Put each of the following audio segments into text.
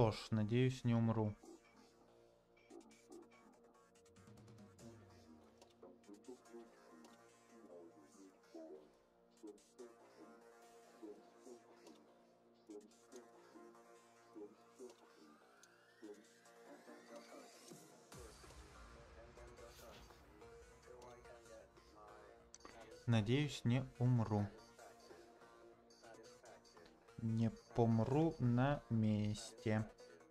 что ж, надеюсь, не умру. Надеюсь, не умру. Не помру на месте.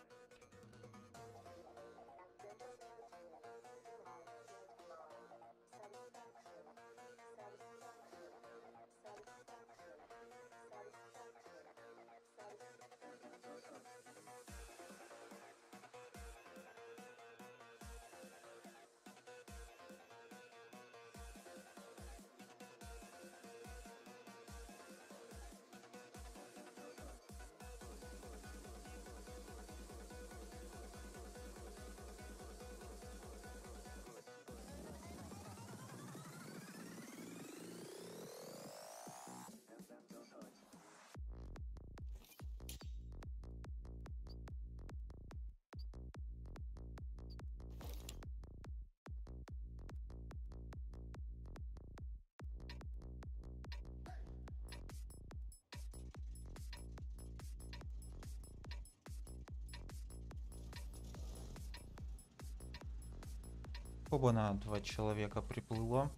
Оба-на, 2 человека приплыло.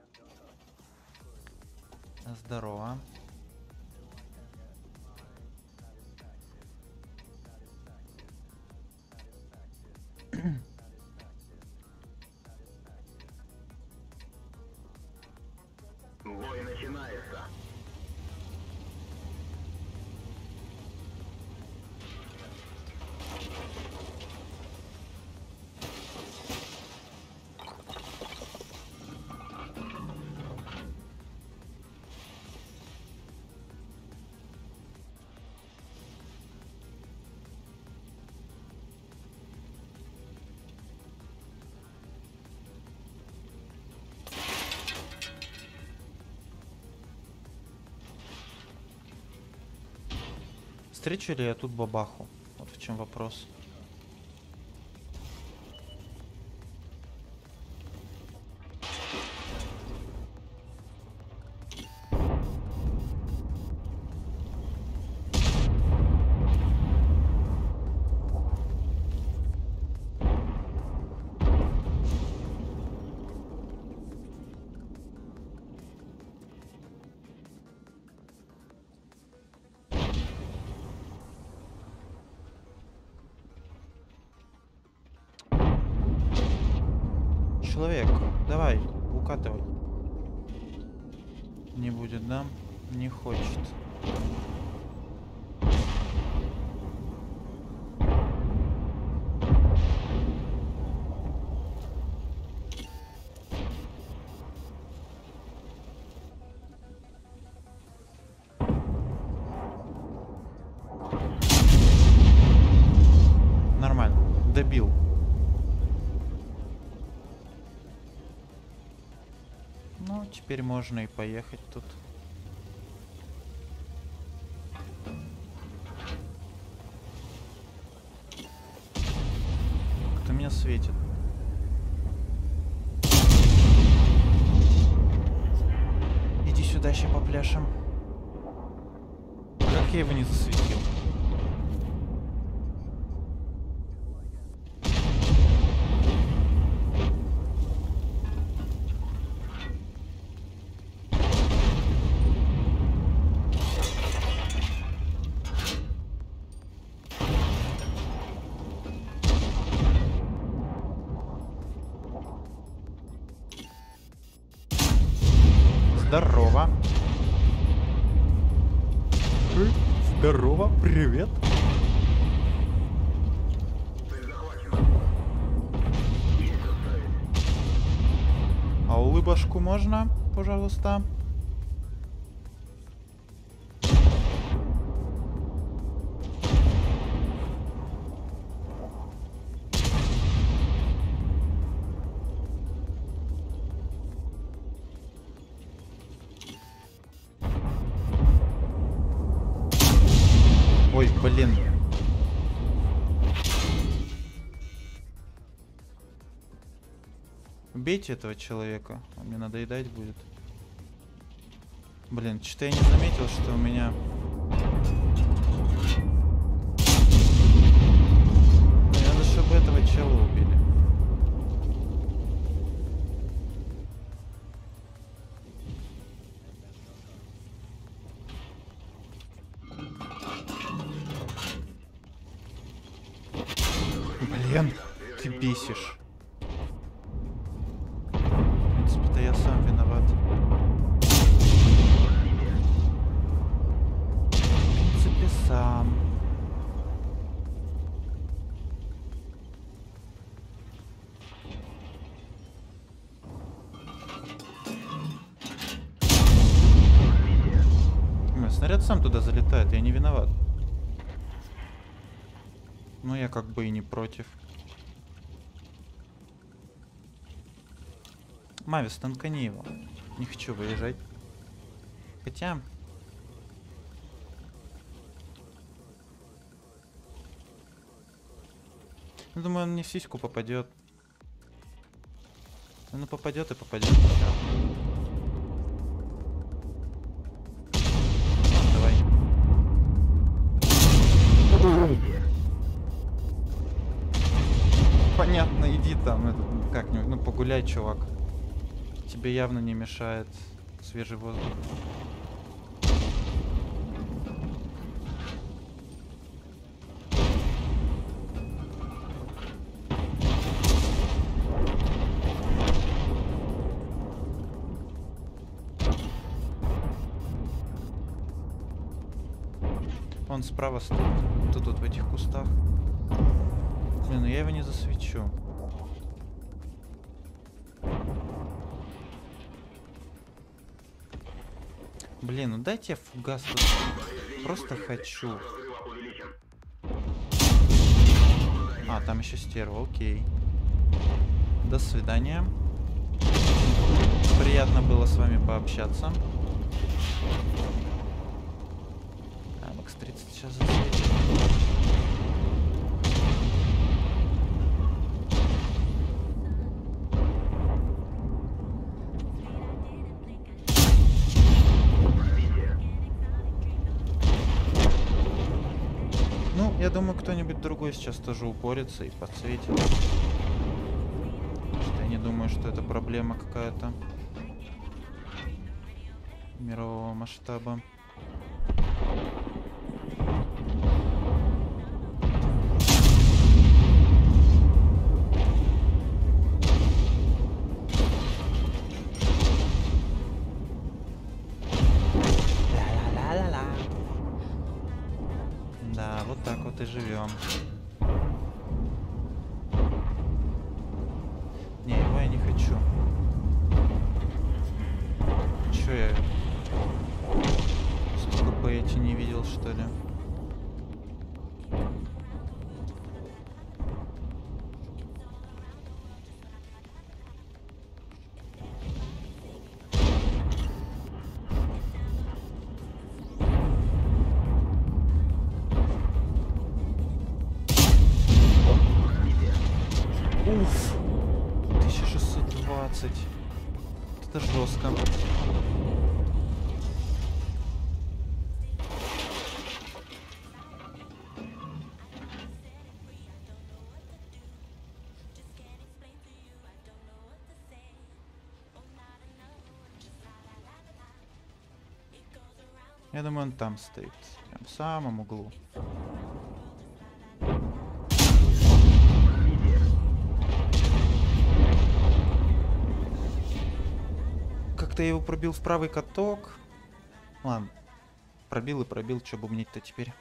Здорово. Бой начинается. Встречу ли я тут бабаху? Вот в чем вопрос. Человек, давай, укатывай. Не будет, да? Не хочет. Нормально, добил. Ну, теперь можно и поехать тут. Кто меня светит? Иди сюда, ща попляшем. Как я его не засветил? Здорово. Здорово, привет. А улыбашку можно, пожалуйста? Ой, блин. убейте этого человека. Он мне надоедать будет. Блин, что-то я не заметил, что у меня... Мне надо, чтобы этого чела убили. Блин, ты бесишь. В принципе-то я сам виноват. В принципе, сам. Снаряд сам туда залетает, я не виноват. Ну, я как бы и не против. Мавис, танкани его. Не хочу выезжать. Хотя... Ну, думаю, он не в сиську попадет. Он попадет и попадет. Давай. Понятно, иди там, как-нибудь, ну погуляй, чувак. Тебе явно не мешает свежий воздух. Он справа стоит. Тут в этих кустах. Блин, ну я его не засвечу. Блин, ну дайте я фугас тут. Просто хочу. А, там еще стерва, окей. До свидания. Приятно было с вами пообщаться. X30 сейчас засветит. Ну, я думаю, кто-нибудь другой сейчас тоже упорится и подсветит. Потому что я не думаю, что это проблема какая-то мирового масштаба. Да, вот так вот и живем. Не, его я не хочу. Чё я столько по эти не видел, что ли? Уф, 1620. Это жестко. Я думаю, он там стоит, прям в самом углу. Как-то я его пробил в правый каток. Ладно, пробил и пробил, что бубнить-то теперь.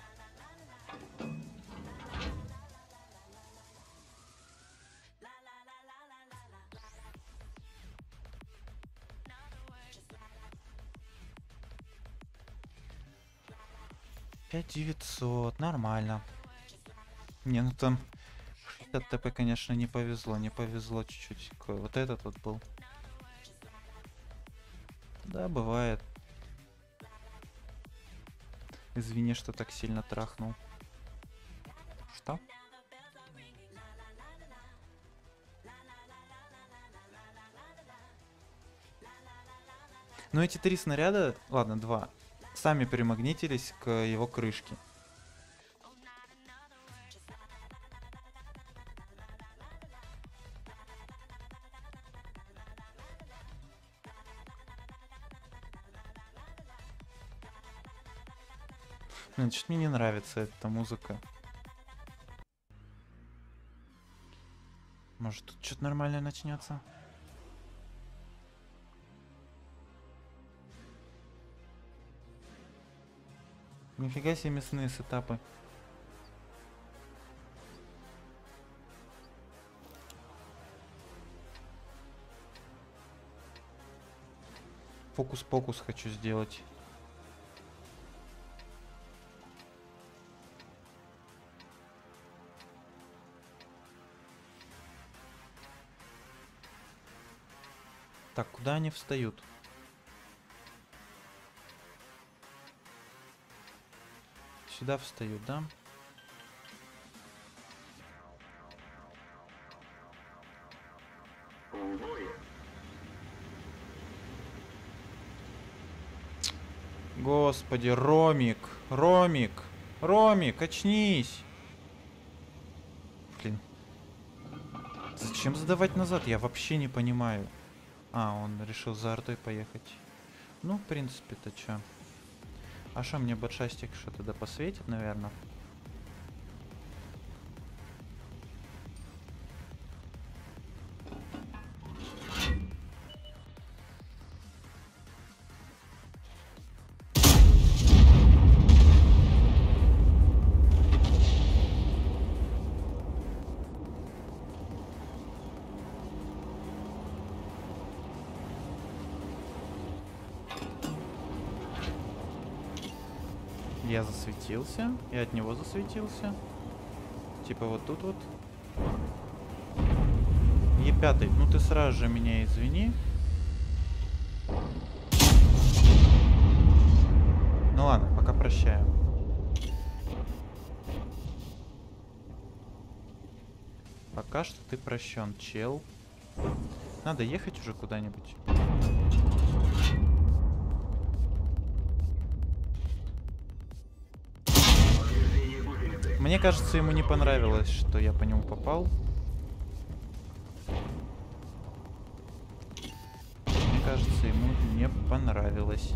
$5900, нормально. Не, ну там этот ТП, конечно, не повезло, чуть-чуть. Вот этот вот был. Да, бывает. Извини, что так сильно трахнул. Что? Но эти 3 снаряда, ладно, 2, сами примагнитились к его крышке. Блин, что-то мне не нравится эта музыка. Может, тут что-то нормальное начнется? Нифига себе мясные сетапы. Фокус-покус хочу сделать. Так, куда они встают? Сюда встают, да? В бой. Господи, Ромик, Ромик, Ромик, очнись! Блин. Зачем задавать назад? Я вообще не понимаю. А, он решил за артой поехать. Ну, в принципе-то чё. А что, мне бадшастик что тогда посветит, наверное? Я засветился, и от него засветился. Типа вот тут вот. Е5, ну ты сразу же меня извини. Ну ладно, пока прощаю. Пока что ты прощен, чел. Надо ехать уже куда-нибудь. Повреждение гусеницы. Мне кажется, ему не понравилось, что я по нему попал. Мне кажется, ему не понравилось.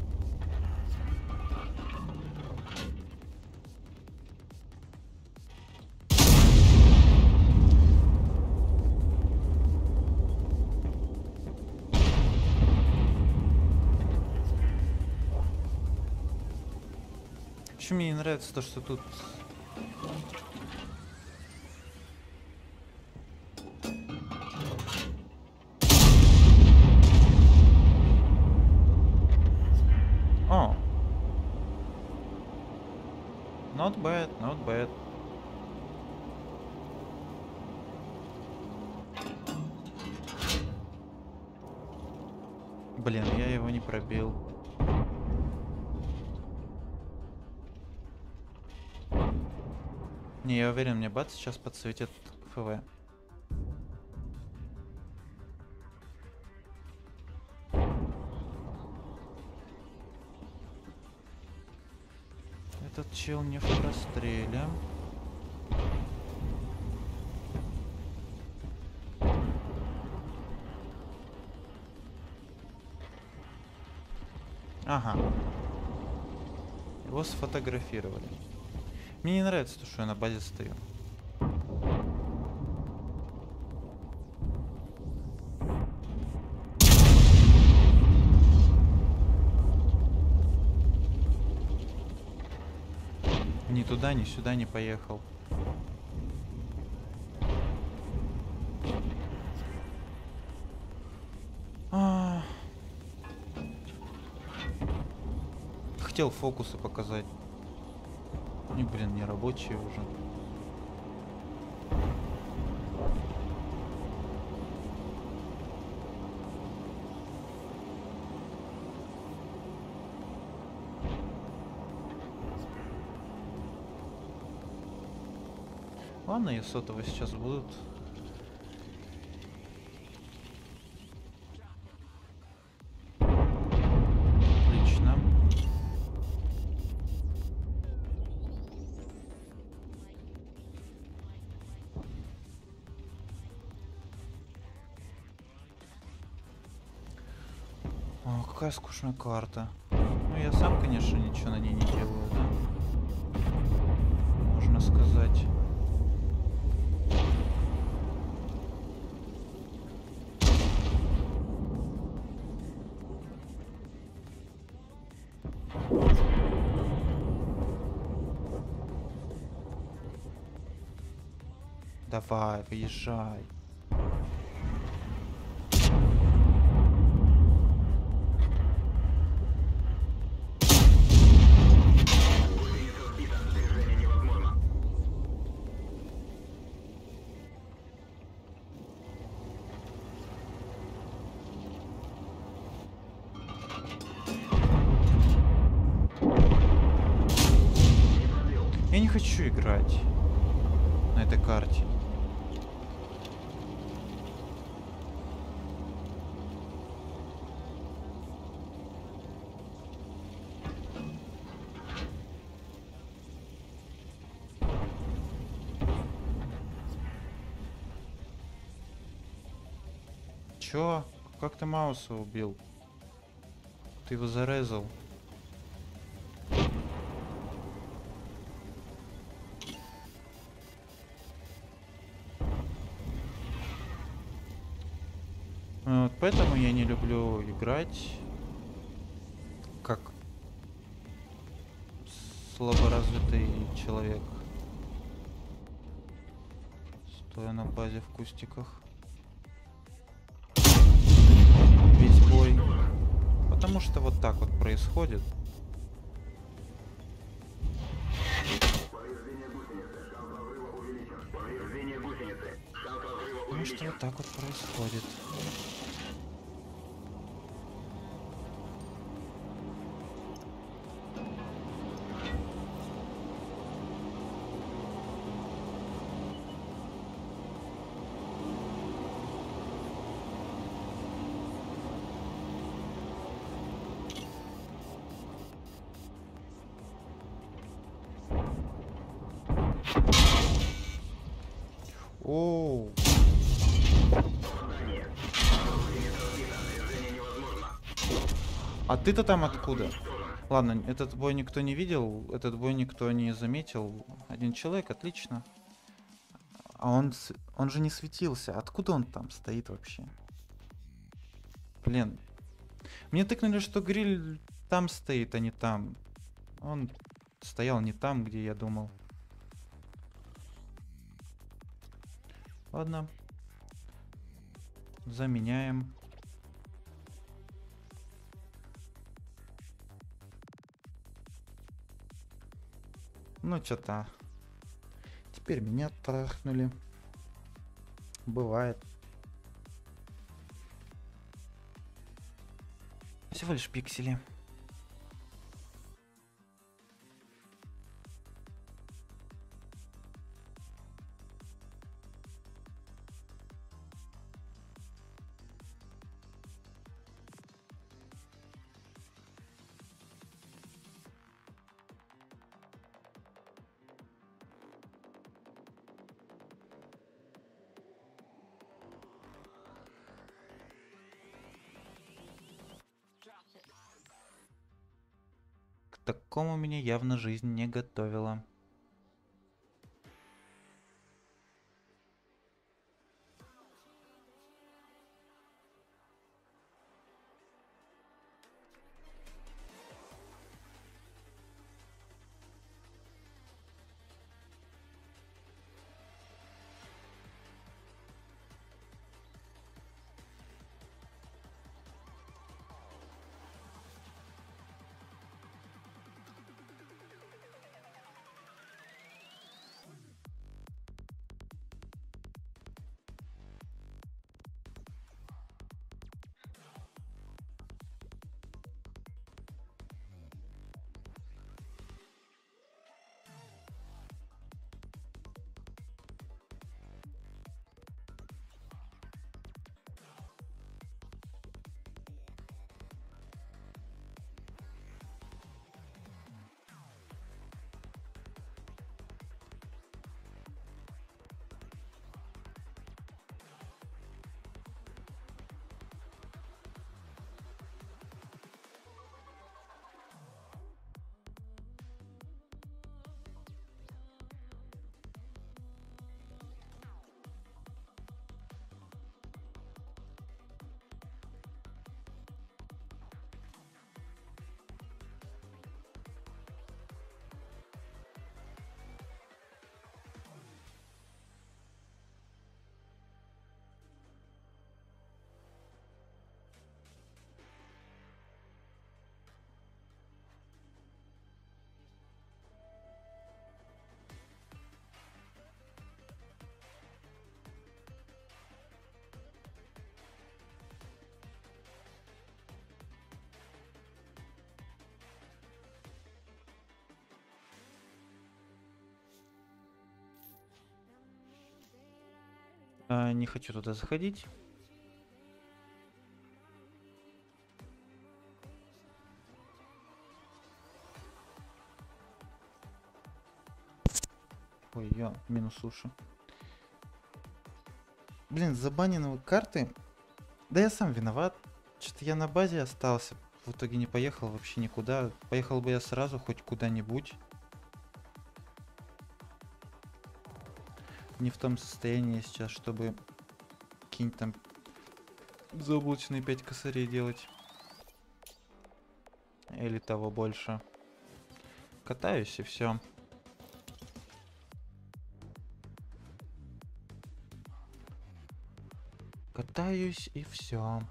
Еще мне не нравится то, что тут... О! Not bad, not bad. Блин, я его не пробил. Не, я уверен, мне бац сейчас подсветит ФВ. Этот чел не в простреле. Ага. Его сфотографировали. Мне не нравится то, что я на базе стою. Ни туда, ни сюда не поехал. Хотел фокусы показать. И, блин, не рабочие уже. Ладно, и сотовые сейчас будут. О, какая скучная карта. Ну, я сам, конечно, ничего на ней не делаю, да? Можно сказать. Давай, выезжай. Гусеница сбита. Движение невозможно. Я не хочу играть на этой карте. Чё? Как ты Мауса убил? Ты его зарезал. Вот поэтому я не люблю играть как слаборазвитый человек, стоя на базе в кустиках. Весь бой. Потому что вот так вот происходит. Повреждение гусеницы. Шанс разрыва увеличен. Повреждение гусеницы. Шанс разрыва Потому что увеличен. вот так вот происходит. Оу. Попадание. Гусеница сбита. Движение невозможно. А ты-то там откуда? Ладно, этот бой никто не видел, этот бой никто не заметил. Один человек, отлично. А он же не светился. Откуда он там стоит вообще? Блин. Мне тыкнули, что гриль там стоит, а не там. Он стоял не там, где я думал. Ладно. Заменяем. Ну, что-то. Теперь меня трахнули. Бывает. Всего лишь пиксели. К такому меня явно жизнь не готовила. Не хочу туда заходить. Ой, я минус уши. Блин, забаненные карты. Да я сам виноват. Что-то я на базе остался. В итоге не поехал вообще никуда. Поехал бы я сразу хоть куда-нибудь. Не в том состоянии сейчас, чтобы какие-нибудь там заоблачные 5 косарей делать. Или того больше. Катаюсь и все. Катаюсь и все.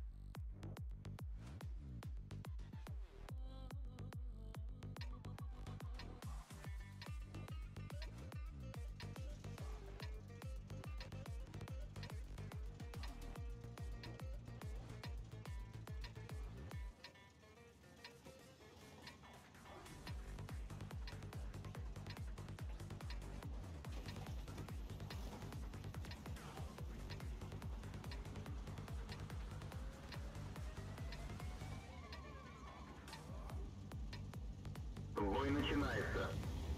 Бой начинается.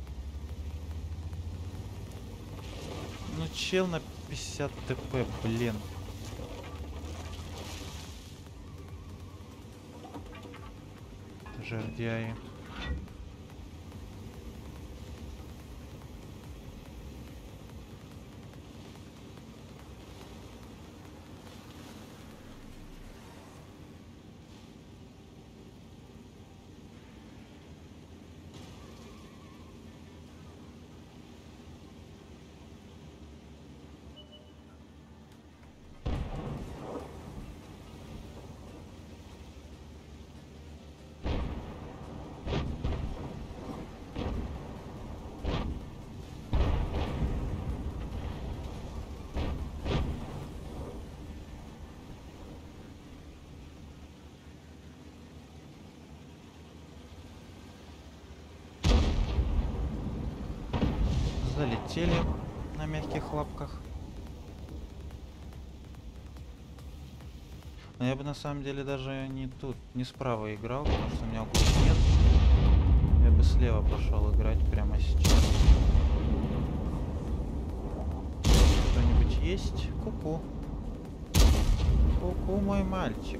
Ну чел на 50 ТП, блин. Жердяи. Залетели на мягких лапках. Но я бы на самом деле даже не тут, не справа играл, потому что у меня углов нет. Я бы слева пошел играть прямо сейчас. Кто-нибудь есть? Ку-ку. Ку-ку, мой мальчик.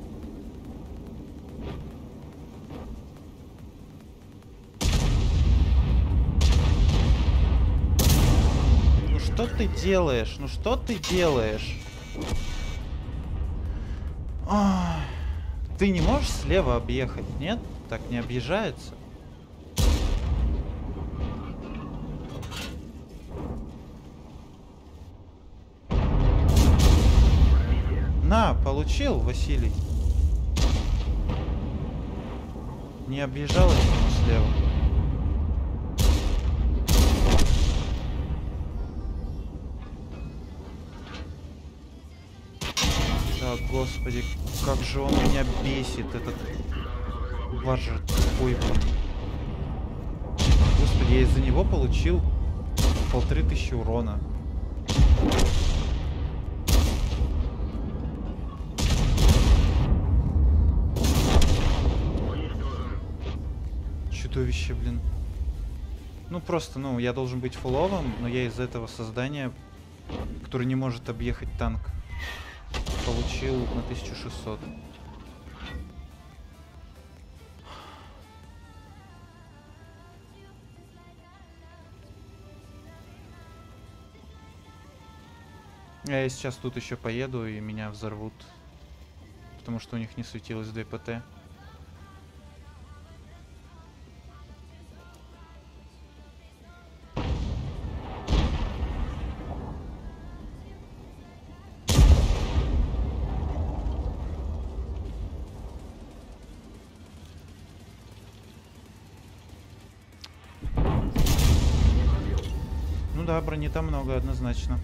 Что ты делаешь? Ну что ты делаешь? Ах, ты не можешь слева объехать, нет? Так не объезжается. На, получил, Василий. Не объезжалось ему слева. Господи, как же он меня бесит, этот варжер тупой, блин. Господи, я из-за него получил 1500 урона. Чудовище, блин. Ну просто, ну, я должен быть фуловым, но я из этого создания, который не может объехать танк, получил на 1600. Я сейчас тут еще поеду и меня взорвут, потому что у них не светилось ДПТ. Да, брони там много, однозначно.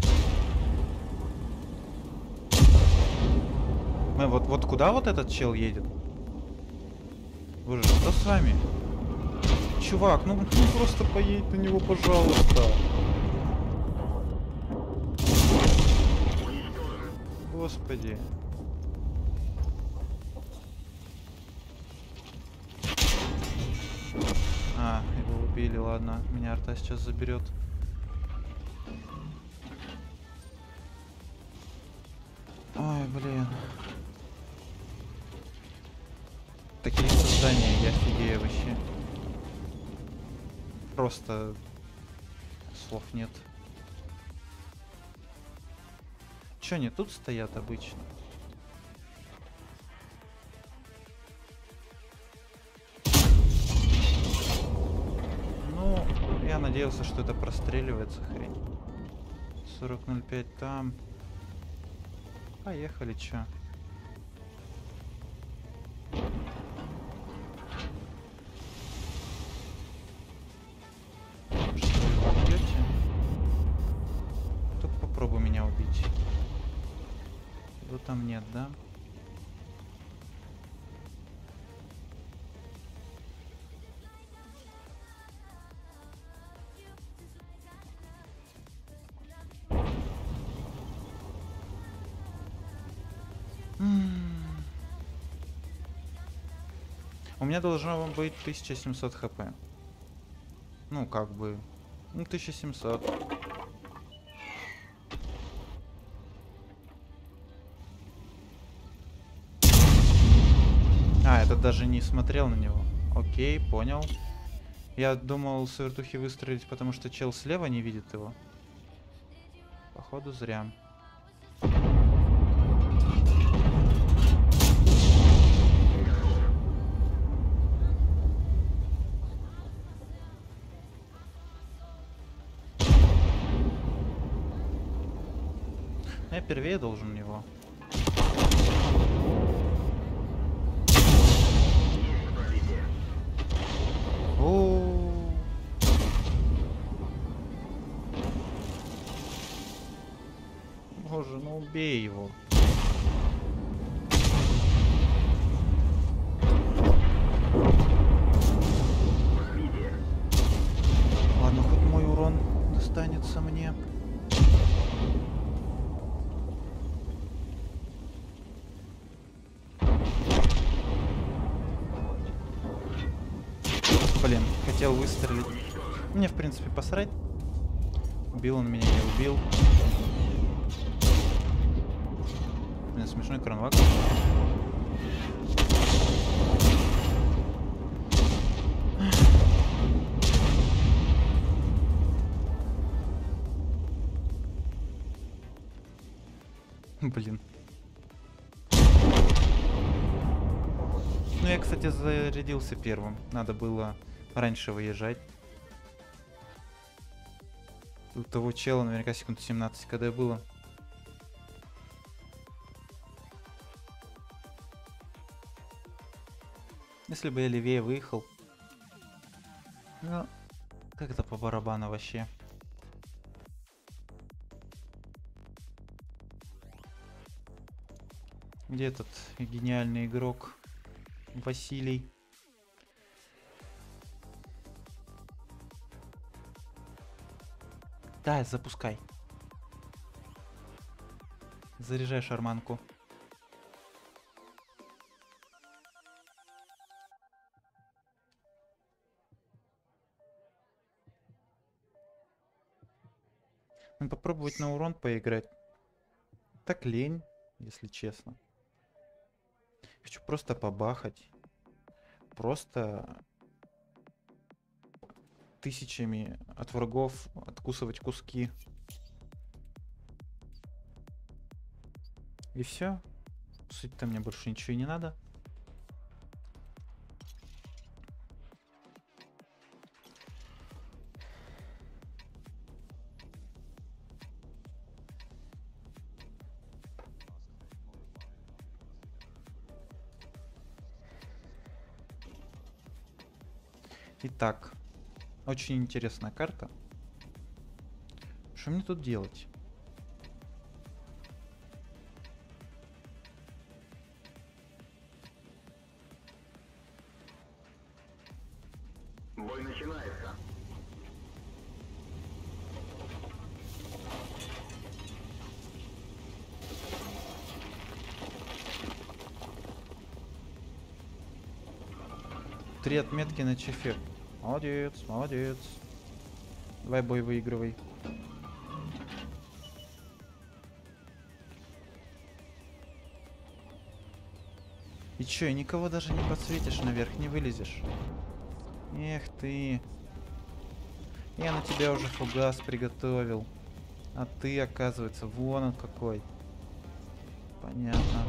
Вот куда вот этот чел едет? Боже, что с вами? Чувак, ну просто поедь на него, пожалуйста. Господи. А, его убили, ладно. Меня арта сейчас заберет. Ой, блин. Такие создания, я офигею вообще. Просто слов нет. Чё они тут стоят обычно? Ну, я надеялся, что это простреливается хрень. 40.05 там. Поехали, чё? Что вы убьёте? Только попробуй меня убить. Его там нет, да? У меня должно быть 1700 хп. Ну, как бы. Ну, 1700. А, это даже не смотрел на него. Окей, понял. Я думал с вертухи выстрелить, потому что чел слева не видит его. Походу, зря. Я первее должен его. О. Боже, ну убей его. Ладно, хоть мой урон достанется мне. Блин, хотел выстрелить. Мне, в принципе, посрать. Убил он меня, не убил. Блин, смешной кранвак. Блин. Ну, я, кстати, зарядился первым. Надо было раньше выезжать. У того чела наверняка секунд 17 КД было. Если бы я левее выехал. Ну, как это по барабану вообще. Где этот гениальный игрок Василий? Да, запускай. Заряжай шарманку. Ну, попробовать на урон поиграть. Так лень, если честно. Хочу просто побахать. Просто тысячами от врагов откусывать куски. И все. Суть-то мне больше ничего и не надо. Итак, очень интересная карта. Что мне тут делать? Бой начинается. 3 отметки на чефе. Молодец, молодец. Давай бой выигрывай. И чё, и никого даже не подсветишь, наверх не вылезешь? Эх ты. Я на тебя уже фугас приготовил. А ты, оказывается, вон он какой. Понятно.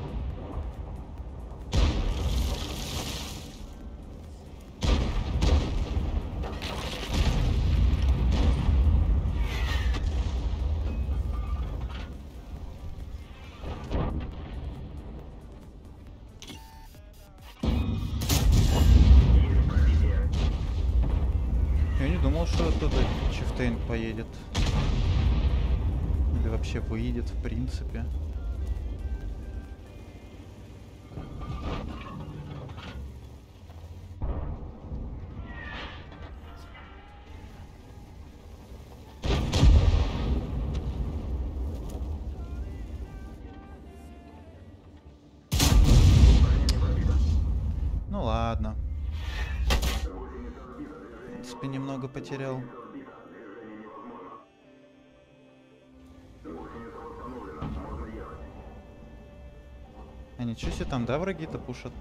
Я не думал, что оттуда Чифтейн поедет. Или вообще выйдет, в принципе. Ну ладно. В принципе, немного потерял. А ничего себе там, да, враги-то пушат?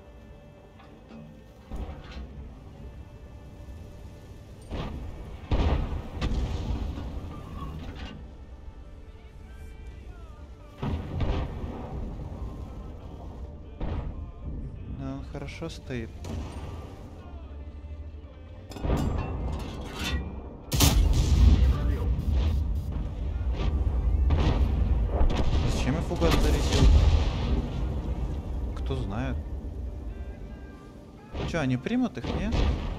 Да, он хорошо стоит. Зачем я фугас зарядил? Кто знает. Че, они примут их, нет?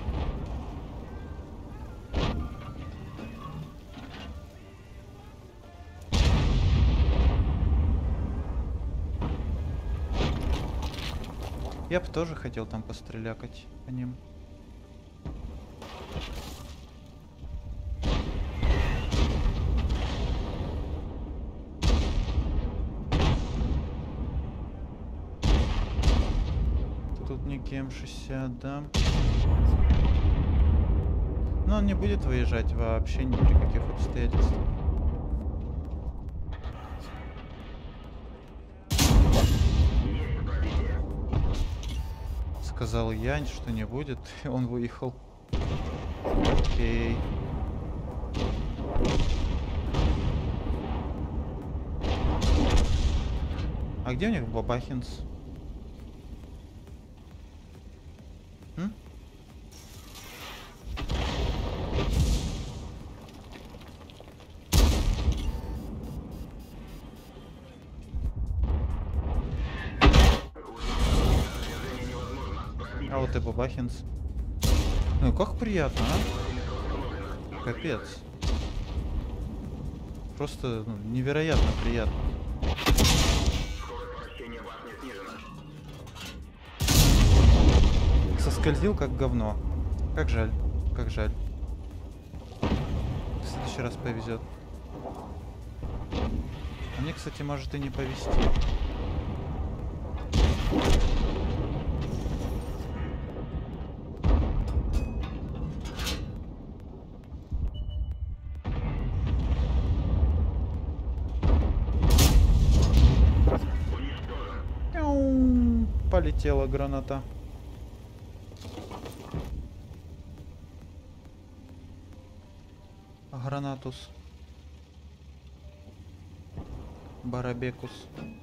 Я бы тоже хотел там пострелякать по ним. Тут некий М60, да. Но он не будет выезжать вообще ни при каких обстоятельствах. Сказал Янь, что не будет, и он выехал. Окей. А где у них Бабахинс? М? А вот и Бабахинс. Ну как приятно, а? Капец. Просто ну, невероятно приятно. Соскользил как говно. Как жаль. Как жаль. В следующий раз повезет. А мне, кстати, может и не повезти. Полетела граната. Гранатус. Барабекус.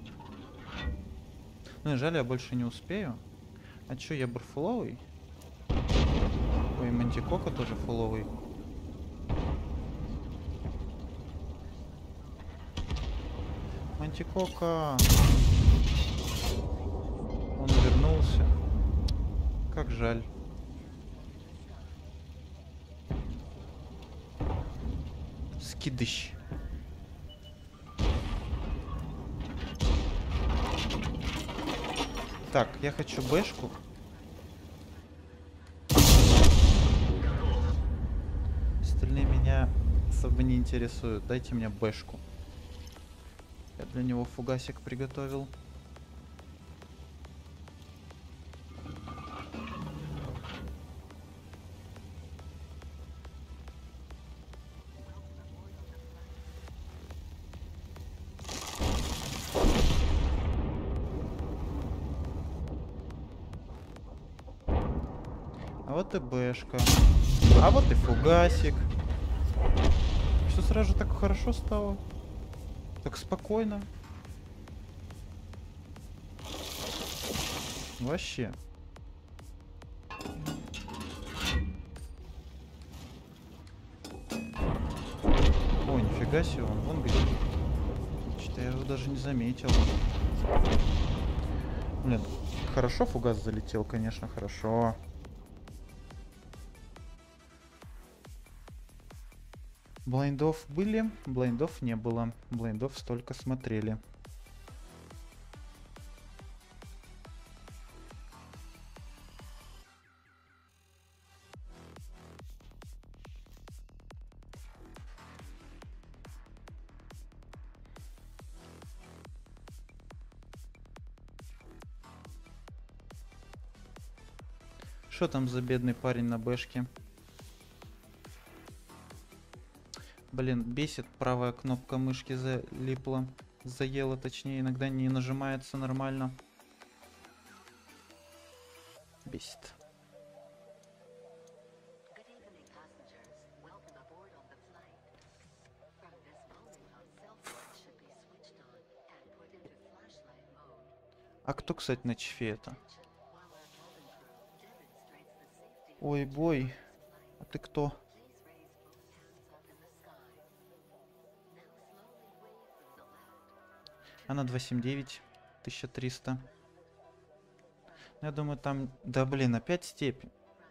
Ну и жаль, я больше не успею. А чё, я фуловый? Ой, Мантикока тоже фуловый. Мантикока. Он вернулся. Как жаль. Скидыщ. Так, я хочу бэшку. Остальные меня особо не интересуют. Дайте мне бэшку. Я для него фугасик приготовил. А вот и бэшка. А вот и фугасик. Все сразу же так хорошо стало. Так спокойно. Вообще. Ой, нифига себе, он вон где. Что-то я его даже не заметил. Блин, хорошо фугас залетел, конечно, хорошо. Блайндов были, блайндов не было. Блайндов столько смотрели. Что там за бедный парень на бэшке? Блин, бесит, правая кнопка мышки залипла. Заела, точнее, иногда не нажимается нормально. Бесит. А кто, кстати, на чифе это? Ой, бой. А ты кто? Она 279, 1300. Я думаю, там... Да, блин, опять степень.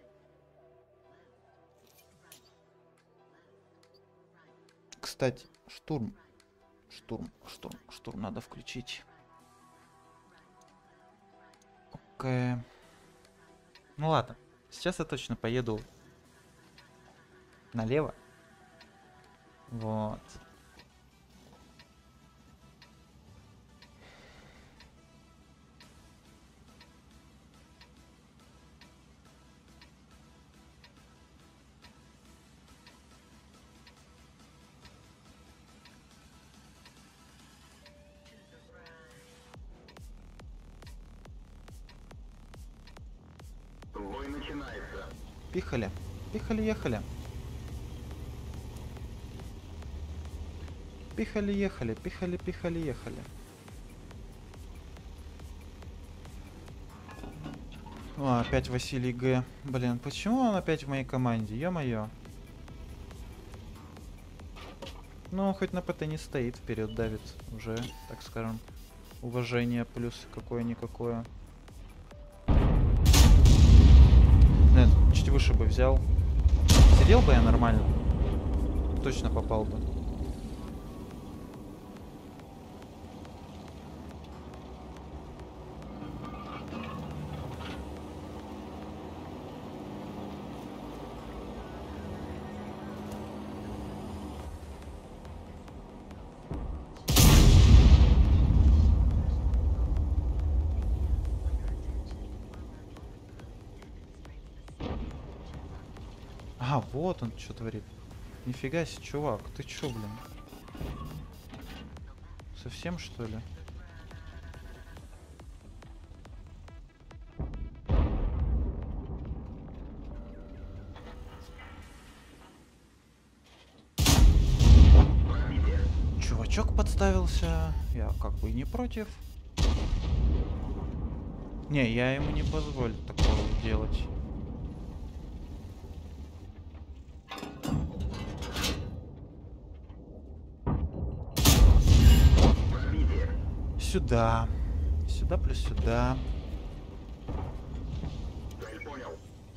Кстати, штурм. Штурм надо включить. Окей. Ну ладно. Сейчас я точно поеду налево. Вот. Бой начинается. Пихали. Пихали-ехали. Пихали-ехали. Пихали-ехали. О, опять Василий Г. Блин, почему он опять в моей команде? Ё-моё. Ну, хоть на ПТ не стоит, вперед давит. Уже, так скажем, уважение плюс какое-никакое. Нет, чуть выше бы взял. Сидел бы я нормально. Точно попал бы. А, вот он что творит. Нифига себе, чувак, ты чё, блин? Совсем, что ли? Чувачок подставился. Я как бы и не против. Не, я ему не позволю такого делать. Сюда. Сюда плюс сюда. Цель понял.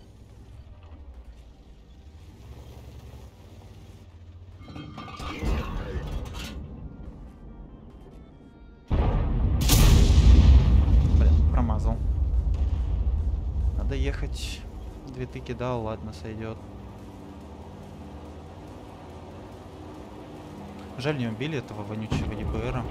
Блин, промазал. Надо ехать. 2 тыки дал, ладно, сойдет. Жаль, не убили этого вонючего ЕБРа.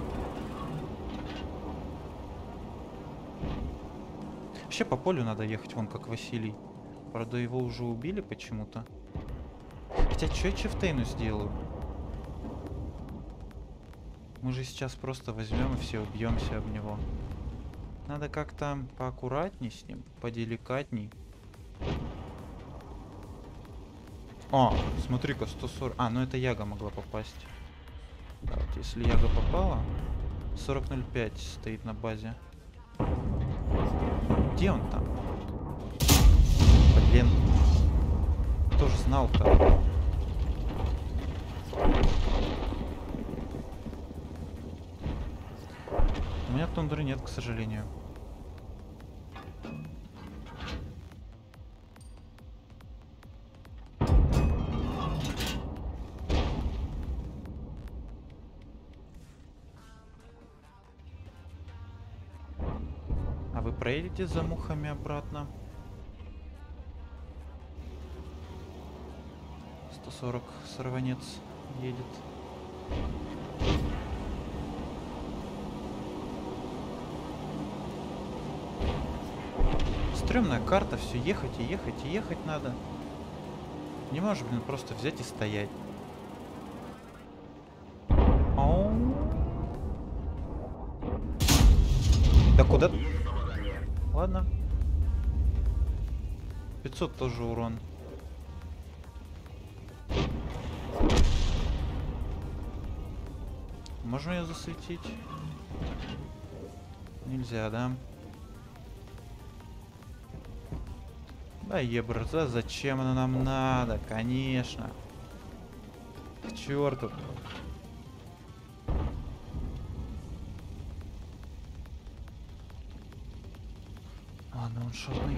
Вообще по полю надо ехать, вон как Василий. Правда, его уже убили почему-то. Хотя, что я Чифтейну сделаю? Мы же сейчас просто возьмем и все убьемся об него. Надо как-то поаккуратней с ним, поделикатней. О, смотри-ка, 140. А, ну это Яга могла попасть. Да, вот если Яга попала, 40.05 стоит на базе. Где он там? Блин. Кто ж знал-то? У меня тундры нет, к сожалению. А вы проедете за мухами обратно? 140 сорванец едет. Стрёмная карта, все ехать и ехать и ехать надо. Не можешь, блин, просто взять и стоять. Ау. Да куда? Ладно. 500 тоже урон. Можно ее засветить? Нельзя, да? Да ебр, зачем она нам надо? Конечно. К черту. Ладно, он шотный.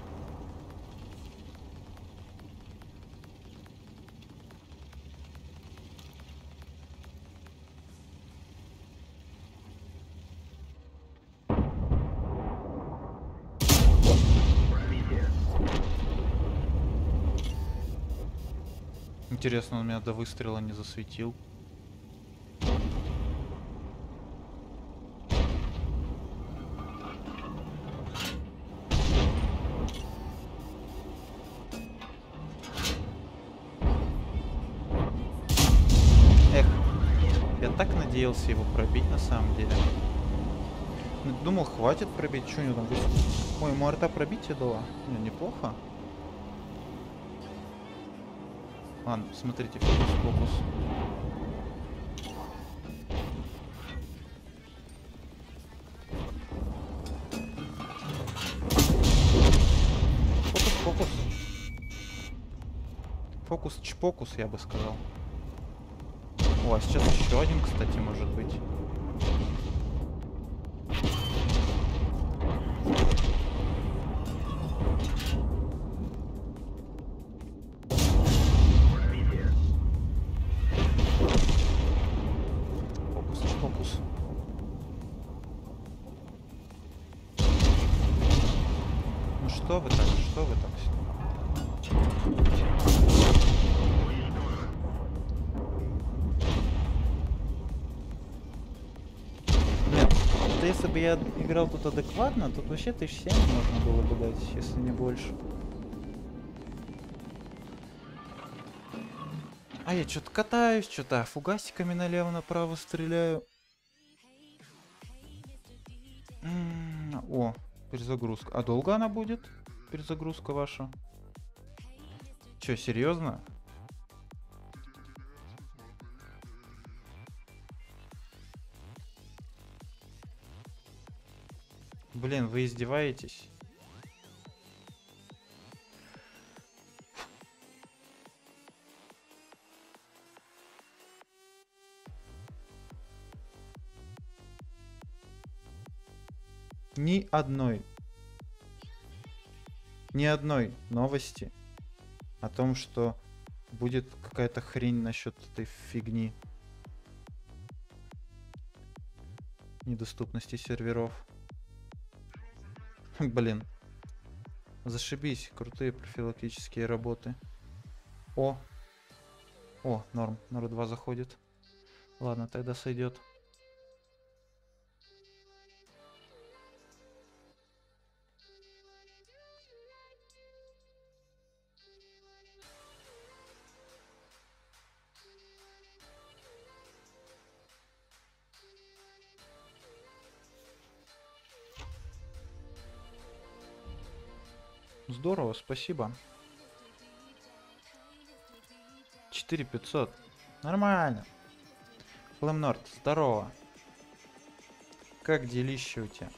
Интересно, он меня до выстрела не засветил. Эх, я так надеялся его пробить на самом деле. Думал, хватит пробить. Что у него там? Ой, ему арта пробитие дала. Не, неплохо. Ладно, смотрите, фокус. Фокус. Фокус-чпокус, я бы сказал. О, а сейчас еще один, кстати, может быть. Фокус. Ну что вы так? Что вы так? Блин, это если бы я играл тут адекватно, тут вообще 1007 можно было бы дать, если не больше. А я что-то катаюсь, что-то фугасиками налево-направо стреляю. О, перезагрузка. А долго она будет? Перезагрузка ваша? Че, серьезно? Блин, вы издеваетесь? Ни одной новости о том, что будет какая-то хрень насчет этой фигни. Недоступности серверов. Блин. Зашибись, крутые профилактические работы. О, норм, на Ру-2 заходит. Ладно, тогда сойдет. Здорово, спасибо. 4500. Нормально. Флэм Норд, здорово. Как делище у тебя?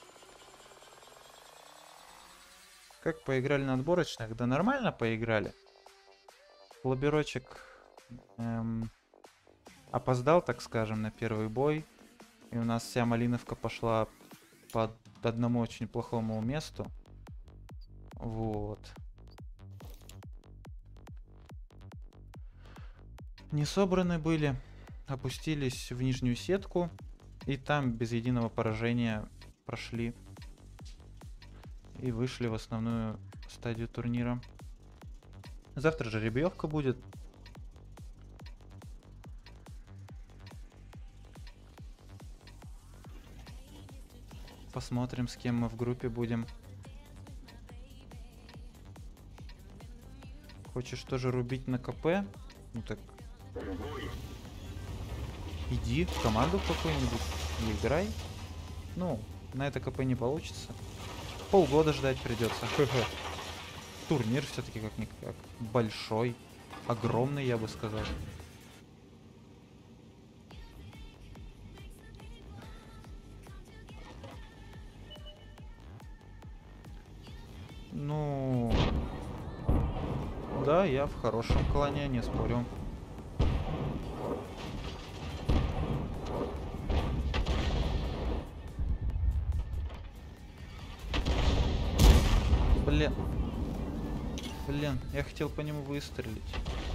Как поиграли на отборочных? Да нормально поиграли. Лаберочек опоздал, так скажем, на первый бой. И у нас вся малиновка пошла по одному очень плохому месту. Вот. Не собраны были. Опустились в нижнюю сетку. И там без единого поражения прошли. И вышли в основную стадию турнира. Завтра жеребьевка будет. Посмотрим, с кем мы в группе будем. Хочешь тоже рубить на КП? Ну так иди в команду какую-нибудь и играй. Ну, на это КП не получится. Полгода ждать придется. Турнир все-таки как-никак большой. Огромный, я бы сказал. Ну, да, я в хорошем клане, не спорю. Блин. Блин, я хотел по нему выстрелить.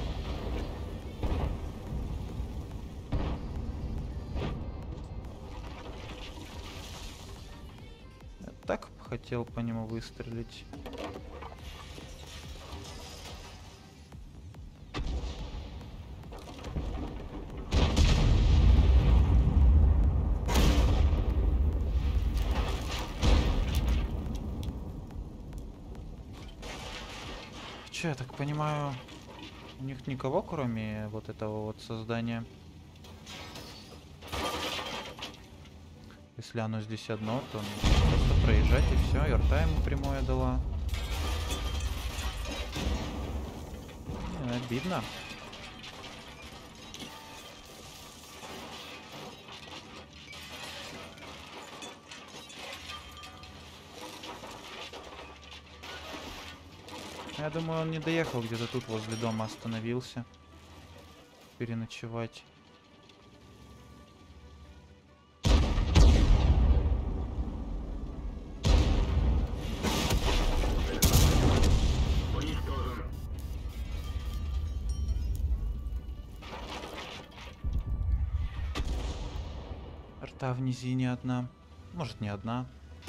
Я так хотел по нему выстрелить. Че, я так понимаю, у них никого, кроме вот этого вот создания. Если оно здесь одно, то просто проезжать и все. И рта ему прямое дала. Обидно. Я думаю, он не доехал, где-то тут возле дома остановился. Переночевать. Арта в низине одна. Может, не одна.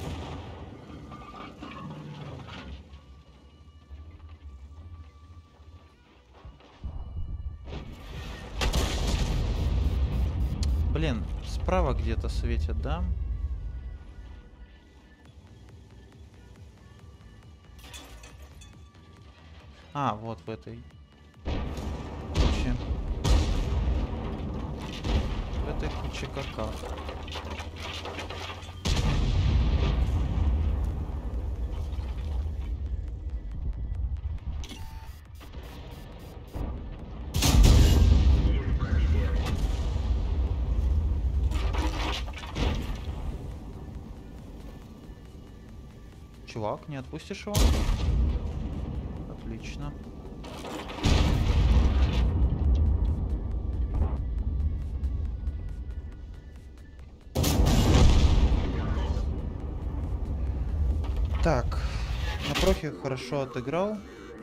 Блин, справа где-то светят, да? А, вот в этой куче. В этой куче кака. Чувак, не отпустишь его? Отлично. Так, на прохе хорошо отыграл.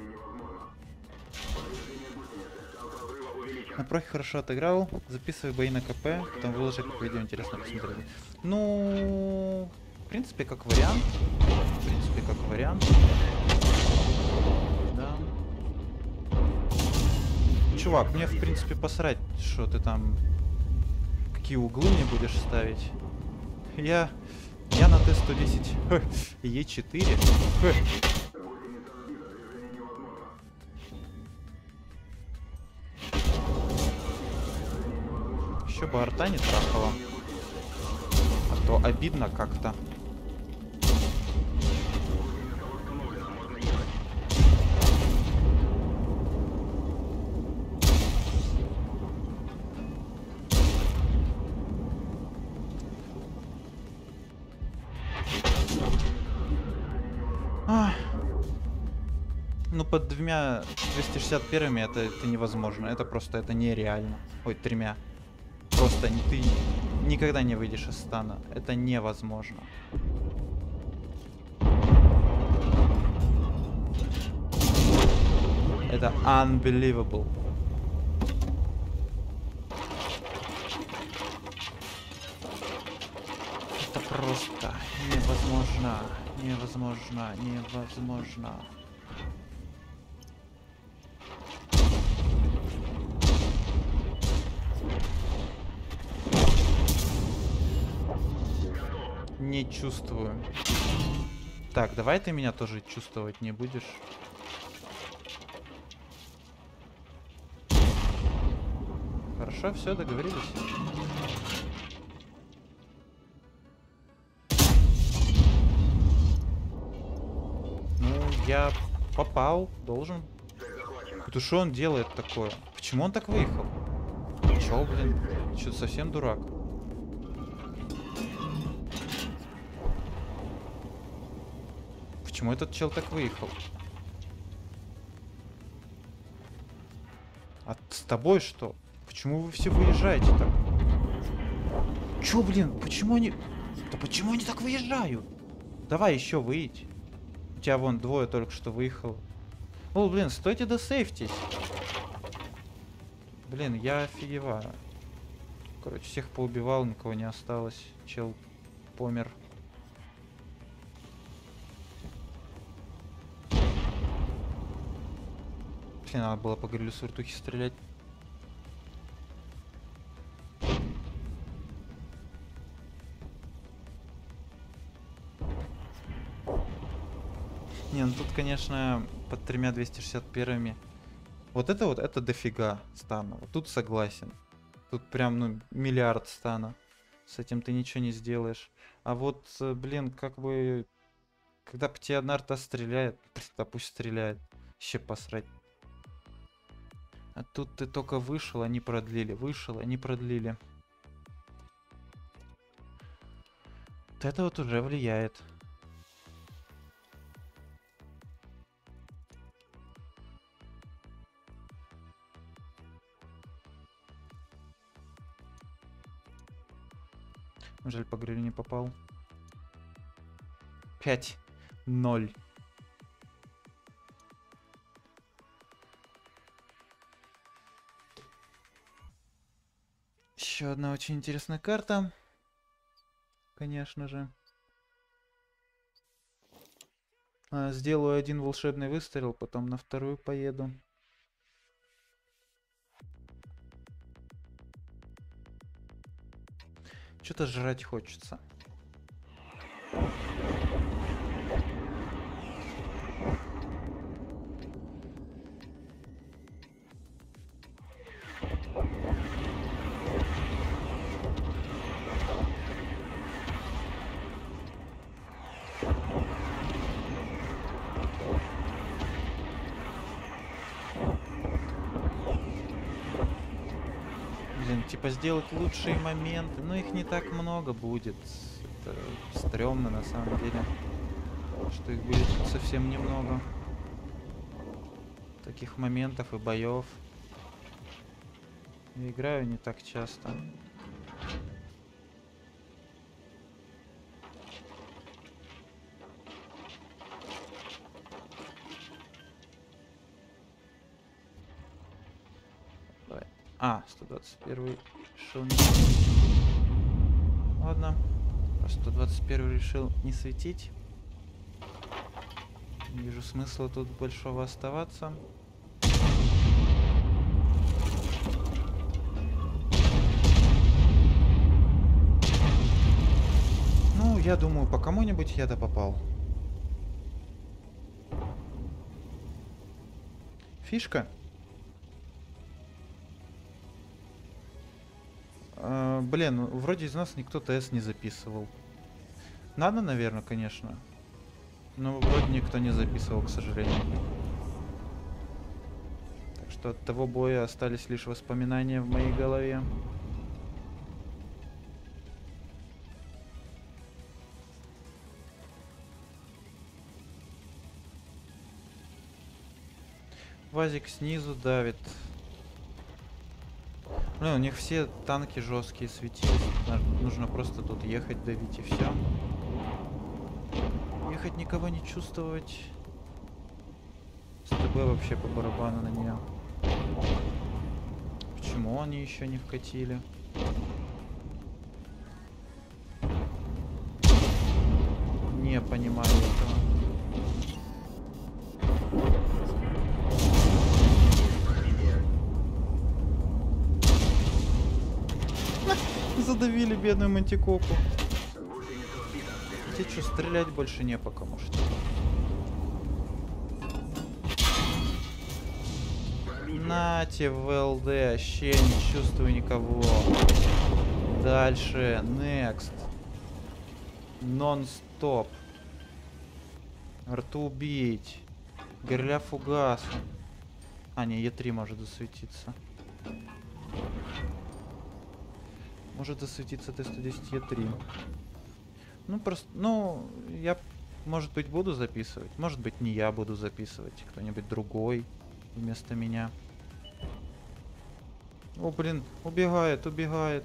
На прохе хорошо отыграл. Записывай бои на КП, потом выложи как видео, интересно посмотреть. Ну, в принципе, как вариант. В принципе, как вариант. Да. Чувак, мне в принципе посрать, что ты там, какие углы мне будешь ставить. Я на Т-110 Е4. Еще бы арта не трахала. А то обидно как-то. Ну, под двумя 261-ми это невозможно. Это просто, это нереально. Ой, тремя. Просто ты никогда не выйдешь из стана. Это невозможно. Это unbelievable. Это просто невозможно. Невозможно. Невозможно. Не чувствую. Так, давай ты меня тоже чувствовать не будешь. Хорошо, все, договорились. Ну, я попал, должен. Это что он делает такое? Почему он так выехал? Чё, блин? Чё, совсем дурак? Почему этот чел так выехал? А с тобой что? Почему вы все выезжаете так? Чё, блин? Почему они... Да почему они так выезжают? Давай еще выедь. У тебя вон двое только что выехало. О, блин, стойте до сейфтись. Блин, я офигеваю. Короче, всех поубивал, никого не осталось. Чел помер. Блин, надо было по грилю с вертухи стрелять. Не, ну тут, конечно, под тремя 261-ми. Вот, это дофига стана. Вот тут согласен. Тут прям, ну, миллиард стана. С этим ты ничего не сделаешь. А вот, блин, как бы... Когда по тебе одна арта стреляет, да пусть стреляет. Ще посрать. А тут ты только вышел, они продлили. Вышел, они продлили. Вот это вот уже влияет. Жаль, по грилю не попал. 5-0. Еще одна очень интересная карта. Конечно же. Сделаю один волшебный выстрел, потом на вторую поеду. Что-то жрать хочется. Блин, типа сделать лучшие моменты, но их не так много будет. Это стрёмно на самом деле, что их будет совсем немного. Таких моментов и боев. Я играю не так часто. Давай. 121 решил не светить. Ладно. 121 решил не светить. Не вижу смысла тут большого оставаться. Ну, я думаю, по кому-нибудь я-то попал. Фишка. Блин, вроде из нас никто ТС не записывал. Надо, наверное, конечно. Но вроде никто не записывал, к сожалению. Так что от того боя остались лишь воспоминания в моей голове. Вазик снизу давит. Блин, у них все танки жесткие светились. Нужно просто тут ехать, давить и все. Ехать, никого не чувствовать. СТБ вообще по барабану на нее. Почему они еще не вкатили? Не понимаю этого. Задавили бедную мантикоку. Тебе что, стрелять больше не по кому, что ли? Нате в ЛД, вообще не чувствую никого. Дальше, next. Нон-стоп. Рту убить. Горля фугас. А, не, Е3 может засветиться. Может засветиться Т-110 Е3. Ну, просто, ну, я, может быть, буду записывать. Может быть, не я буду записывать. Кто-нибудь другой вместо меня. О, блин, убегает, убегает.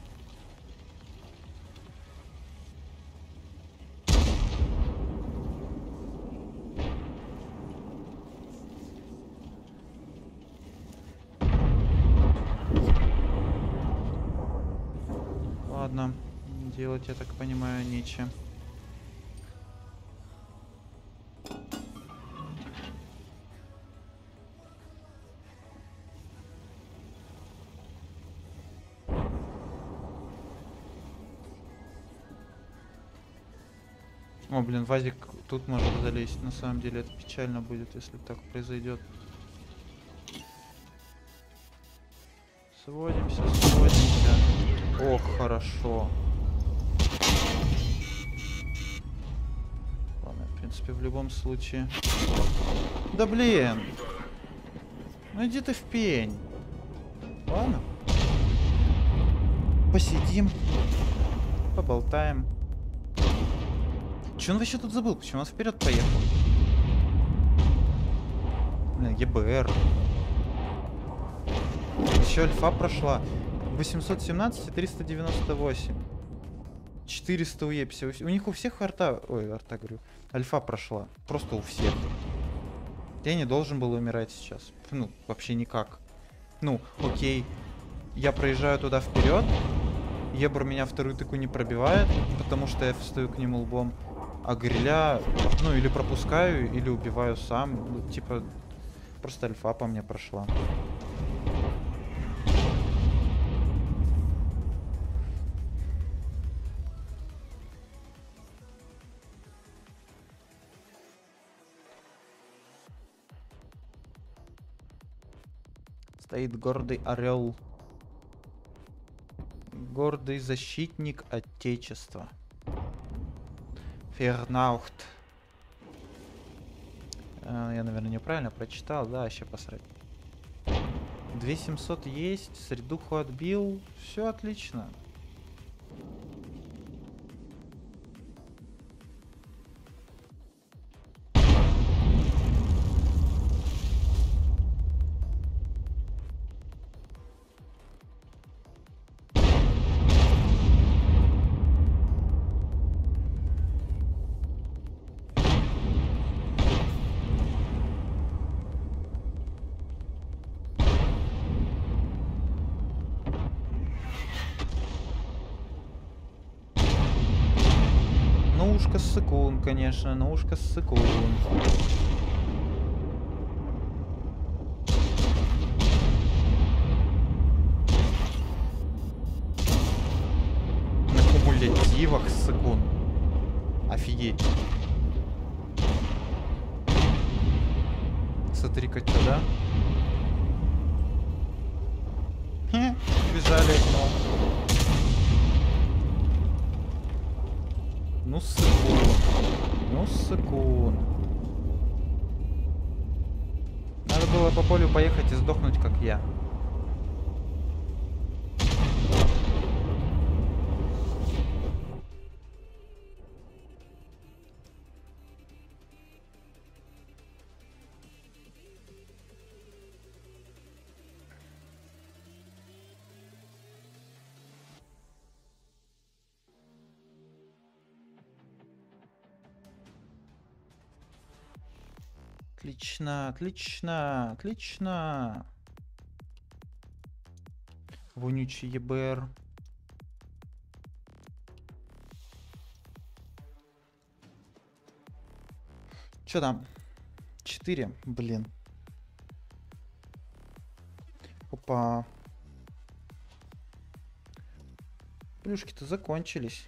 Ладно, делать, я так понимаю, нечего. О, блин, Вазик тут может залезть. На самом деле это печально будет, если так произойдет. Сводимся, сводимся. Ох, хорошо. Ладно, в принципе, в любом случае. Да блин! Ну иди ты в пень. Ладно. Посидим. Поболтаем. Че он вообще тут забыл? Почему он вперед поехал? Блин, ЕБР. Еще альфа прошла. 817 и 398. 400 у Епси. У них у всех арта... Ой, арта говорю. Альфа прошла. Просто у всех. Я не должен был умирать сейчас. Ну, вообще никак. Ну, окей. Я проезжаю туда вперед. Ебр меня вторую тыку не пробивает, потому что я встаю к нему лбом. А гриля, ну, или пропускаю, или убиваю сам. Ну, типа, просто альфа по мне прошла. Стоит гордый орел. Гордый защитник Отечества. Фернаухт. Я, наверное, неправильно прочитал. Да, вообще посрать. 2700 есть. Средуху отбил. Все отлично. Наушка ссыкун, конечно, наушка ссыкун. На кумулятивах ссыкун. Офигеть. Смотри-ка, что, да? Хе, бежали. Ну, ссыкун. Ну, ссыкун. Надо было по полю поехать и сдохнуть, как я. Отлично, отлично, отлично. Вонючий ЕБР. Чё там? 4, блин. Опа. Плюшки-то закончились.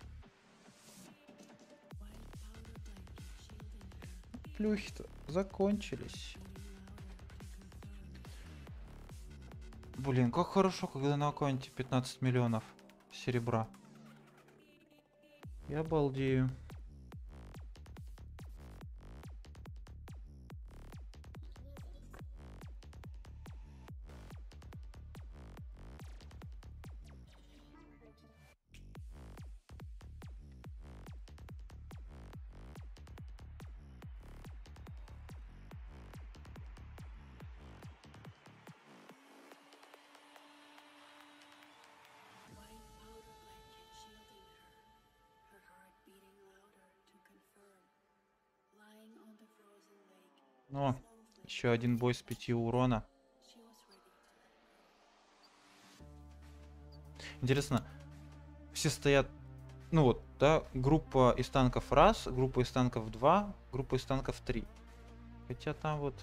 Плюхи-то закончились. Блин, как хорошо, когда на аккаунте 15 миллионов серебра. Я балдею. О, еще один бой с 5 урона. Интересно, все стоят, ну вот, да, группа из танков раз, группа из танков 2, группа из танков 3. Хотя там вот...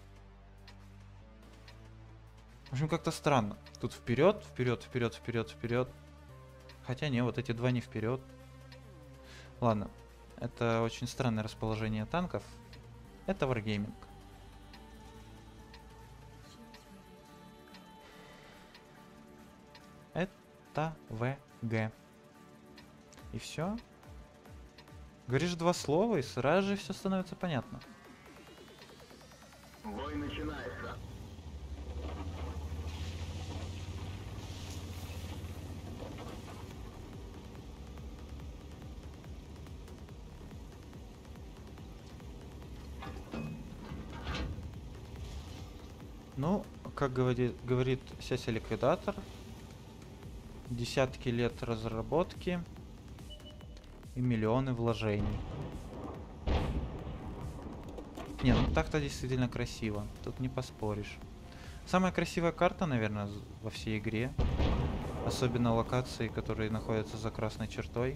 В общем, как-то странно. Тут вперед, вперед, вперед, вперед, вперед. Хотя не, вот эти два не вперед. Ладно, это очень странное расположение танков. Это Wargaming. Это ВГ. И все. Говоришь два слова, и сразу же все становится понятно. Бой начинается. Ну, как говорит Сеся Ликвидатор, десятки лет разработки и миллионы вложений. Не, ну так-то действительно красиво, тут не поспоришь. Самая красивая карта, наверное, во всей игре. Особенно локации, которые находятся за красной чертой.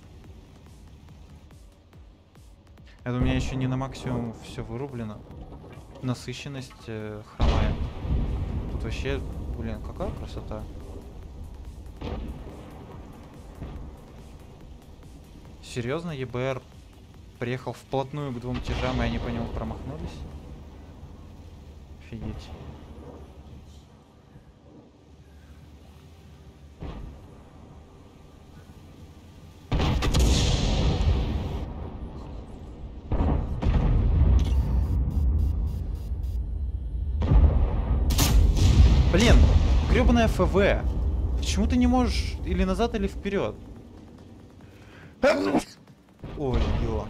Это у меня еще не на максимум все вырублено. Насыщенность хромает. Тут вообще, блин, какая красота. Серьезно, ЕБР приехал вплотную к двум тяжам, и они по нему промахнулись? Офигеть. Блин, гребаная ФВ. Почему ты не можешь или назад, или вперед? Ой, ё.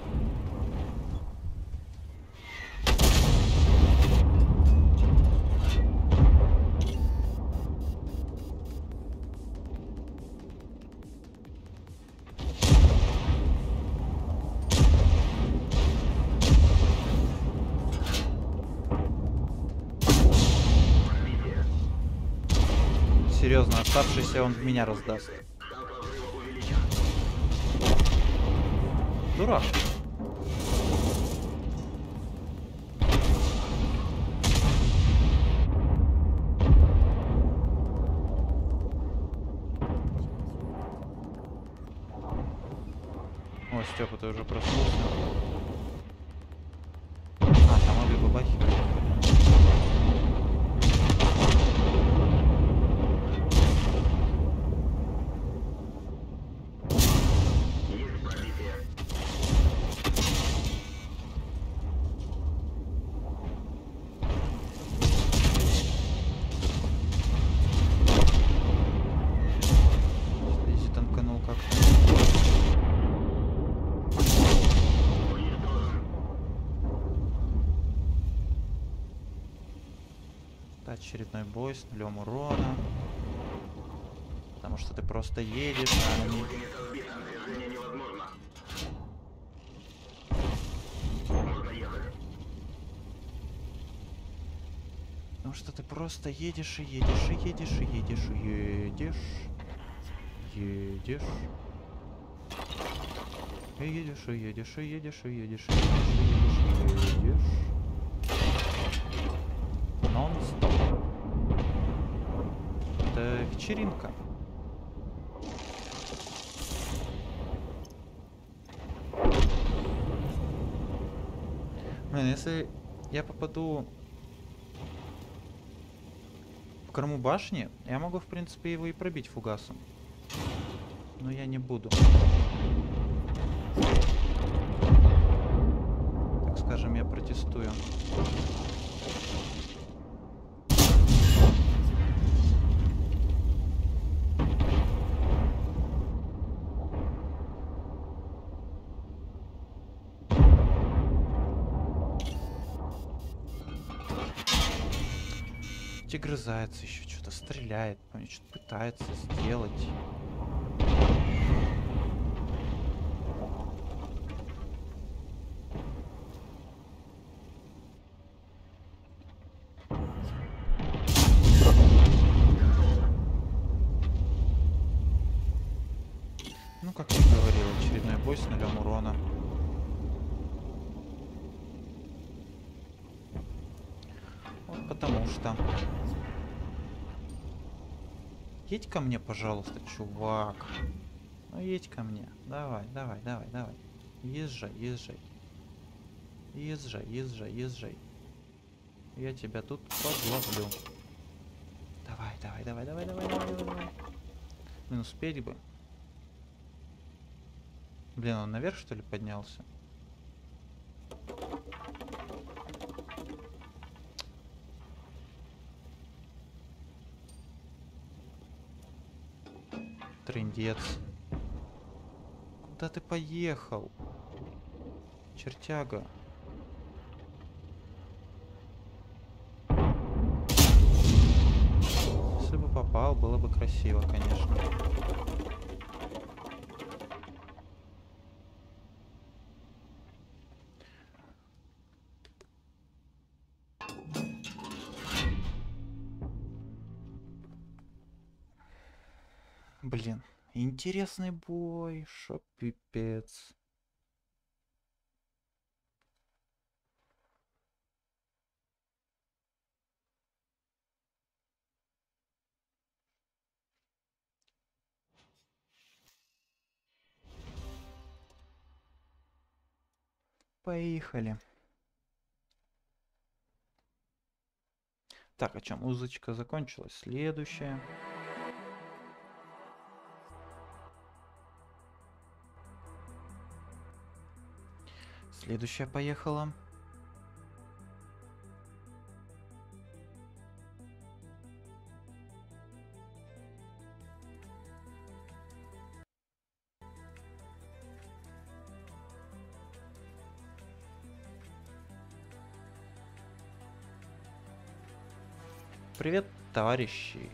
Серьезно, оставшийся он в меня раздаст. Дурак. О, Степа, ты уже проснулся. А, там обе бабахи. Очередной бой с нулем урона. Потому что ты просто едешь, а они... Потому что ты просто едешь и едешь, и едешь, и едешь, и едешь. Едешь. И едешь, и едешь, и едешь, и едешь, и едешь, и едешь, и едешь. Нон-стоп. Это вечеринка. Блин, если я попаду в корму башни, я могу, в принципе, его и пробить фугасом. Но я не буду. Так скажем, я протестую. Грызается еще, что-то стреляет, что-то пытается сделать. Ну, как я говорил, очередной бой с 0 урона. Вот потому что. Едь ко мне, пожалуйста, чувак. Ну, едь ко мне. Давай, давай, давай, давай. Езжай, езжай. Езжай, езжай, езжай. Я тебя тут подловлю. Давай, давай, давай, давай, давай, давай, давай. Блин, успеть бы. Блин, он наверх, что ли, поднялся? Трындец. Куда ты поехал? Чертяга. Если бы попал, было бы красиво, конечно. Блин, интересный бой, шо пипец. Поехали. Так, о чем? Музычка закончилась. Следующая. Следующая поехала. Привет, товарищи.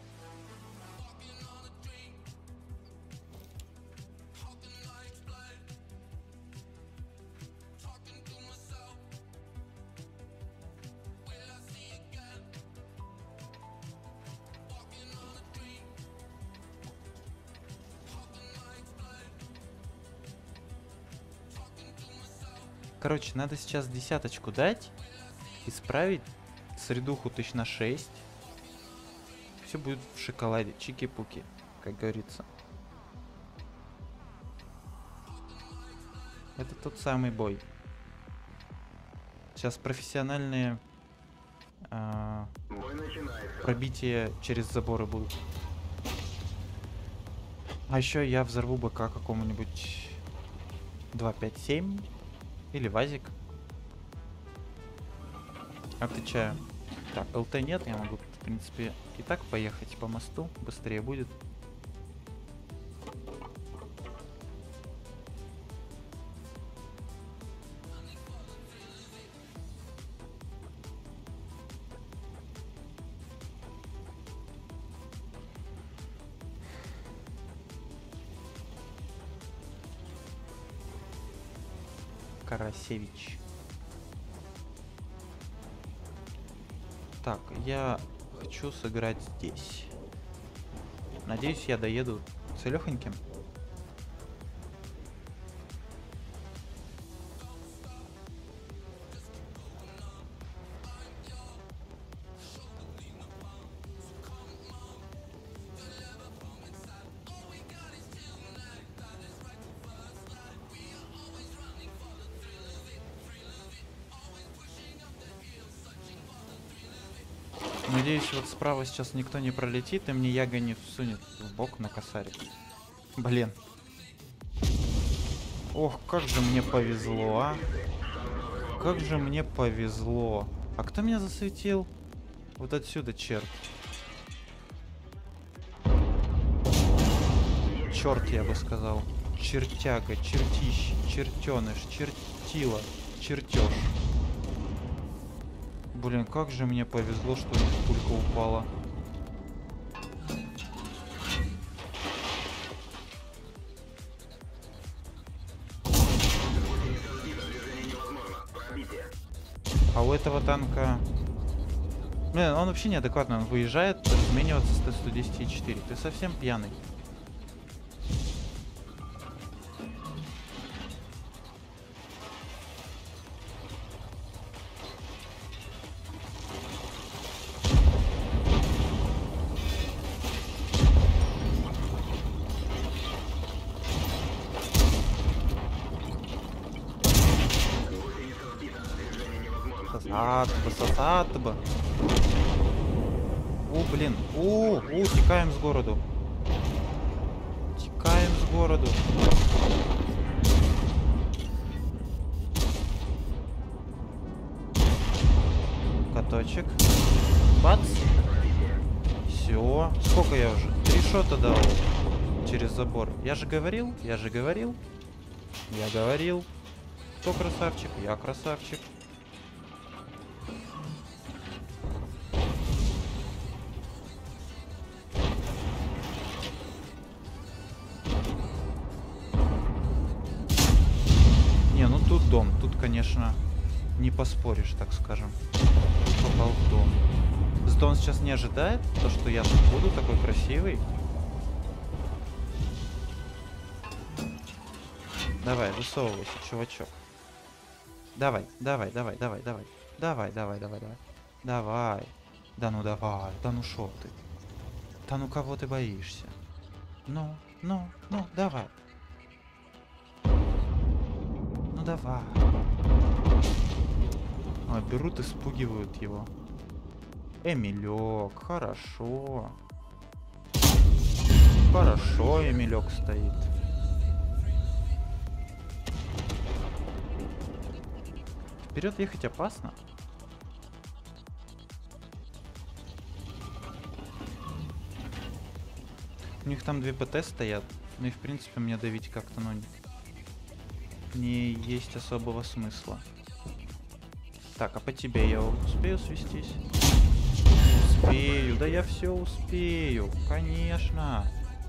Короче, надо сейчас десяточку дать, исправить средуху 1000/6. Все будет в шоколаде, чики-пуки, как говорится. Это тот самый бой. Сейчас профессиональные Бой начинается. пробития через заборы будут. А еще я взорву БК какому-нибудь 257 или ВАЗик. Отвечаю. Так, ЛТ нет, я могу, в принципе, и так поехать по мосту, быстрее будет. Карасевич. Так, я хочу сыграть здесь. Надеюсь, я доеду целёхоньким. Надеюсь, вот справа сейчас никто не пролетит и мне яга не всунет в бок на косарик. Блин. Ох, как же мне повезло, а. Как же мне повезло. А кто меня засветил? Вот отсюда, черт. Черт, я бы сказал. Чертяга, чертищ, чертеныш, чертила, чертеж. Блин, как же мне повезло, что у них пулька упала. А у этого танка... Блин, он вообще неадекватный, он выезжает размениваться с Т-110-4. Ты совсем пьяный. Сосатба. О, блин. Текаем с городу. Текаем с городу. Каточек. Бац. Все. Сколько я уже? 3 шота дал. Через забор. Я же говорил. Я говорил. Кто красавчик? Я красавчик. Дом. Тут, конечно, не поспоришь, так скажем. Попал в дом. Зато он сейчас не ожидает, то, что я тут буду такой красивый. Давай, высовывайся, чувачок. Давай. Давай. Да ну давай. Да ну шо ты? Да ну кого ты боишься? Ну, давай. Давай. Берут и спугивают его. Эмилек, хорошо. Хорошо, Эмилек стоит. Вперед ехать опасно. У них там 2 ПТ стоят. Ну и в принципе мне давить как-то, ну, не есть особого смысла. Так, а по тебе я успею свестись? Успею, да я все успею, конечно.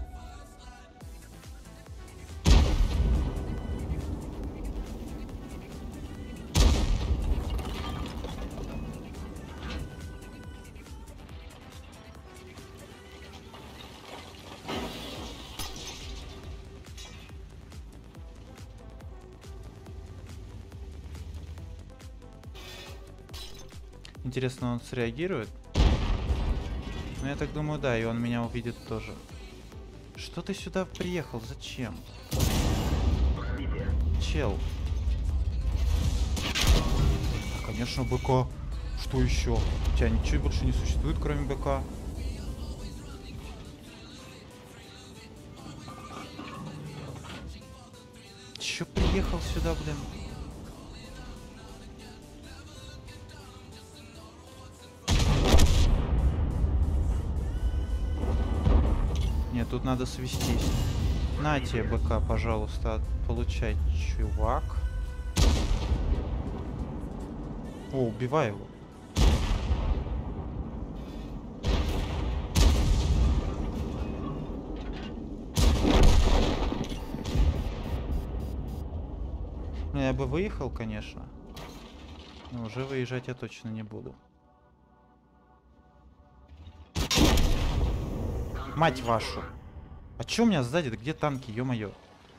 Интересно, он среагирует? Ну, я так думаю, да, и он меня увидит тоже. Что ты сюда приехал? Зачем? Чел. А, конечно, БК. Что еще? У тебя ничего больше не существует, кроме БК. Че приехал сюда, блин? Нет, тут надо свестись. На тебе, БК, пожалуйста, получай, чувак. О, убивай его. Ну, я бы выехал, конечно. Но уже выезжать я точно не буду. Мать вашу. А чё у меня сзади? Где танки, ё-моё?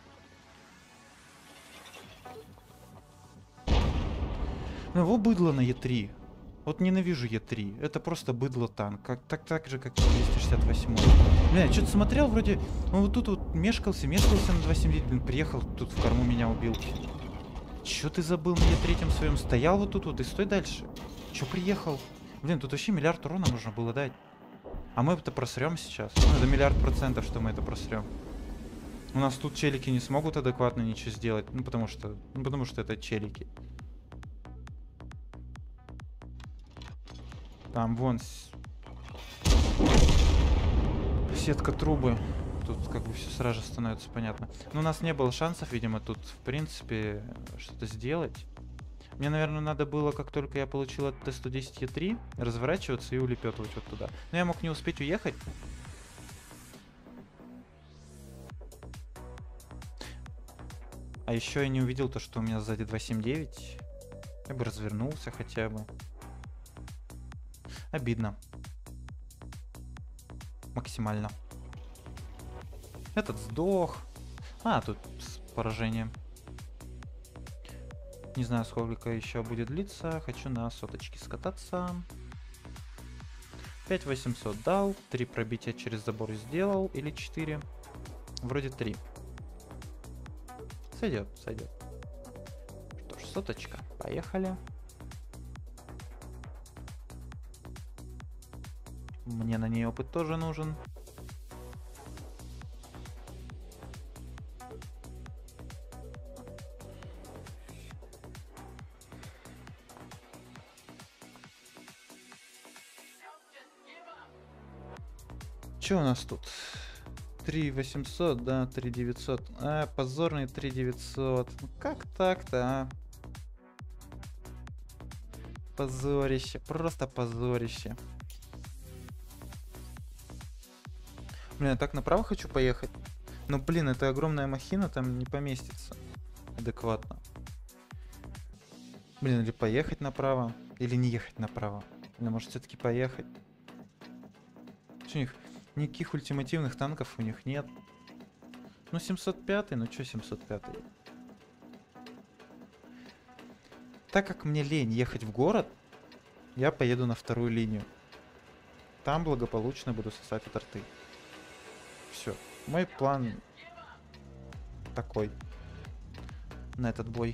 Ну его быдло на Е3. Вот ненавижу Е3. Это просто быдло танк. Так же, как и 268. Бля, я что-то смотрел, вроде... Он вот тут вот мешкался на 279. Блин, приехал, тут в корму меня убил. Чё ты забыл на Е3 своем? Стоял вот тут вот и стой дальше. Чё приехал? Блин, тут вообще миллиард урона нужно было дать. А мы это просрем сейчас. Ну, это миллиард процентов, что мы это просрем. У нас тут челики не смогут адекватно ничего сделать. Ну, потому что это челики. Там вон сетка трубы. Тут как бы все сразу же становится понятно. Но у нас не было шансов, видимо, тут в принципе что-то сделать. Мне, наверное, надо было, как только я получил от Т-110Е3, разворачиваться и улепетывать вот туда. Но я мог не успеть уехать. А еще я не увидел то, что у меня сзади 279. Я бы развернулся хотя бы. Обидно. Максимально. Этот сдох. А, тут с поражением. Не знаю, сколько еще будет длиться. Хочу на соточке скататься. 5800 дал. 3 пробития через забор сделал. Или 4. Вроде 3. Сойдет, сойдет. Что ж, соточка. Поехали. Мне на ней опыт тоже нужен. Что у нас тут? 3800, да, 3900. А, позорный 3900. Ну как так-то, а? Позорище, просто позорище. Блин, я так направо хочу поехать. Но, блин, это огромная махина, там не поместится адекватно. Блин, или поехать направо, или не ехать направо. Или может все-таки поехать. Что у них? Никаких ультимативных танков у них нет. Ну, 705, ну что 705? Так как мне лень ехать в город, я поеду на вторую линию. Там благополучно буду сосать от рты. Все. Мой план такой. На этот бой.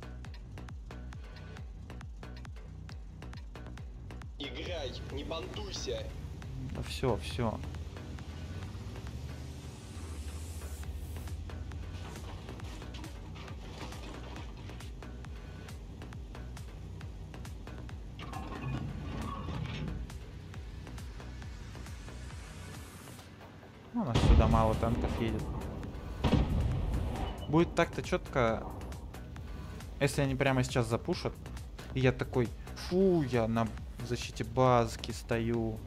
Играй, не бантуйся. Да все, все. У нас сюда мало танков едет. Будет так-то четко, если они прямо сейчас запушат. И я такой, фу, я на защите базки стою.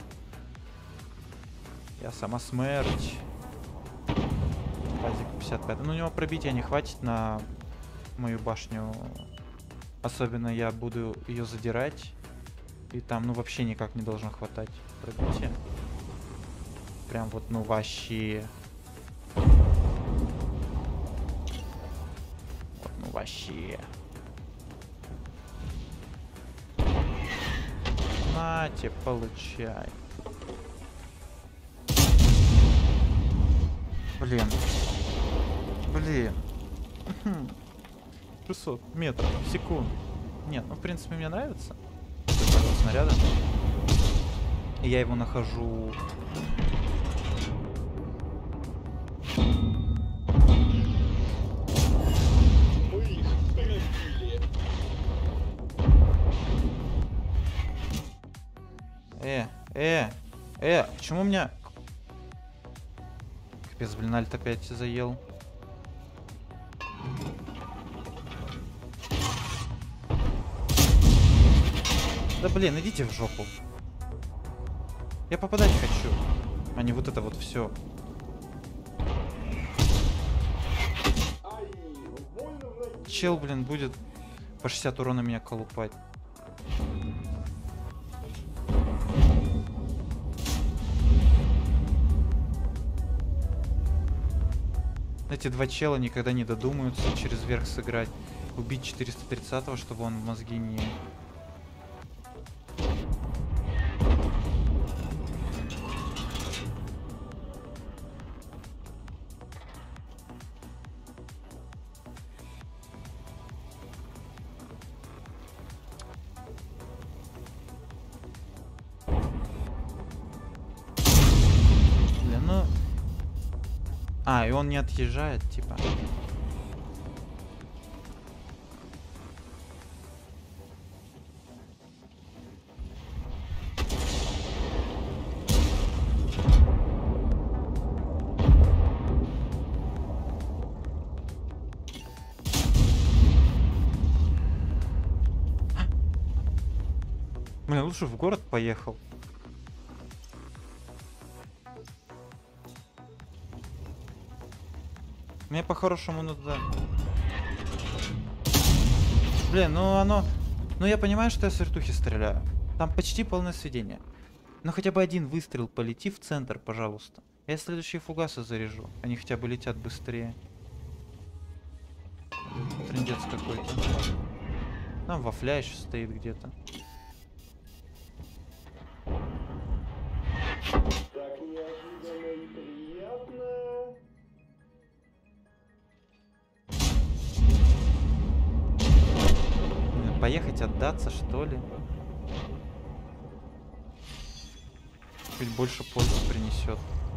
Я сама смерть. Базик 55. Ну, у него пробития не хватит на мою башню. Особенно я буду ее задирать. И там, ну, вообще никак не должно хватать пробития. Прям вот, ну, вообще. Вот, ну, вообще. На тебе, получай. Блин. Блин. 600 метров в секунду. Нет, ну, в принципе, мне нравится. Такой снаряда. И я его нахожу... Мы их пробили. Почему у меня... Капец, блин, альт опять заел. Да блин, идите в жопу. Я попадать хочу, а не вот это вот все. Чел, блин, будет по 60 урона меня колупать. Эти два чела никогда не додумаются через верх сыграть. Убить 430-го, чтобы он мозги не... Блин, ну... А, и он не отъезжает, типа. Блин, лучше в город поехал. Мне по-хорошему надо... Блин, ну оно... Ну я понимаю, что я с вертухи стреляю. Там почти полное сведение. Но хотя бы один выстрел полети в центр, пожалуйста. Я следующие фугасы заряжу. Они хотя бы летят быстрее. Трындец какой-то. Там вафля еще стоит где-то. Так неожиданно и приятно. Блин, поехать отдаться, что ли? Чуть больше пользы принесет.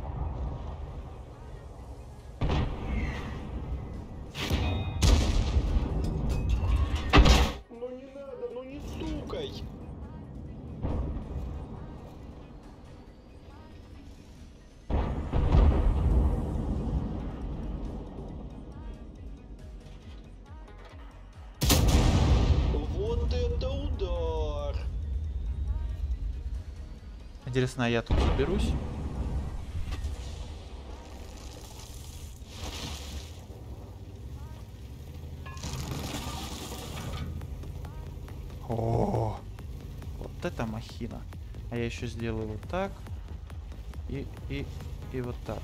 Ну не надо, ну не стукай. Вот это удар. Интересно, а я тут заберусь? О, вот это махина. А я еще сделаю вот так. И вот так.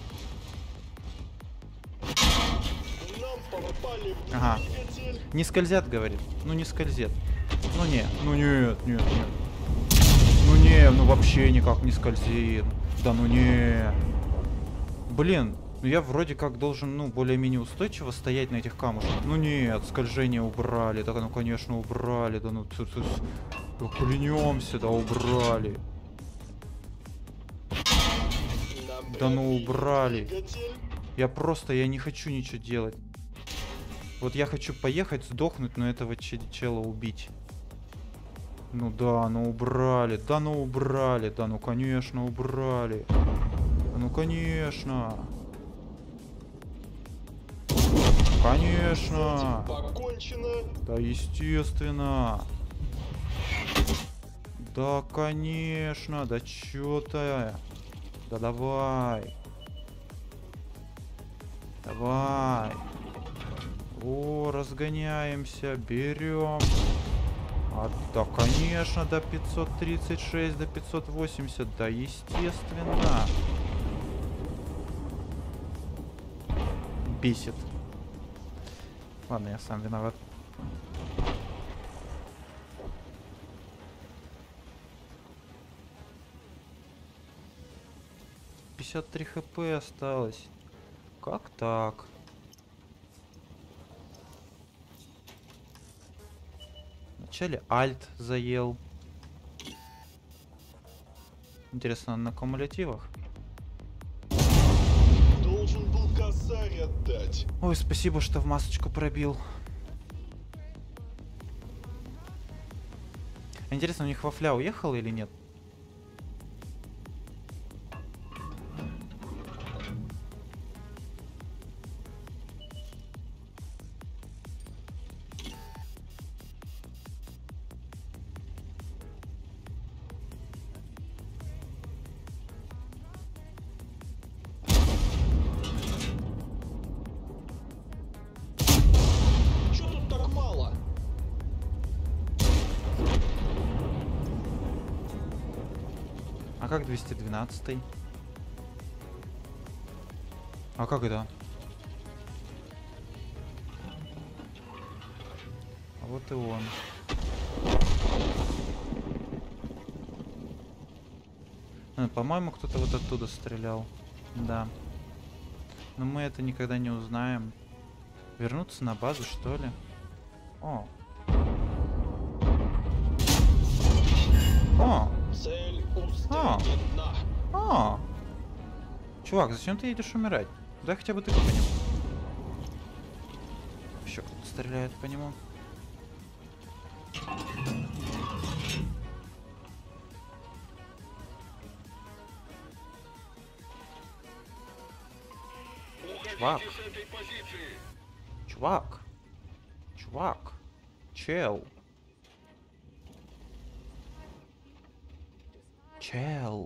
Нам попали в Ага. двигатель. Не скользят, говорит. Ну не скользят. Ну не. Ну нет, нет, нет. Ну не, ну вообще никак не скользит. Да ну не. Блин, ну я вроде как должен, ну, более-менее устойчиво стоять на этих камушках. Ну нет, скольжение убрали. Да ну конечно убрали. Да ну да клянемся, да убрали. Да ну убрали. Двигатель. Я не хочу ничего делать. Вот я хочу поехать, сдохнуть, но этого чела убить. Ну да, ну убрали. Да ну убрали. Да ну конечно убрали. Да ну конечно. Конечно. Покончено. Да естественно. Да конечно. Да чё ты? Да давай. Давай. О, разгоняемся. Берем. А, да, конечно, до 536, до 580. Да, естественно. Бесит. Ладно, я сам виноват. $53 хп осталось. Как так? Вначале альт заел. Интересно, он на кумулятивах? Должен был косарь отдать. Ой, спасибо, что в масочку пробил. Интересно, у них вафля уехала или нет? Чё тут так мало? А как 212? А как это? А вот и он. По-моему, кто-то вот оттуда стрелял. Да. Но мы это никогда не узнаем. Вернуться на базу, что ли? О. О. Цель устранена. О. Чувак, зачем ты едешь умирать? Дай хотя бы ты по нему. Еще кто-то стреляет по нему. Чувак. С этой позиции. Чувак. Чувак. Чел. Чел.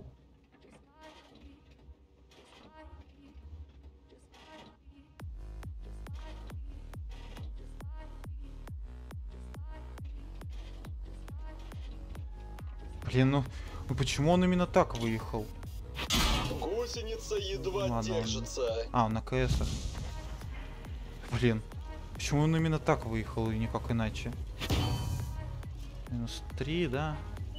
Блин, ну почему он именно так выехал? Гусеница едва Ладно, он- держится. А, он на КСах. Блин, почему он именно так выехал и никак иначе? -3, да?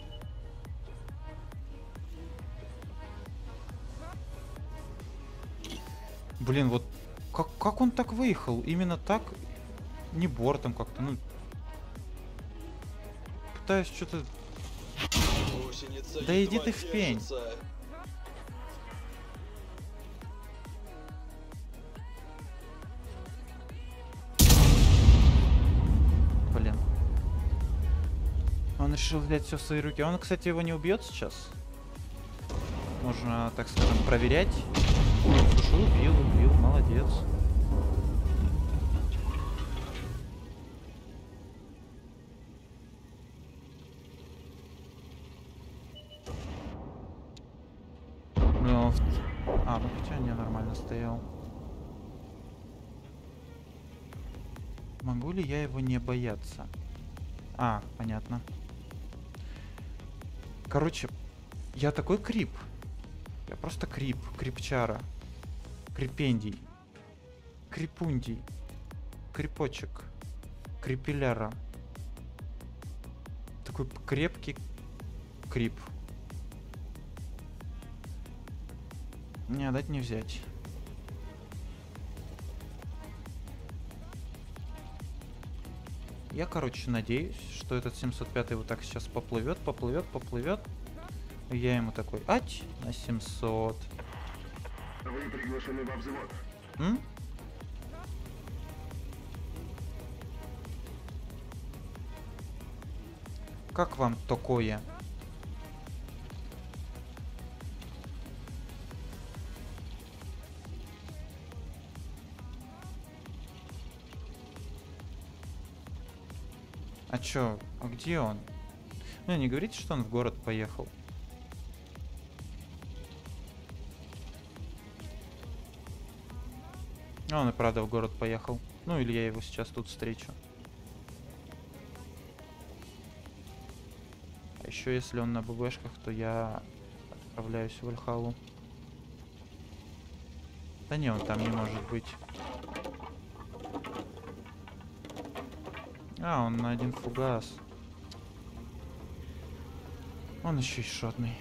Блин, вот как он так выехал? Именно так? Не бортом как-то, ну... Пытаюсь что-то... Гусеница Да иди едва ты в пень. держится. Блин. Он решил взять все в свои руки. Он, кстати, его не убьет сейчас. Можно, так скажем, проверять. Слушай, убил, молодец. Ну, ну хотя не, нормально стоял. Могу ли я его не бояться? А, понятно. Короче, я такой крип. Я просто крип. Крипчара. Крипендий. Крипундий. Крипочек. Крипеляра. Такой крепкий крип. Не, дать не взять. Я, короче, надеюсь, что этот 705 вот так сейчас поплывет. И я ему такой, ать, на 700. Вы приглашены во взвод. М? Как вам такое? А чё? А где он? Ну, не говорите, что он в город поехал. А он и правда в город поехал. Ну, или я его сейчас тут встречу. А еще если он на ББшках, то я отправляюсь в Вальхалу. Да не, он там не может быть. А, он на один фугас. Он еще и шотный.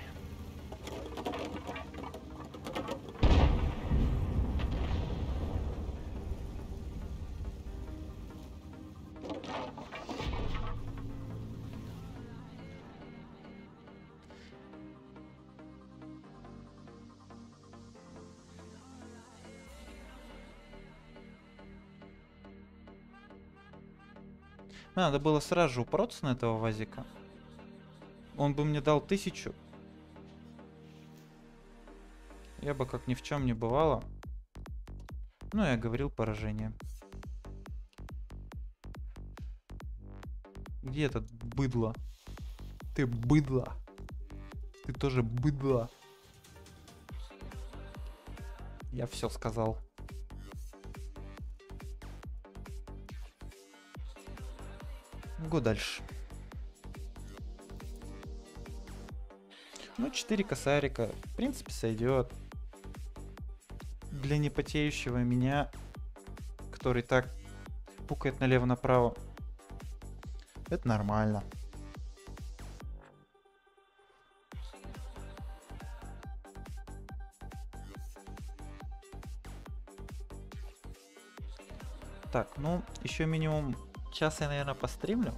Надо было сразу же упороться на этого вазика. Он бы мне дал 1000. Я бы как ни в чем не бывало. Ну, я говорил поражение. Где этот быдло? Ты быдло. Ты тоже быдло. Я все сказал. Го дальше. Ну, 4 косарика. В принципе, сойдет. Для непотеющего меня, который так пукает налево-направо. Это нормально. Так, ну, еще минимум час я, наверное, постримлю.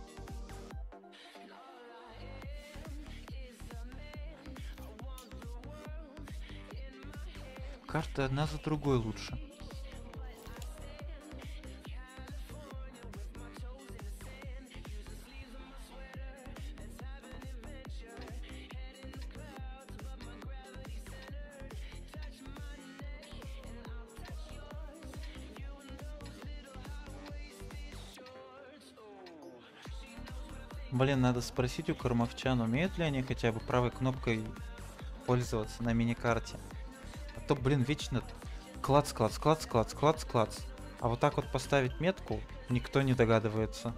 Карты одна за другой лучше. Блин, надо спросить у кормовчан, умеют ли они хотя бы правой кнопкой пользоваться на миникарте. А то, блин, вечно клац, клац, клац, клац, клац, клац. А вот так вот поставить метку никто не догадывается.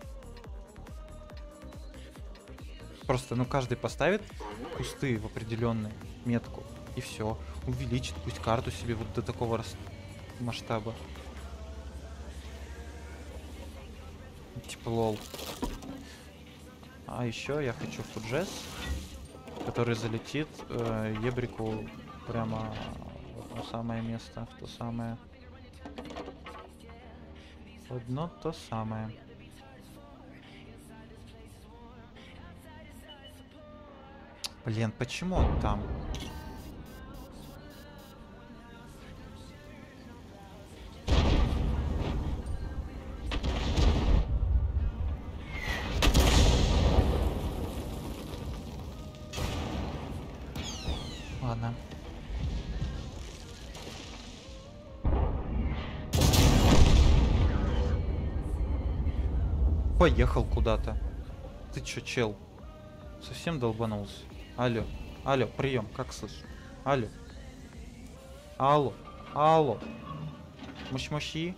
Просто, ну, каждый поставит кусты в определенную метку. И все. Увеличит пусть карту себе вот до такого масштаба. Типа лол. А еще я хочу фуджес, который залетит ебрику прямо в одно самое место, в то самое. Одно то самое. Блин, почему он там? Ладно. Поехал куда-то. Ты чё, чел? Совсем долбанулся? Алло, алло, прием, как слышишь? Алло. Алло, алло. Мощи.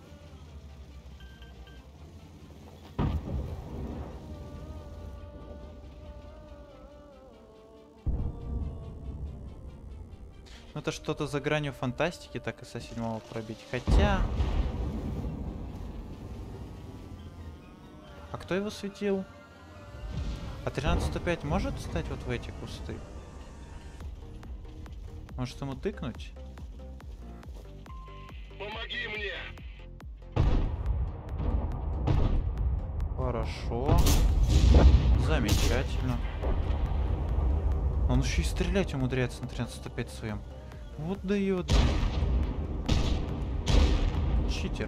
Ну это что-то за гранью фантастики, так и со 7 пробить. Хотя... А кто его светил? А 13.5 может встать вот в эти кусты? Может ему тыкнуть? Помоги мне! Хорошо. Замечательно. Он еще и стрелять умудряется на 13.5 своем. Вот дает. Читер.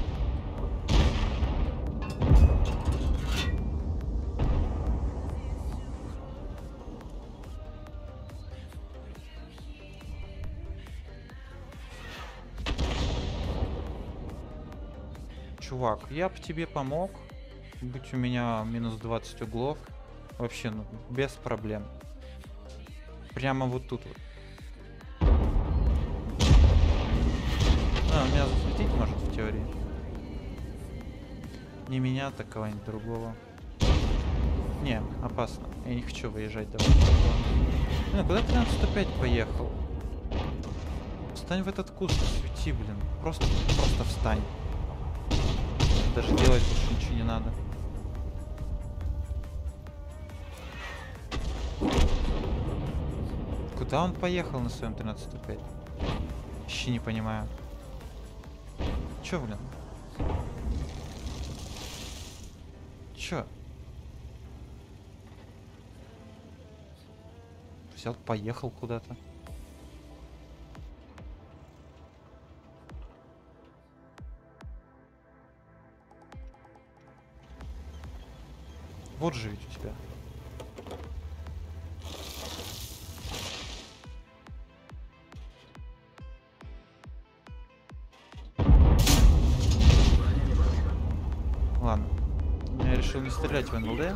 Чувак, я бы тебе помог. Будь у меня минус 20 углов. Вообще, ну, без проблем. Прямо вот тут вот. А, меня засветить может в теории. Не меня, так кого-нибудь другого. Не, опасно. Я не хочу выезжать давай. Ну, куда 13.5 поехал? Встань в этот куст, свети, блин. Просто встань. Даже делать больше ничего не надо. Куда он поехал на своем 13.5? Вообще не понимаю. Чё, блин? Чё? Взял, поехал куда-то. Вот же ведь у тебя. Ладно. Я решил не стрелять в НЛД.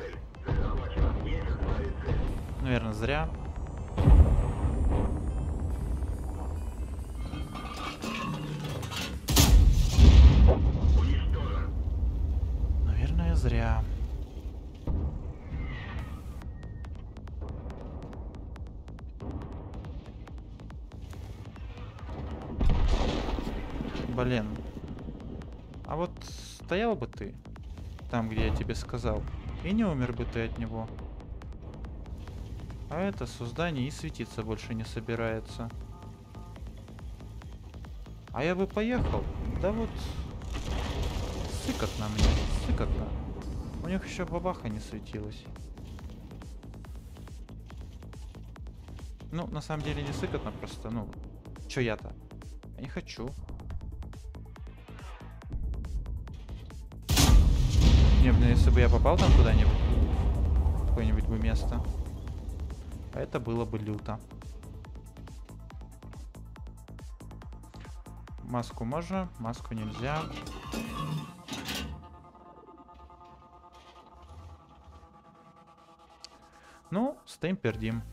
Наверное, зря. Наверное, зря. Блин. А вот стоял бы ты Там, где я тебе сказал. И не умер бы ты от него. А это создание и светиться больше не собирается. А я бы поехал. Да вот... Сыкотно мне. Сыкотно. У них еще бабаха не светилась. Ну, на самом деле не сыкотно, просто, ну... Чё я-то? Я не хочу. Не, блин, если бы я попал там куда-нибудь, в какое-нибудь бы место, это было бы люто. Маску можно, маску нельзя. Ну, стоим, пердим.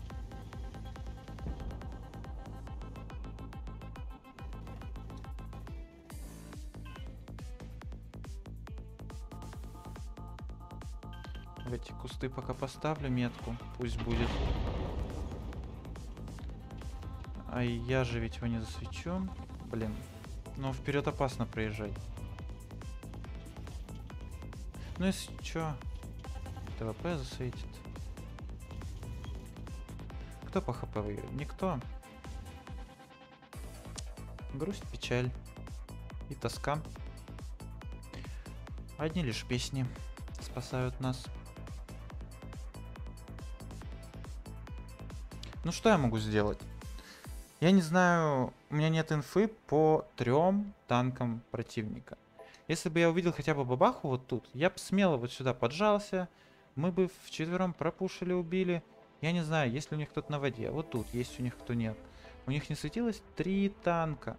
В эти кусты пока поставлю метку, пусть будет. А я же ведь его не засвечу. Блин. Но вперед опасно проезжать. Ну если чё, ТВП засветит. Кто по ХП выиграет? Никто. Грусть, печаль и тоска. Одни лишь песни спасают нас. Ну что я могу сделать? Я не знаю, у меня нет инфы по 3 танкам противника. Если бы я увидел хотя бы бабаху вот тут, я бы смело вот сюда поджался, мы бы вчетвером пропушили, убили. Я не знаю, есть ли у них кто-то на воде. Вот тут есть у них, кто нет. У них не светилось 3 танка.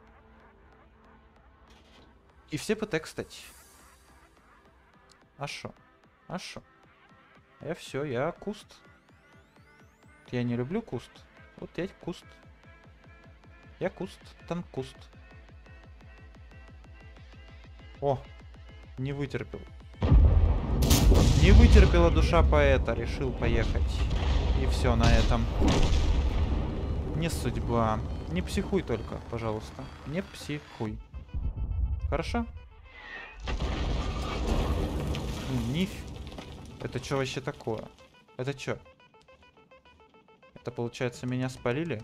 И все ПТ, кстати. А шо? А шо? Я все, я куст. Я не люблю куст. Вот я куст. Я куст, танк куст. О, не вытерпел. Не вытерпела душа поэта, решил поехать. И все на этом. Не судьба. Не психуй только, пожалуйста. Не психуй. Хорошо? Ниф. Это что вообще такое? Это что? Это получается меня спалили?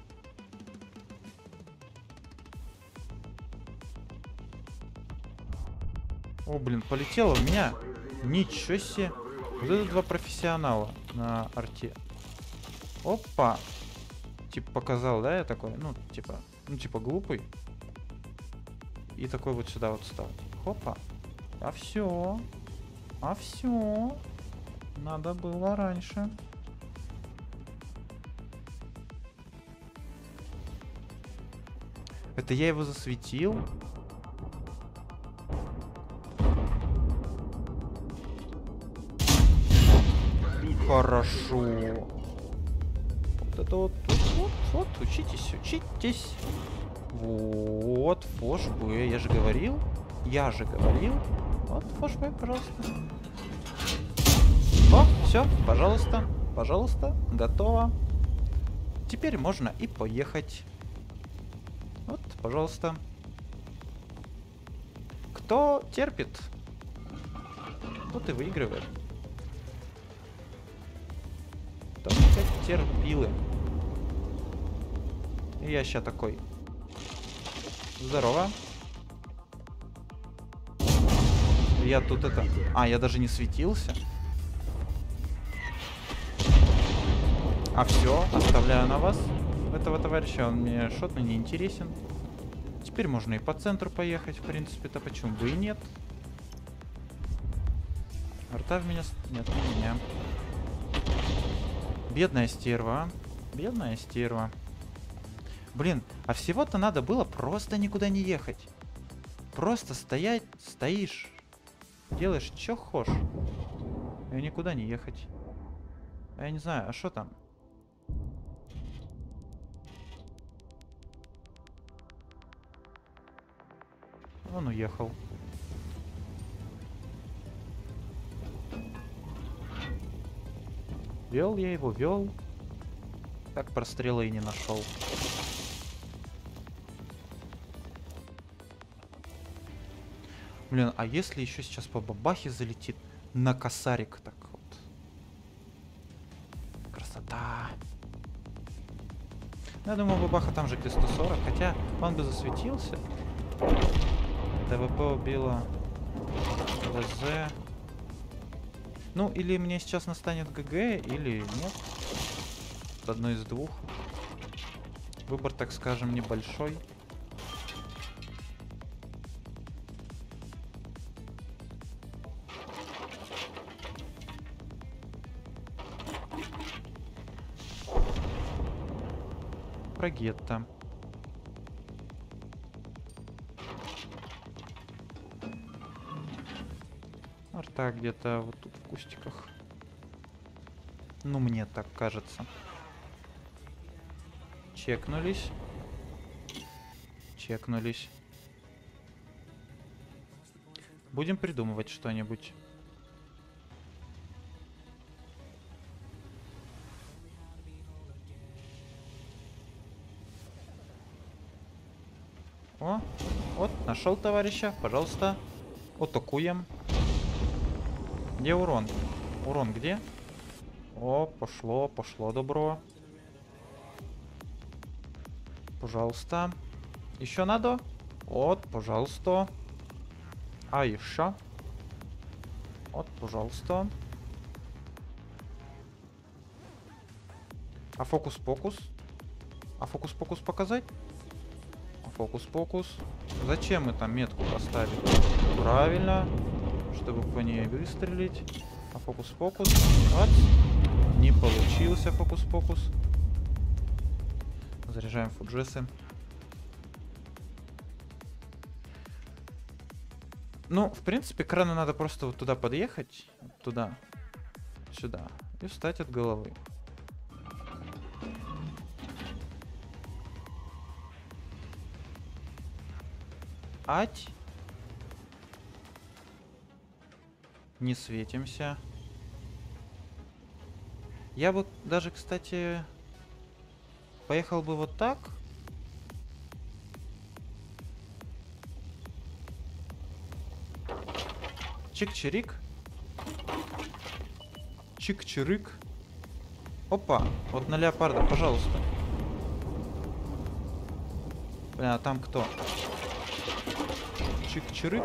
О, блин, полетело в меня. Ничего себе. Вот это 2 профессионала на арте. Опа. Типа показал, да, я такой? Ну, типа глупый. И такой вот сюда вот стал. Хопа. А все. А все. Надо было раньше. Это я его засветил? Хорошо. Вот это вот, учитесь, учитесь. Вот, фош Б, я же говорил. Вот, фош Б, пожалуйста. О, все, пожалуйста, готово. Теперь можно и поехать. Вот, пожалуйста. Кто терпит, тот и выигрывает. Только терпилы. И я ща такой. Здорово. Я тут это... А, я даже не светился. А все, оставляю на вас этого товарища. Он мне шотно не интересен. Теперь можно и по центру поехать, в принципе-то. Почему бы и нет? Арта в меня... Нет, не меня. Бедная стерва. Бедная стерва. Блин, а всего-то надо было просто никуда не ехать. Просто стоять, стоишь. Делаешь, что хочешь. И никуда не ехать. А я не знаю, а что там? Он уехал. Вел я его, вел. Так прострела и не нашел. Блин, а если еще сейчас по бабахе залетит? На косарик так вот. Красота. Ну, я думаю, бабаха там же где 140, хотя он бы засветился. ТВП убило. ВЗ. Ну, или мне сейчас настанет ГГ, или нет. Одно из двух. Выбор, так скажем, небольшой. Про гетто. Арта где-то вот тут в кустиках. Ну, мне так кажется. Чекнулись. Чекнулись. Будем придумывать что-нибудь. О, вот, нашел товарища, пожалуйста. Атакуем. Где урон? Урон где? О, пошло, пошло добро. Пожалуйста. Еще надо? Вот, пожалуйста. А еще? Вот, пожалуйста. А фокус-покус? А фокус-покус показать? А фокус-покус. Зачем мы там метку поставили? Правильно. Чтобы по ней выстрелить. А фокус-покус. Вот. Не получился фокус-покус. Заряжаем фуджесы. Ну, в принципе, к крану надо просто вот туда подъехать. Туда. Сюда. И встать от головы. Ать. Не светимся. Я бы даже, кстати, поехал бы вот так. Чик-чирик. Чик-чирик. Опа. Вот на леопарда, пожалуйста. Бля, а там кто? Чик-чирик.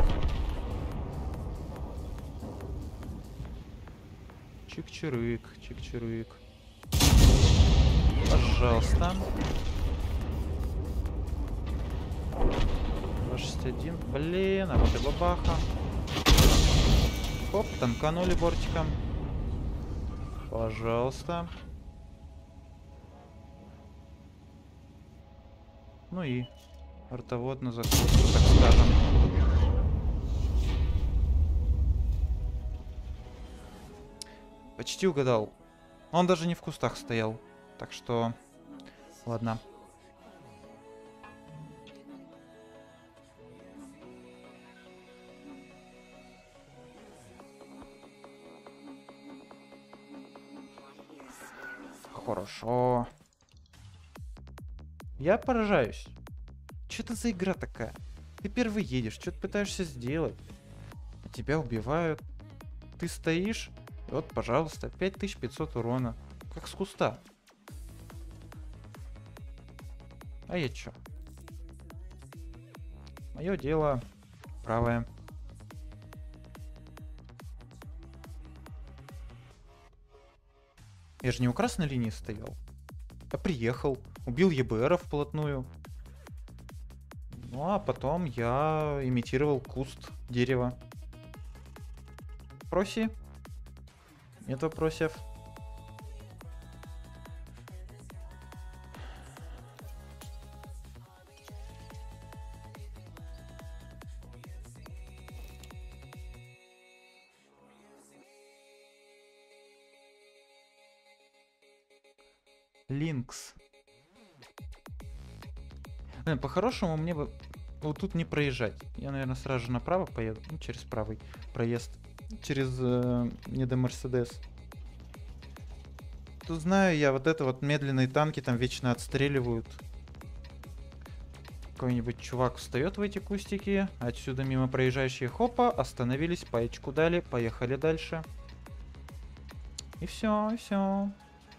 Чик-чирик, чик-чирик. Пожалуйста. 261. Блин, а вот и бабаха. Хоп, танканули бортиком. Пожалуйста. Ну и ротовод на закуску, так скажем. Почти угадал. Он даже не в кустах стоял. Так что... Ладно. Хорошо. Я поражаюсь. Что это за игра такая? Ты первый едешь, что-то пытаешься сделать. А тебя убивают. Ты стоишь... Вот, пожалуйста, 5500 урона. Как с куста. А я чё? Мое дело правое. Я же не у красной линии стоял. Я приехал, убил ЕБРа вплотную. Ну а потом я имитировал куст дерева. Проси. Нет вопросов. Линкс. По-хорошему мне бы вот тут не проезжать. Я, наверное, сразу же направо поеду. Ну, через правый проезд. Через не до Мерседес. Тут знаю я, вот это вот медленные танки там вечно отстреливают. Какой-нибудь чувак встает в эти кустики. Отсюда мимо проезжающие, хопа, остановились, паечку дали, поехали дальше. И все, и все.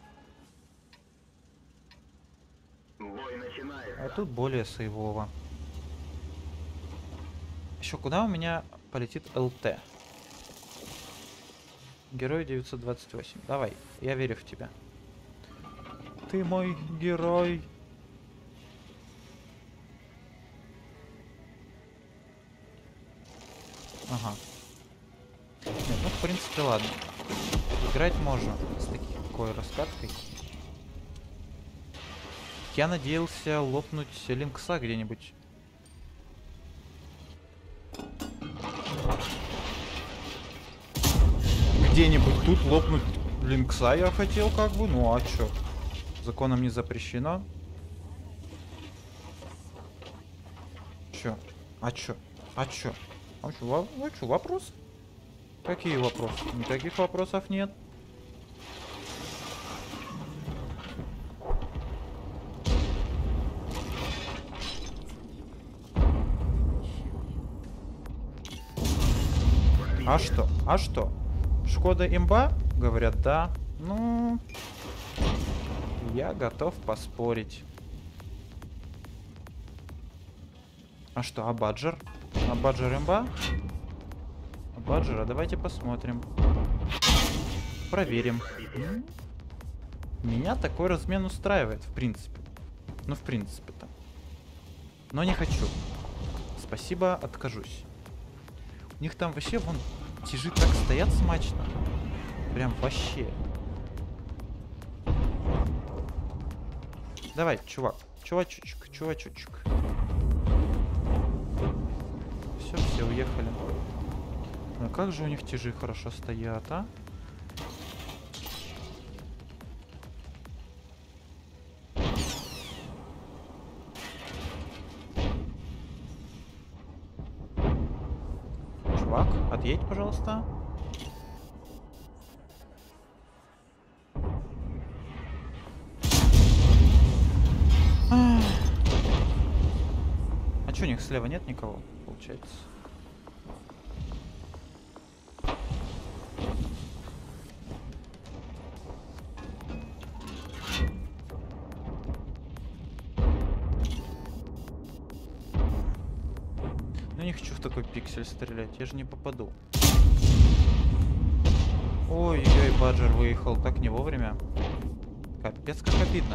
Бой начинается. А тут более сейвово. Еще куда у меня полетит ЛТ? Герой 928. Давай, я верю в тебя. Ты мой герой. Ага. Нет, ну в принципе ладно. Играть можно с такой раскаткой. Я надеялся лопнуть линкса где-нибудь. Где-нибудь тут лопнуть линкса я хотел как бы. Ну а чё? Законом не запрещено. Чё? А чё? А чё? А чё, вопрос? Какие вопросы? Никаких вопросов нет. А что? А что? Шкода имба? Говорят, да. Ну, я готов поспорить. А что, а Баджер? А Баджер имба? А Баджера давайте посмотрим. Проверим. Меня такой размен устраивает, в принципе. Ну, в принципе-то. Но не хочу. Спасибо, откажусь. У них там вообще, вон, тяжи так стоят смачно. Прям вообще. Давай, чувак. Чувачочек, чувачочек. Все уехали. Ну как же у них тяжи хорошо стоят, а? Чувак, отъедь, пожалуйста. А чё, у них слева нет никого, получается? Ну не хочу в такой пиксель стрелять, я же не попаду. Ой-ой, Баджер выехал так не вовремя. Капец, как обидно.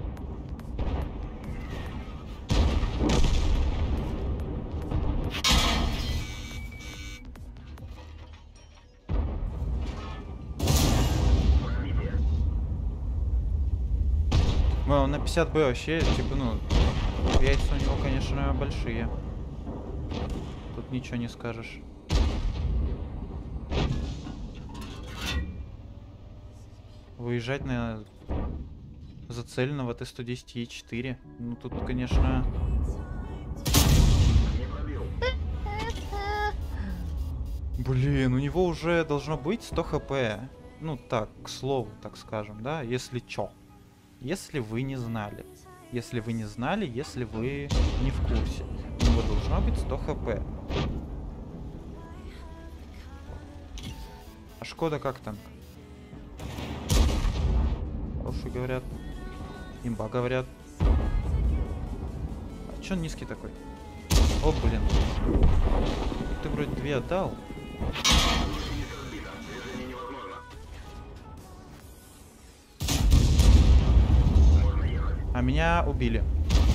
Он на 50 Б вообще, типа, ну, яйца у него, конечно, большие. Тут ничего не скажешь. Выезжать на зацеленного Т-110 Е4. Ну, тут, конечно... Блин, у него уже должно быть 100 хп. Ну, так, к слову, так скажем, да, если чё. Если вы не знали. Если вы не знали, если вы не в курсе. У него должно быть 100 хп. А Шкода как танк? Хороший, говорят. Имба, говорят. А чё он низкий такой? О, блин. Ты вроде 2 отдал. А меня убили.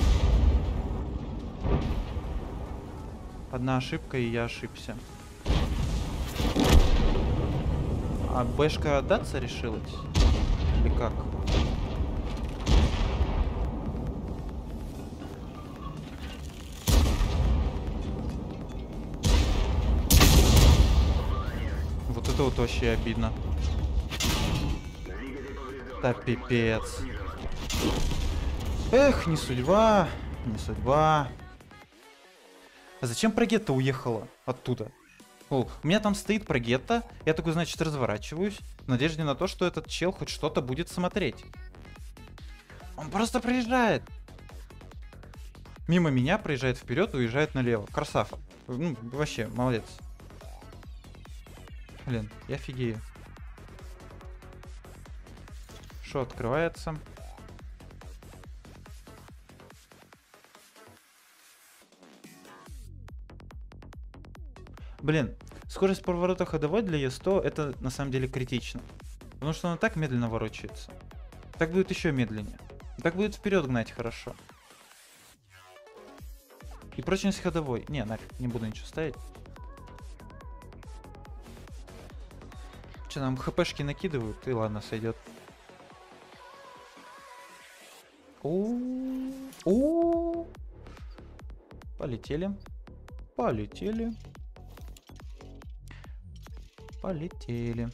Одна ошибка, и я ошибся. А Бэшка отдаться решилась? Или как? Вот это вот вообще обидно. Да пипец. Эх, не судьба, не судьба. А зачем Прогетта уехала оттуда? О, у меня там стоит Прогетта, я такой, значит, разворачиваюсь, в надежде на то, что этот чел хоть что-то будет смотреть. Он просто приезжает. Мимо меня проезжает вперед, уезжает налево. Красава. Ну, вообще, молодец. Блин, я офигею. Что открывается? Блин, скорость поворота ходовой для Е100 это на самом деле критично. Потому что она так медленно ворочается. Так будет еще медленнее. Так будет вперед гнать хорошо. И прочность ходовой. Не, нафиг, не буду ничего ставить. Че, нам хпшки накидывают? И ладно, сойдет. У. Полетели. Полетели. Полетели.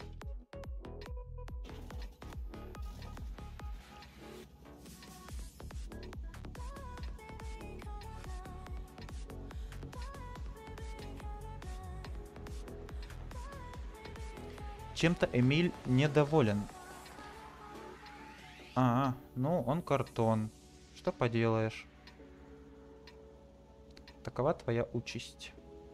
Чем-то Эмиль недоволен. Ну он картон. Что поделаешь? Такова твоя участь.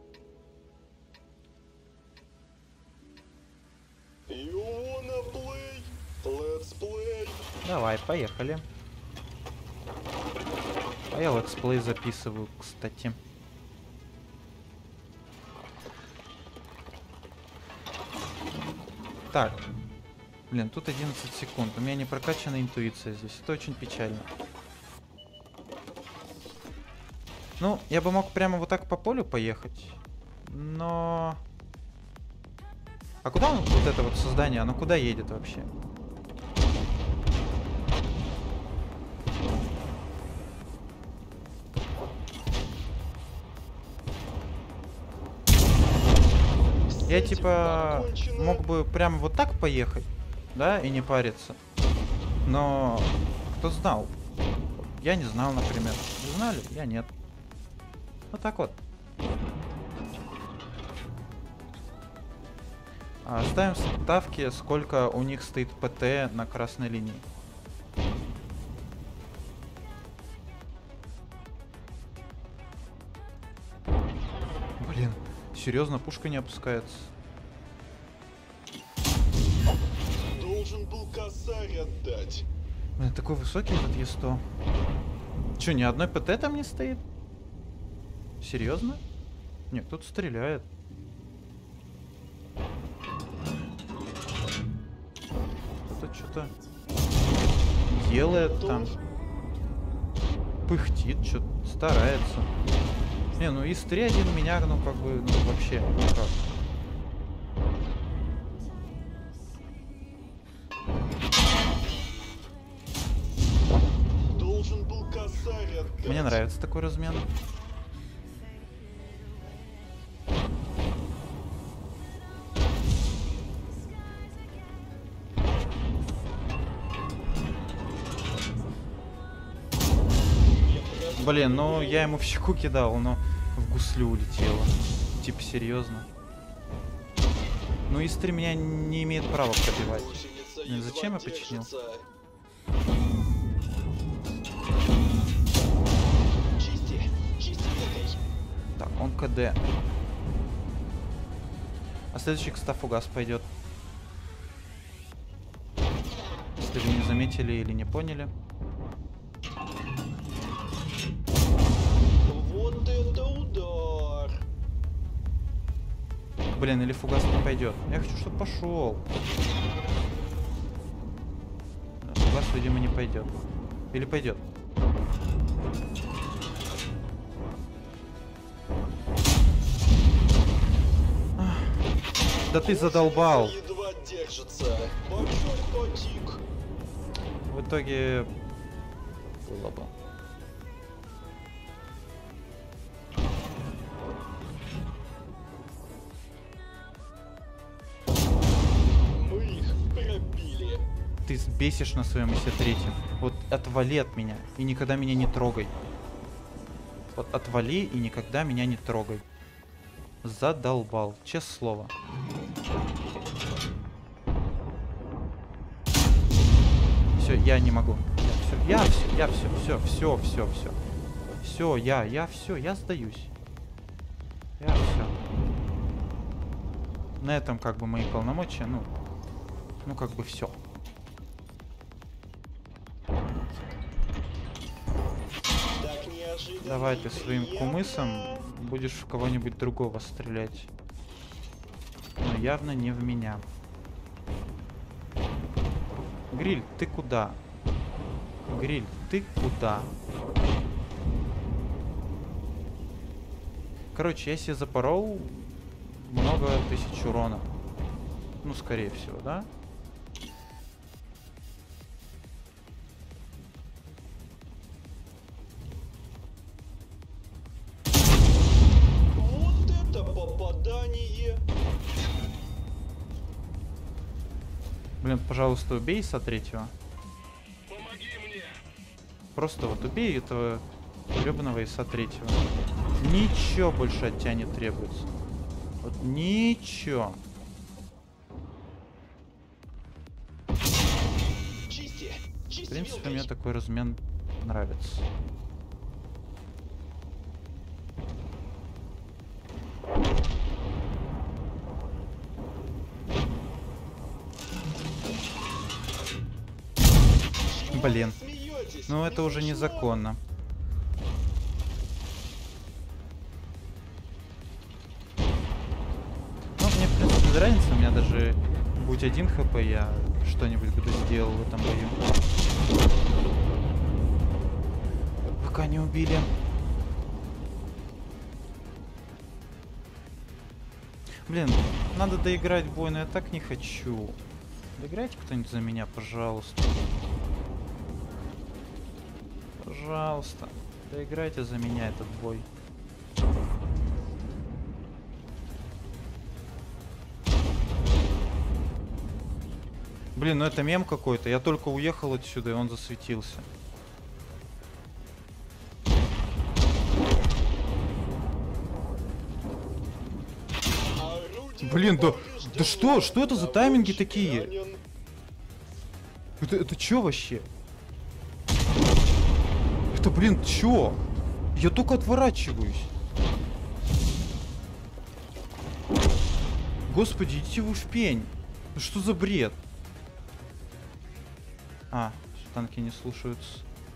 You wanna play? Let's play. Давай, поехали. А я летсплей записываю, кстати. Так. Блин, тут 11 секунд. У меня не прокачана интуиция здесь. Это очень печально. Ну, я бы мог прямо вот так по полю поехать. Но... А куда он, вот это вот создание, оно куда едет вообще? Я типа мог бы прямо вот так поехать, да, и не париться. Но кто знал? Я не знал, например. Вы знали? Я нет. Вот так вот. Ставим ставки, сколько у них стоит ПТ на красной линии. Блин, серьезно, пушка не опускается. Должен был косарь отдать. Блин, такой высокий этот Е100. Че, ни одной ПТ там не стоит? Серьезно? Нет, кто-то стреляет. Кто-то что-то делает там. Пыхтит, что-то старается. Не, ну ИС-3 меня, ну как бы, ну вообще, ну как. Должен был косарь отдать. Мне нравится такой размен. Блин, ну я ему в щеку кидал, но в гуслю улетело. Типа серьезно. Ну ИС-3 меня не имеет права пробивать. Гусеница Блин, зачем я едва починил? держится. Чисти, чисти этой. Так, он КД. А следующий к стафугас пойдет. Если вы не заметили или не поняли. Вот это удар. Блин, или фугас не пойдет. Я хочу, чтобы пошел. Фугас, видимо, не пойдет. Или пойдет. Да ты задолбал. Гусеница едва держится. Большой потик. В итоге было бы. Мы их пробили. Ты бесишь на своем ИС-3. Вот отвали от меня и никогда меня не трогай. Вот отвали и никогда меня не трогай. Задолбал, честное слово. Все, я не могу. Я все. Все, я сдаюсь. Я все. На этом как бы мои полномочия, ну как бы все. Так неожиданно. Давай и ты своим приятно. кумысом будешь в кого-нибудь другого стрелять. Но явно не в меня. Гриль, ты куда? Гриль, ты куда? Короче, я себе запорол много тысяч урона. Ну, скорее всего, да? Вот это попадание. Блин, пожалуйста, убей ИСа-3. Просто вот убей этого гребаного ИСа-3. Ничего больше от тебя не требуется. Вот ничего. Чисти. Чисти, В принципе, мелкий. мне такой размен нравится. Чего Блин. вы смеетесь? Ну, это уже смешно? незаконно. Ну, мне, в принципе, без разницы. У меня даже будь 1 хп, я что-нибудь буду сделал в этом бою. Пока не убили. Блин, надо доиграть бой, но я так не хочу. Доиграйте кто-нибудь за меня, пожалуйста. Пожалуйста, доиграйте за меня этот бой. Блин, ну это мем какой-то. Я только уехал отсюда, и он засветился. Орудие Блин, да повреждено. что это за тайминги Наводчик такие? ранен. Это чё вообще? Это, блин, чё? Я только отворачиваюсь. Господи, идите вы в пень. Ну что за бред? А, танки не слушаются.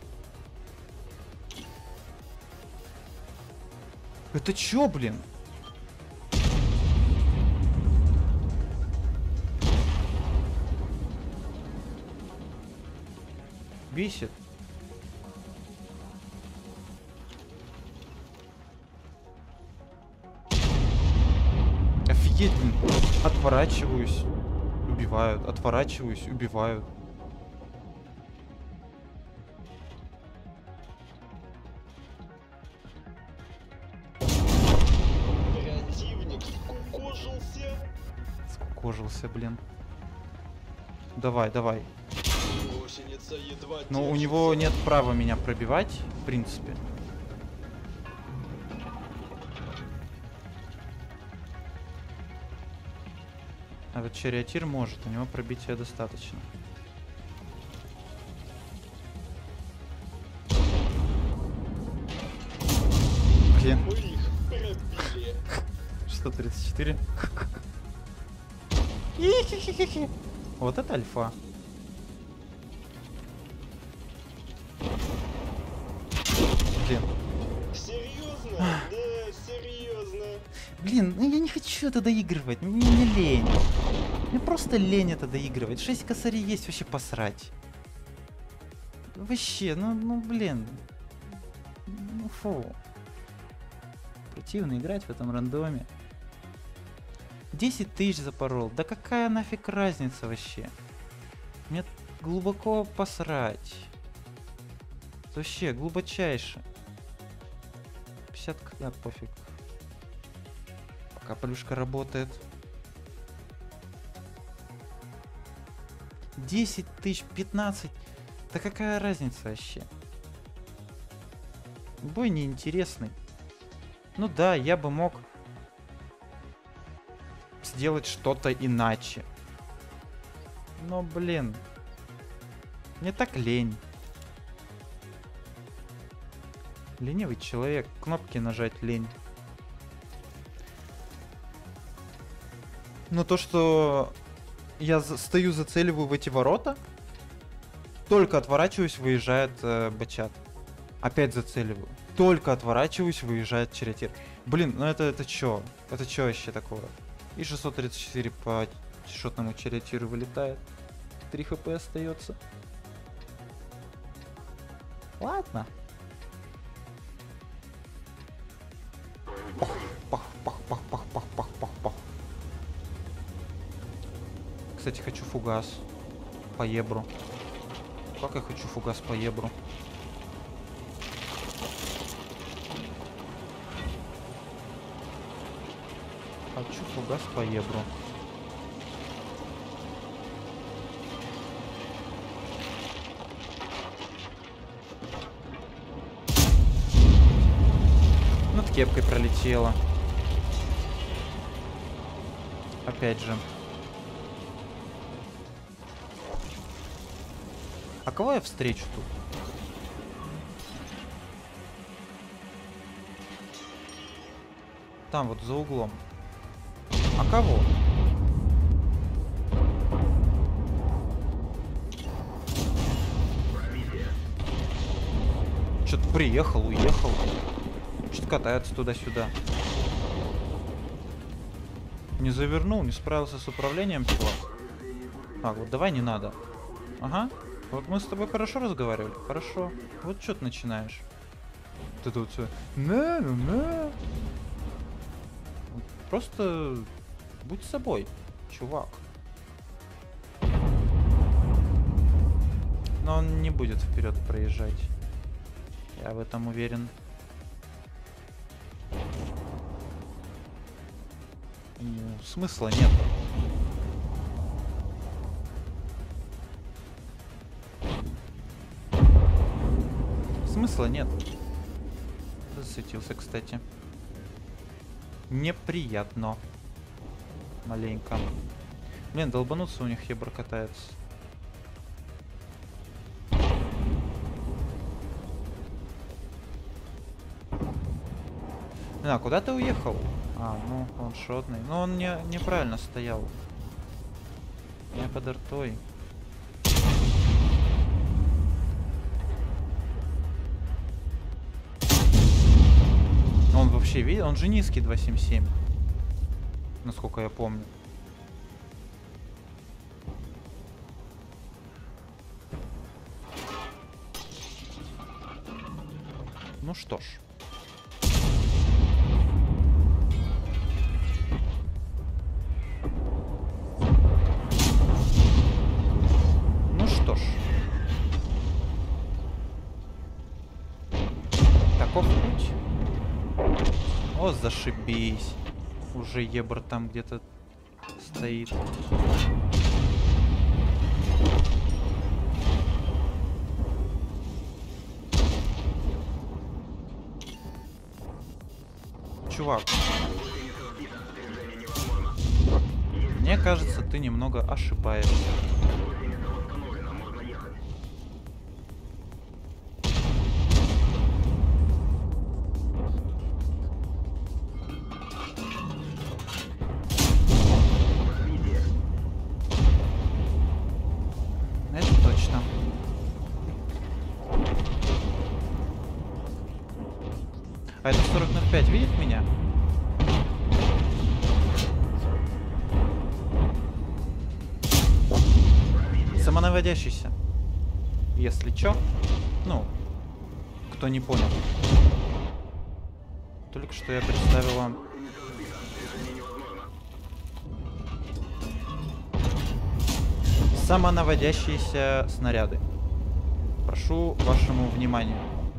Это чё, блин? Бесит. Офигеть, блин. Отворачиваюсь. Убивают. Отворачиваюсь, убивают. Противник скукожился. Скукожился, блин. Давай, давай. Гусеница едва Но у него держится. нет права меня пробивать, в принципе. А вот Чариатир может, у него пробития достаточно. Блин, Мы их пробили. 134. Вот это альфа. Блин. Серьезно? Да, серьезно. Блин, ну я не хочу это доигрывать. Мне лень. Мне просто лень это доигрывать. 6 косарей есть, вообще посрать. Вообще, ну блин. Ну фу. Противно играть в этом рандоме. 10 тысяч запорол. Да какая нафиг разница вообще? Мне глубоко посрать. Вообще, глубочайше. 50 к... пофиг. Пока плюшка работает. 10 тысяч, 15. Да какая разница вообще? Бой неинтересный. Ну да, я бы мог сделать что-то иначе. Но, блин. Мне так лень. Ленивый человек. Кнопки нажать лень. Но то, что я стою, зацеливаю в эти ворота, только отворачиваюсь, выезжает бачат. Опять зацеливаю. Только отворачиваюсь, выезжает черетир. Блин, ну это чё? Это чё вообще такое? И 634 по шотному черетиру вылетает. 3 хп остается. Ладно. Пах, пах, пах, пах, пах, пах, пах, пах, пах. Кстати, хочу фугас по ебру. Как я хочу фугас по ебру? Хочу фугас по ебру. Над кепкой пролетела. Опять же. А кого я встречу тут? Там вот за углом. А кого? Что-то приехал, уехал. Что-то катается туда-сюда. Не завернул, не справился с управлением, чувак. А, вот давай не надо. Ага. Вот мы с тобой хорошо разговаривали. Хорошо. Вот что ты начинаешь. Ты тут все. На. Просто будь собой, чувак. Но он не будет вперед проезжать. Я в этом уверен. Ну, смысла нет. Смысла нет. Засветился, кстати. Неприятно. Маленько. Блин, долбануться у них ебр катается. А, куда ты уехал? А, ну, он шотный. Но он неправильно стоял. Я под артой. Он вообще видел? Он же низкий 277. Насколько я помню. Ну что ж. Ну что ж. Таков путь. О, зашибись. Уже ебр там где-то стоит. Чувак. Мне кажется, ты немного ошибаешься. Это точно. А это 4005 видит меня? Самонаводящийся. Если чё. Ну, кто не понял. Только что я представил вам. Самонаводящиеся снаряды. Прошу вашему вниманию.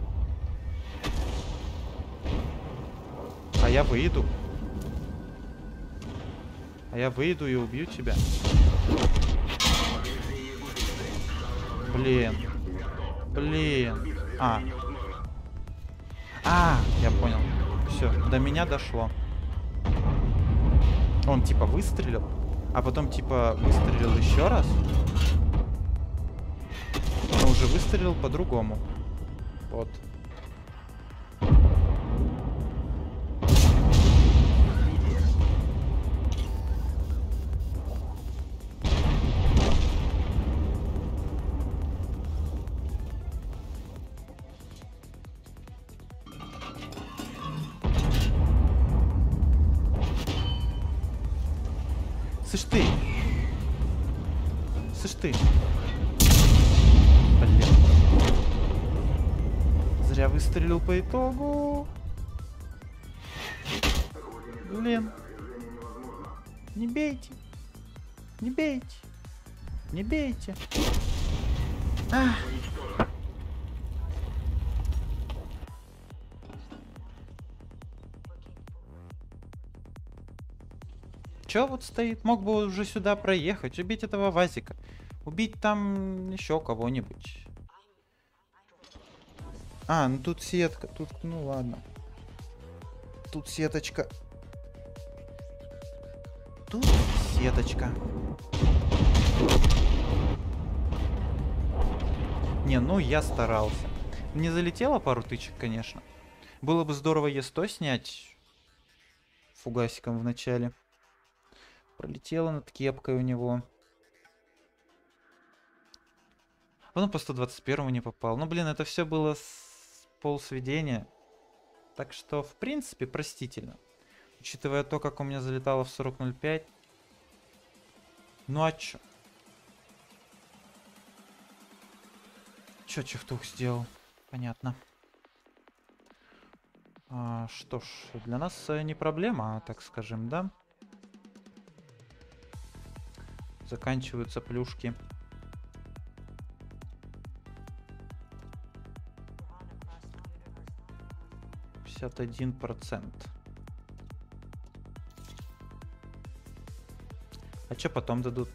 А я выйду. А я выйду и убью тебя. Блин. Блин. А, я понял. Все, до меня дошло. Он типа выстрелил, а потом типа выстрелил еще раз. Но уже выстрелил по-другому. Вот. Слышь ты! Слышь ты! Блин. Зря выстрелил по итогу. Блин. Не бейте. Не бейте. Не бейте. Ах. Чё вот стоит? Мог бы уже сюда проехать, убить этого Вазика. Убить там еще кого-нибудь. А, ну тут сетка. Тут, ну ладно. Тут сеточка. Тут сеточка. Не, ну я старался. Не залетело пару тычек, конечно. Было бы здорово Е100 снять фугасиком в начале. Пролетело над кепкой у него. Он по 121 не попал. Ну, блин, это все было с полсведения. Так что, в принципе, простительно. Учитывая то, как у меня залетало в 40.05. Ну а чё? Чё Чехтух сделал? Понятно. Что ж, для нас не проблема, так скажем, да? Заканчиваются плюшки. %. А чё потом дадут?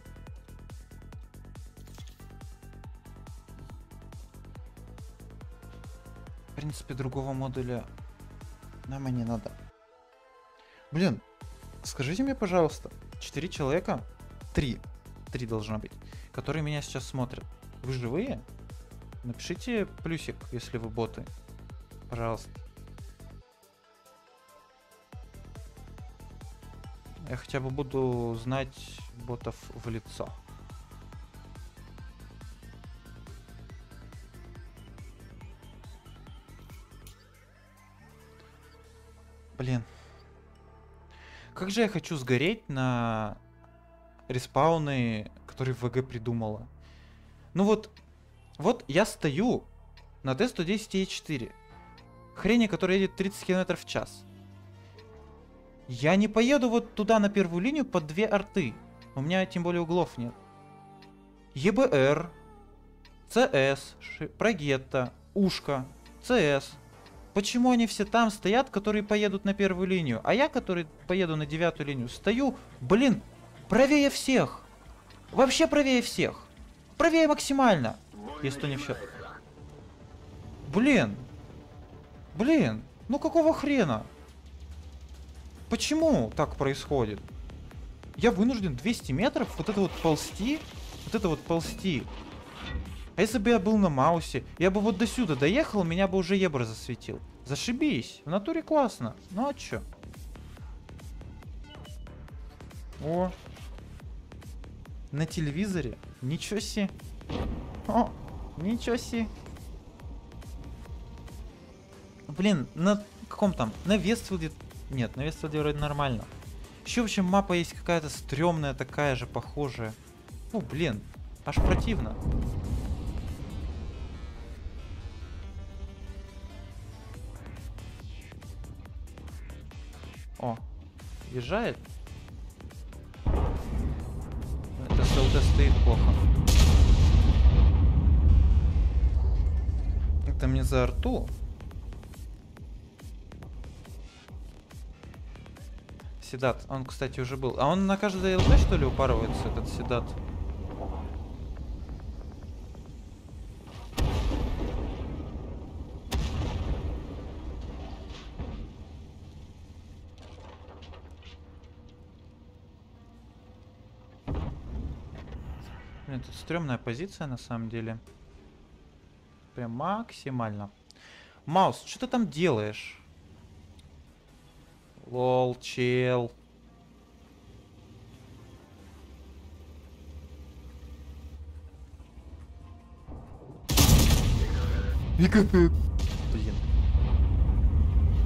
В принципе, другого модуля нам и не надо. Блин, скажите мне, пожалуйста, 4 человека, 3 должно быть, которые меня сейчас смотрят. Вы живые? Напишите плюсик, если вы боты. Пожалуйста. Я хотя бы буду знать ботов в лицо. Блин. Как же я хочу сгореть на респауны, которые ВГ придумала. Ну вот я стою на Т-110Е4. Хрени, которая едет 30 км в час. Я не поеду вот туда на первую линию под 2 арты. У меня тем более углов нет. ЕБР, ЦС, Прогетта, Ушка, ЦС. Почему они все там стоят, которые поедут на первую линию? А я, который поеду на 9-ю линию, стою, блин, правее всех. Вообще правее всех. Правее максимально. Если не в счет. Блин. Блин. Ну какого хрена? Почему так происходит? Я вынужден 200 метров вот это вот ползти. Вот это вот ползти. А если бы я был на Маусе, я бы вот до сюда доехал, меня бы уже Ебра засветил. Зашибись. В натуре классно. Ну а чё? О. На телевизоре? Ничего себе. О, ничего себе. Блин, на каком там? На Вестфилде... Нет, на Вестфилде вроде нормально. Еще, в общем, мапа есть какая-то стрёмная, такая же, похожая. Фу, блин, аж противно. О, въезжает. Это СЛТ стоит плохо. Это мне за арту. Седат, он, кстати, уже был. А он на каждой ЛТ, что ли, упарывается, этот Седат? Блин, тут стрёмная позиция, на самом деле. Прям максимально. Маус, что ты там делаешь? Лол, чел. Блин.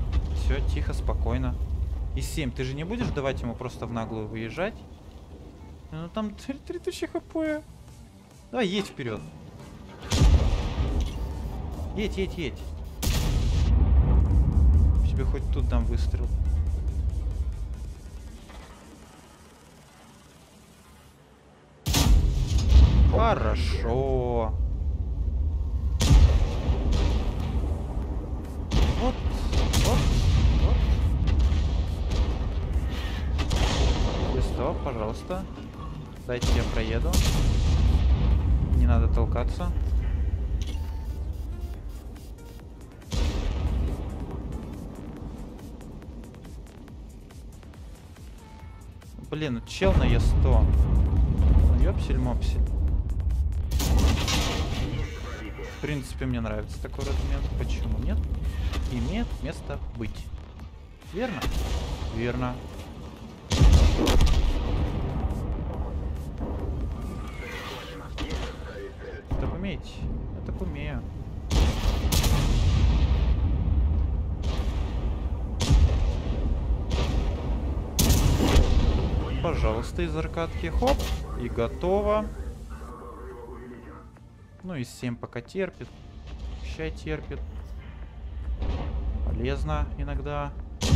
Все, тихо, спокойно. И 7, ты же не будешь давать ему просто в наглую выезжать? Ну там 3000 хп. Давай, едь вперед. Едь, едь, едь. Тебе хоть тут дам выстрел. Хорошо. Вот, вот, вот. Стоп, пожалуйста. Дайте я проеду. Не надо толкаться. Блин, чел на Е100. Ёпсель-мопсель. В принципе, мне нравится такой размен. Почему нет? Имеет место быть. Верно? Верно. Так уметь. Я так умею. Пожалуйста, из аркадки. Хоп. И готово. Ну и 7 пока терпит. Ща терпит. Полезно иногда.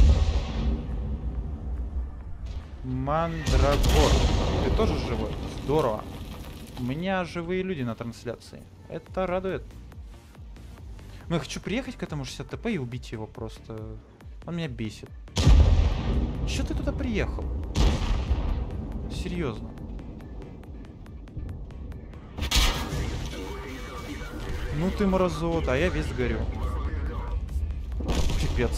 Мандрагор. Ты тоже живой? Здорово. У меня живые люди на трансляции. Это радует. Ну я хочу приехать к этому 60 ТП и убить его просто. Он меня бесит. Чё ты туда приехал? Серьезно. Ну ты мразот, а я весь горю. Пипец.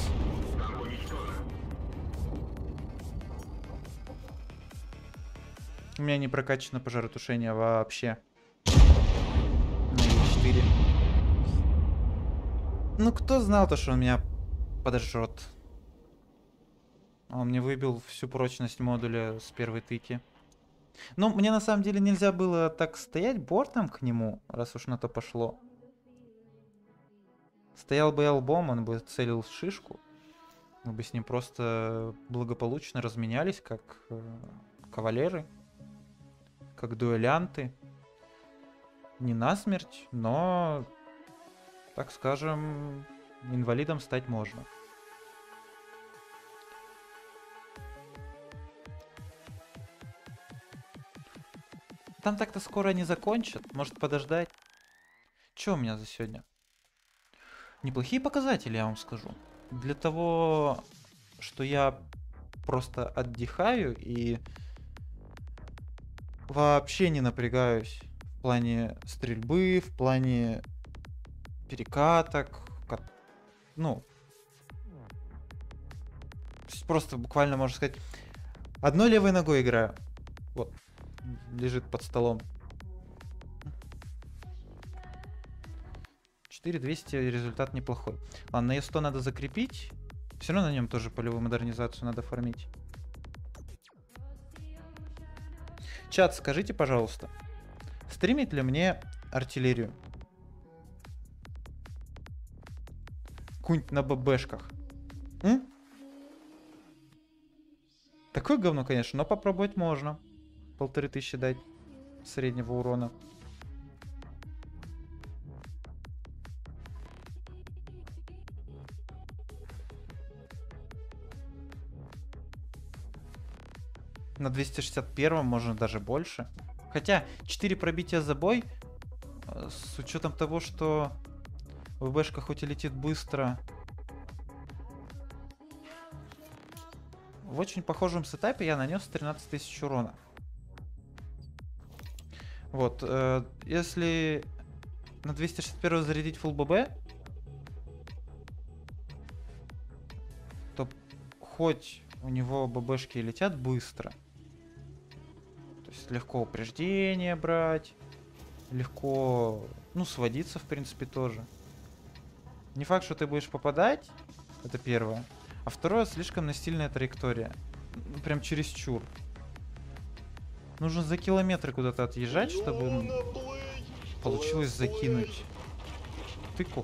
У меня не прокачано пожаротушение вообще. На Е4. Ну кто знал-то, что он меня подожжет? Он мне выбил всю прочность модуля с первой тыки. Ну, мне на самом деле нельзя было так стоять бортом к нему, раз уж на то пошло. Стоял бы я лбом, он бы целил в шишку. Мы бы с ним просто благополучно разменялись, как кавалеры. Как дуэлянты. Не насмерть, но, так скажем, инвалидом стать можно. Там так-то скоро не закончат. Может подождать. Что у меня за сегодня? Неплохие показатели, я вам скажу. Для того, что я просто отдыхаю и вообще не напрягаюсь в плане стрельбы, в плане перекаток. Ну, просто буквально, можно сказать, одной левой ногой играю. Вот. Лежит под столом. 4200, результат неплохой. Ладно, на Е100 надо закрепить. Все равно на нем тоже полевую модернизацию надо фармить. Чат, скажите, пожалуйста, стримить ли мне артиллерию? Какую-нибудь на ББшках. М? Такое говно, конечно, но попробовать можно. 1500 дать среднего урона. На 261 можно даже больше. Хотя 4 пробития за бой, с учетом того, что ВБшка хоть и летит быстро, в очень похожем сетапе я нанес 13 тысяч урона. Вот, если на 261 зарядить full ББ, то хоть у него ББшки летят быстро. То есть легко упреждение брать, легко, ну, сводиться, в принципе, тоже. Не факт, что ты будешь попадать, это первое. А второе, слишком настильная траектория. Прям чересчур. Нужно за километры куда-то отъезжать, чтобы получилось закинуть тыку.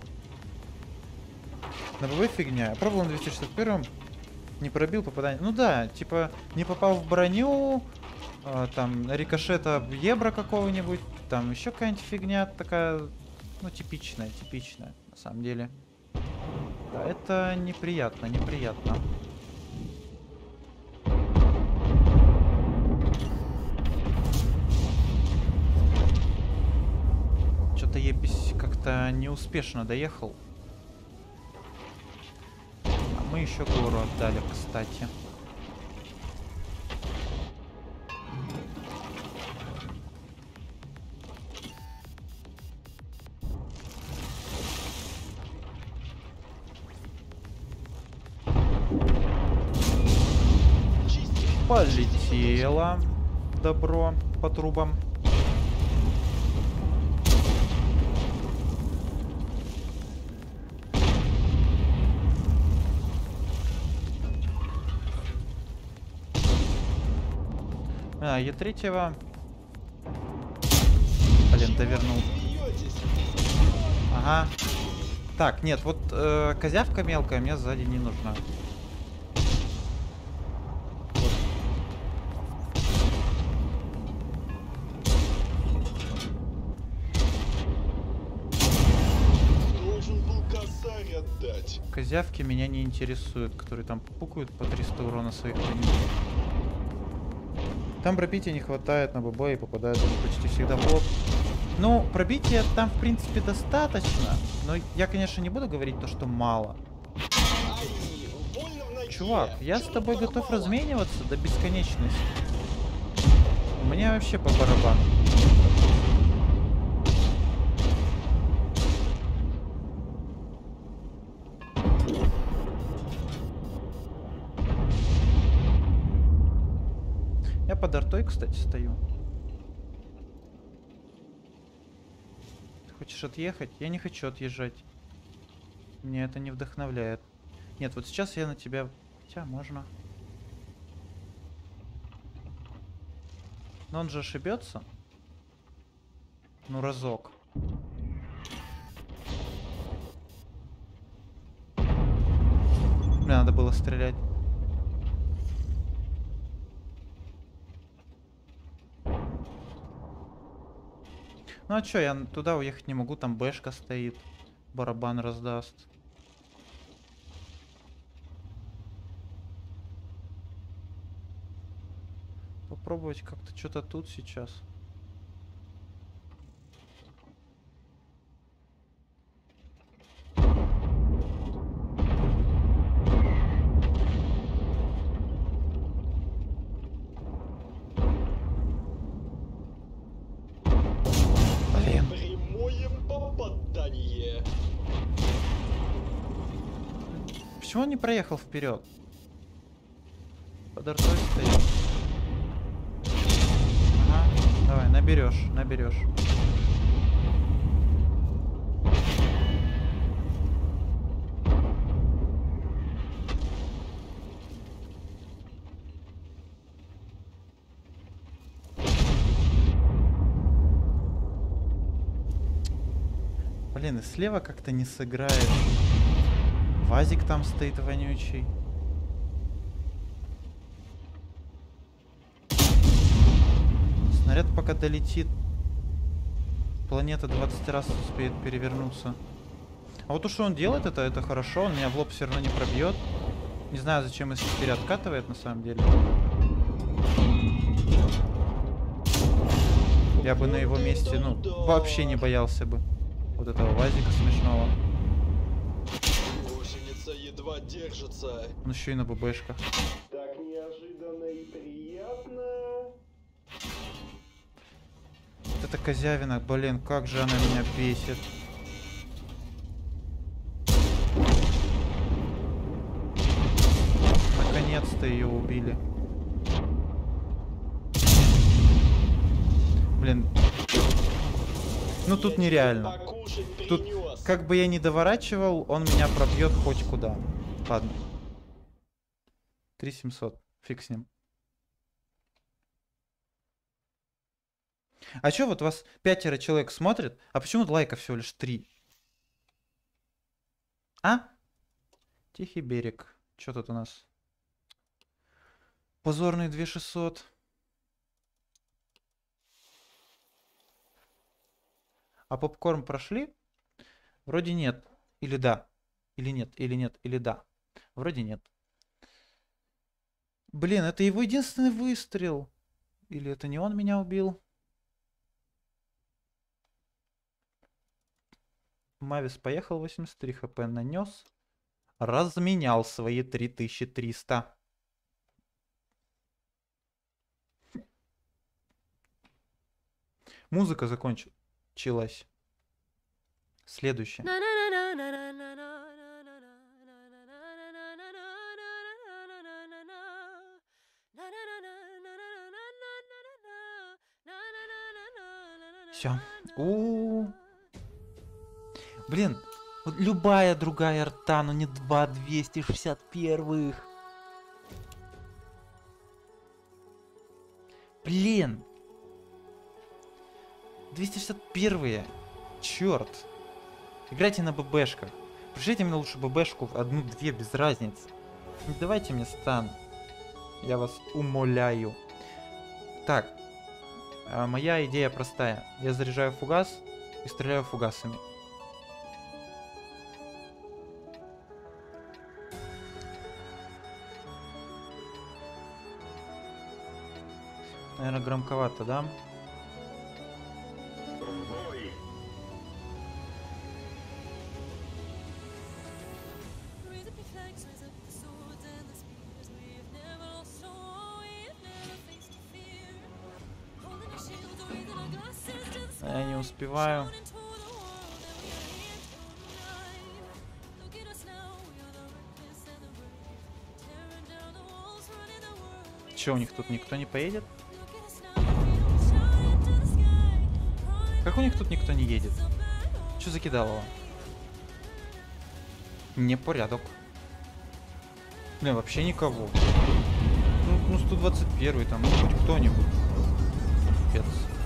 На ББ фигня. Я пробовал на 261-м, не пробил попадание. Ну да, типа не попал в броню, там рикошета Ебра какого-нибудь, там еще какая-нибудь фигня такая, ну, типичная, на самом деле. Да, это неприятно, неприятно. Что-то Епись как-то неуспешно доехал. А мы еще гору отдали, кстати. Полетело добро по трубам. Е3. Блин, довернул. Ага. Так, нет, вот козявка мелкая мне сзади не нужна. Вот. Должен был косарь отдать. Козявки меня не интересуют, которые там пукают по 300 урона своих броней. Там пробития не хватает на ББ и попадают они почти всегда в лоб. Ну, пробития там, в принципе, достаточно. Но я, конечно, не буду говорить то, что мало. Ай, больно в ноге. Чувак, я с Чё тобой порвало? готов размениваться до бесконечности. Мне вообще по барабану. Я под артой, кстати, стою. Ты хочешь отъехать? Я не хочу отъезжать. Мне это не вдохновляет. Нет, вот сейчас я на тебя... Хотя, можно. Но он же ошибется. Ну, разок. Мне надо было стрелять. Ну а чё, я туда уехать не могу, там бэшка стоит. Барабан раздаст. Попробовать как-то что-то тут сейчас. Блин. Прямое попадание. Почему он не проехал вперед? Под артой стоит. Ага, давай, наберешь, наберешь. Блин, и слева как-то не сыграешь. Вазик там стоит вонючий. Снаряд пока долетит. Планета 20 раз успеет перевернуться. А вот то, что он делает, это хорошо. Он меня в лоб все равно не пробьет. Не знаю, зачем С4 откатывает на самом деле. Я бы на его месте, ну, вообще не боялся бы вот этого вазика смешного. Гусеница едва держится. Он еще и на ББшках. Так неожиданно и приятно. Вот эта козявина, блин, как же она меня бесит. Наконец-то ее убили. Блин. Ну тут нереально. Тут, как бы я ни доворачивал, он меня пробьет хоть куда. Ладно. 3700. Фиг с ним. А чё вот вас 5 человек смотрят, а почему лайков всего лишь 3? А? Тихий берег. Чё тут у нас? Позорный 2600. А попкорн прошли? Вроде нет. Или да. Или нет, или нет, или да. Вроде нет. Блин, это его единственный выстрел. Или это не он меня убил? Мавис поехал, 83 хп нанес. Разменял свои 3300. Музыка закончилась. Следующее. Все. Блин, вот любая другая арта, но не 261-х. Блин. 261-е. Черт. Играйте на ББшках. Пришлите мне лучше ББшку, одну-две, без разницы. Не давайте мне стан. Я вас умоляю. Так. Моя идея простая. Я заряжаю фугас и стреляю фугасами. Наверное, громковато, да? Я не успеваю. Че, у них тут никто не поедет? Как у них тут никто не едет? Че закидалово? Непорядок. Блин, вообще никого. Ну 121 там, ну хоть кто-нибудь. Пипец.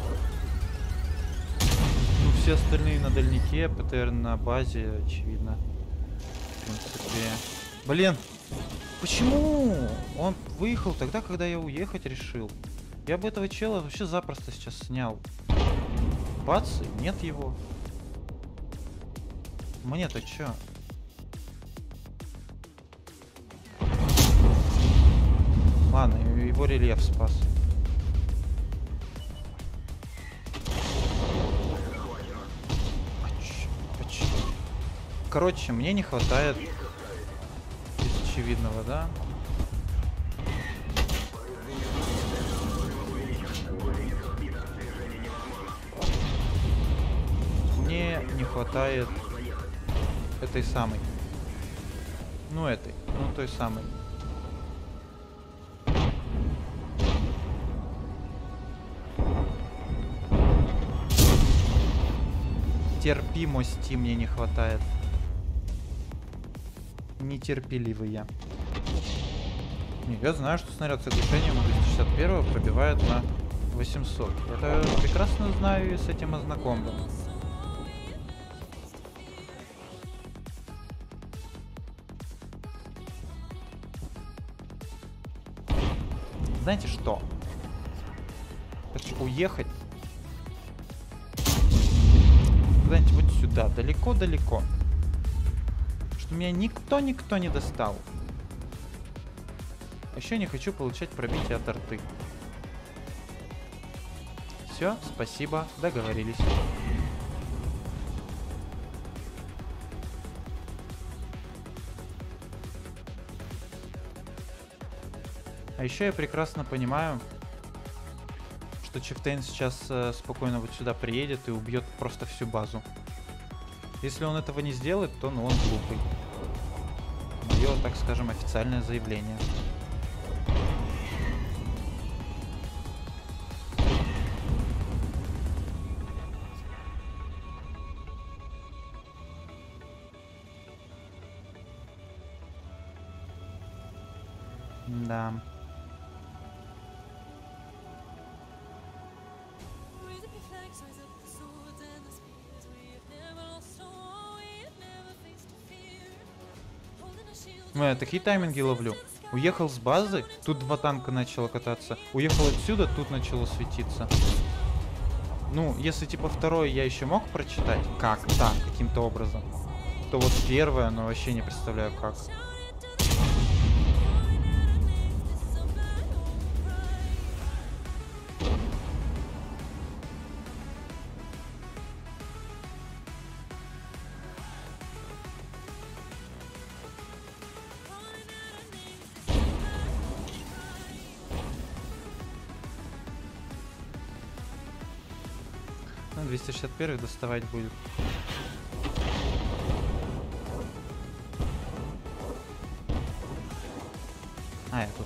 Ну все остальные на дальнике, ПТР на базе, очевидно. В принципе. Блин! Почему? Он выехал тогда, когда я уехать решил. Я бы этого чела вообще запросто сейчас снял. Бац, и нет его. Мне-то чё? Ладно, его рельеф спас. Короче, мне не хватает из очевидного, да? Мне не хватает этой самой. Ну этой, ну той самой. Терпимости мне не хватает. Нетерпеливый я. Не, я знаю, что снаряд с оглушением 261 пробивает на 800. Это прекрасно знаю и с этим ознакомлен. Знаете что? Хочу уехать куда-нибудь вот сюда, далеко-далеко. Что меня никто не достал. А еще не хочу получать пробитие от арты. Все, спасибо, договорились. А еще я прекрасно понимаю, что Чифтейн сейчас спокойно вот сюда приедет и убьет просто всю базу. Если он этого не сделает, то ну он глупый. Мое, так скажем, официальное заявление. Да. Ну, я такие тайминги ловлю. Уехал с базы, тут два танка начало кататься. Уехал отсюда, тут начало светиться. Ну, если типа второй я еще мог прочитать как-то, каким-то образом, то вот первое, ну вообще не представляю как. Ну, 261 доставать будет. А, я тут...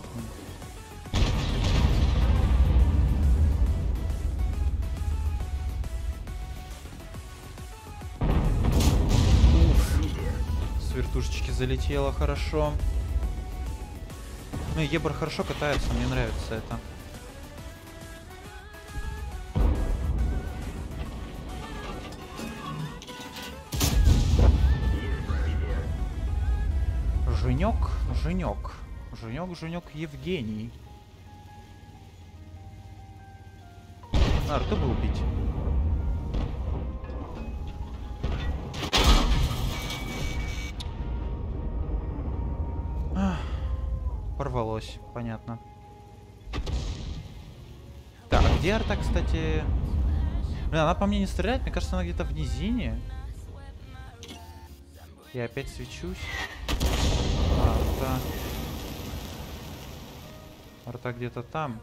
Уф. С вертушечки залетело хорошо. Ну и Ебор хорошо катается, мне нравится это. Женек, Женек. Женек, Женек Евгений. Арту бы убить. Порвалось, понятно. Так, а где арта, кстати? Блин, она по мне не стреляет, мне кажется, она где-то в низине. Я опять свечусь. Арта. Арта где-то там.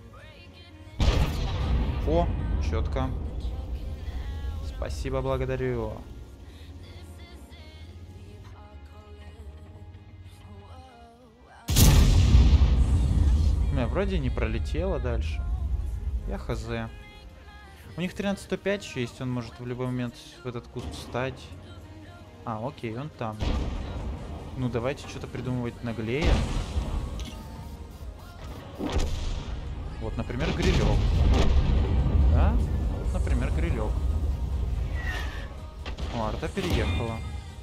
О, четко. Спасибо, благодарю. Вроде не пролетело дальше. Я хз. У них 13-105 еще есть, он может в любой момент в этот куст встать. А, окей, он там. Ну, давайте что-то придумывать наглее. Вот, например, грилек. Да? Вот, например, грилек. О, арта переехала.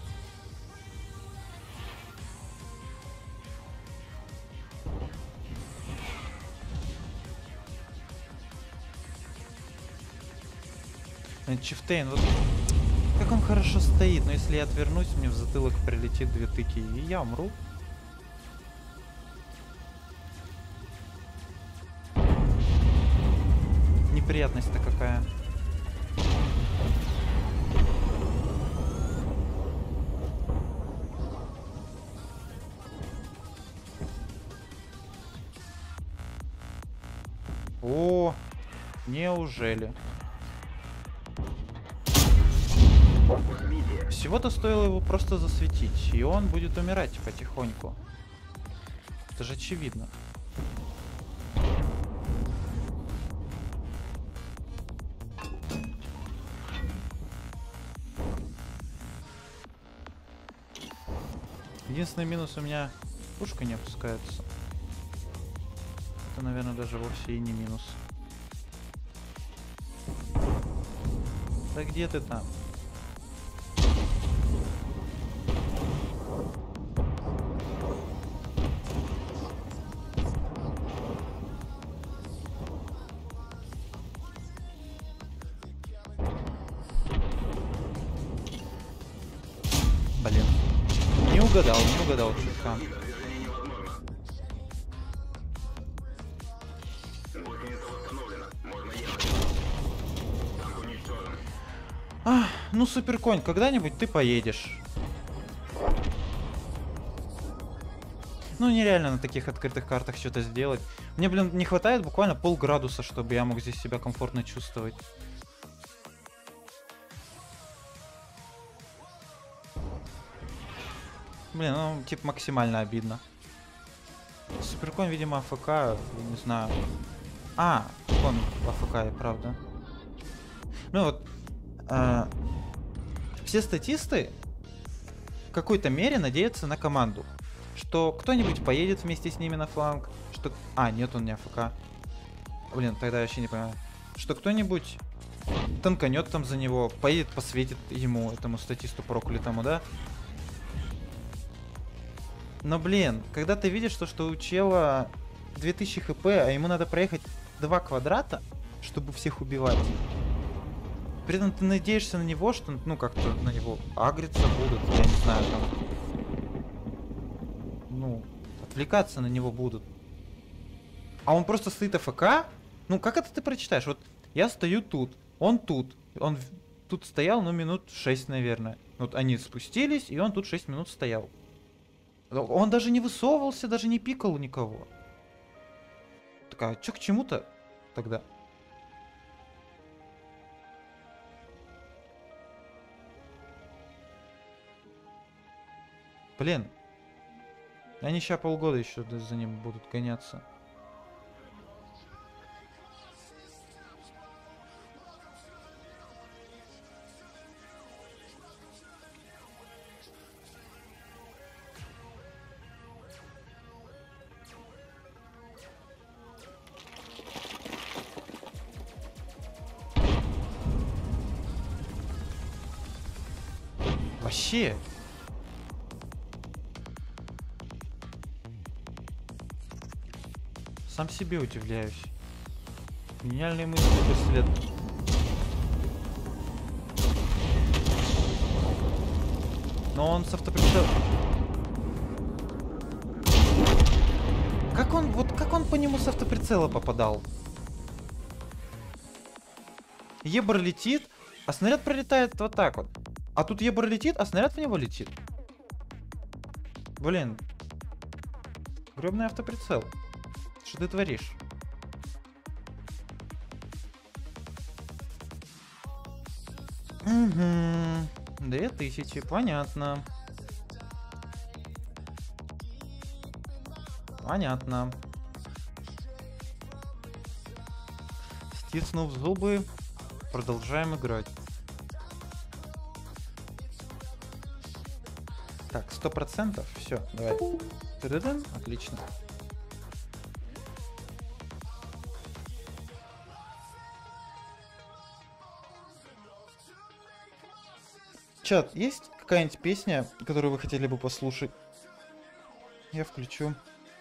Чифтейн, вот как он хорошо стоит, но если я отвернусь, мне в затылок прилетит 2 тыки, и я умру. Неприятность-то какая. О, неужели? Всего-то стоило его просто засветить, и он будет умирать потихоньку. Это же очевидно. Единственный минус, у меня пушка не опускается. Это, наверное, даже вовсе и не минус. Да где ты там? Блин. Не угадал чутка. Ну, суперконь, когда-нибудь ты поедешь. Ну, нереально на таких открытых картах что-то сделать. Мне, блин, не хватает буквально полградуса, чтобы я мог здесь себя комфортно чувствовать. Блин, ну, типа, максимально обидно. Суперконь, видимо, АФК, я не знаю. А, он АФК, и правда. Ну вот, все статисты в какой-то мере надеются на команду. Что кто-нибудь поедет вместе с ними на фланг, что... А, нет, он не АФК. Блин, тогда я вообще не понимаю. Что кто-нибудь танканет там за него, поедет, посветит ему, этому статисту проклятому, да? Но, блин, когда ты видишь то, что у чела 2000 хп, а ему надо проехать 2 квадрата, чтобы всех убивать. При этом ты надеешься на него, что, ну, как-то на него агриться будут, я не знаю, там... Ну, отвлекаться на него будут. А он просто стоит АФК? Ну, как это ты прочитаешь? Вот я стою тут, он тут. Тут стоял, ну, минут 6, наверное. Вот они спустились, и он тут 6 минут стоял. Он даже не высовывался, даже не пикал никого. Так, а чё к чему-то тогда? Блин. Они ща полгода еще за ним будут гоняться. Вообще. Сам себе удивляюсь. Гениальные мысли преследуют. Но он с автоприцелом. Как он по нему с автоприцела попадал? Ебр летит, а снаряд пролетает вот так вот. А тут ебр летит, а снаряд в него летит. Блин. Гребный автоприцел. Что ты творишь? Угу. 2000, понятно. Понятно. Стиснув зубы, продолжаем играть. Так, 100%. Все, давай. Та-да-дам. Отлично. Чат, есть какая-нибудь песня, которую вы хотели бы послушать? Я включу.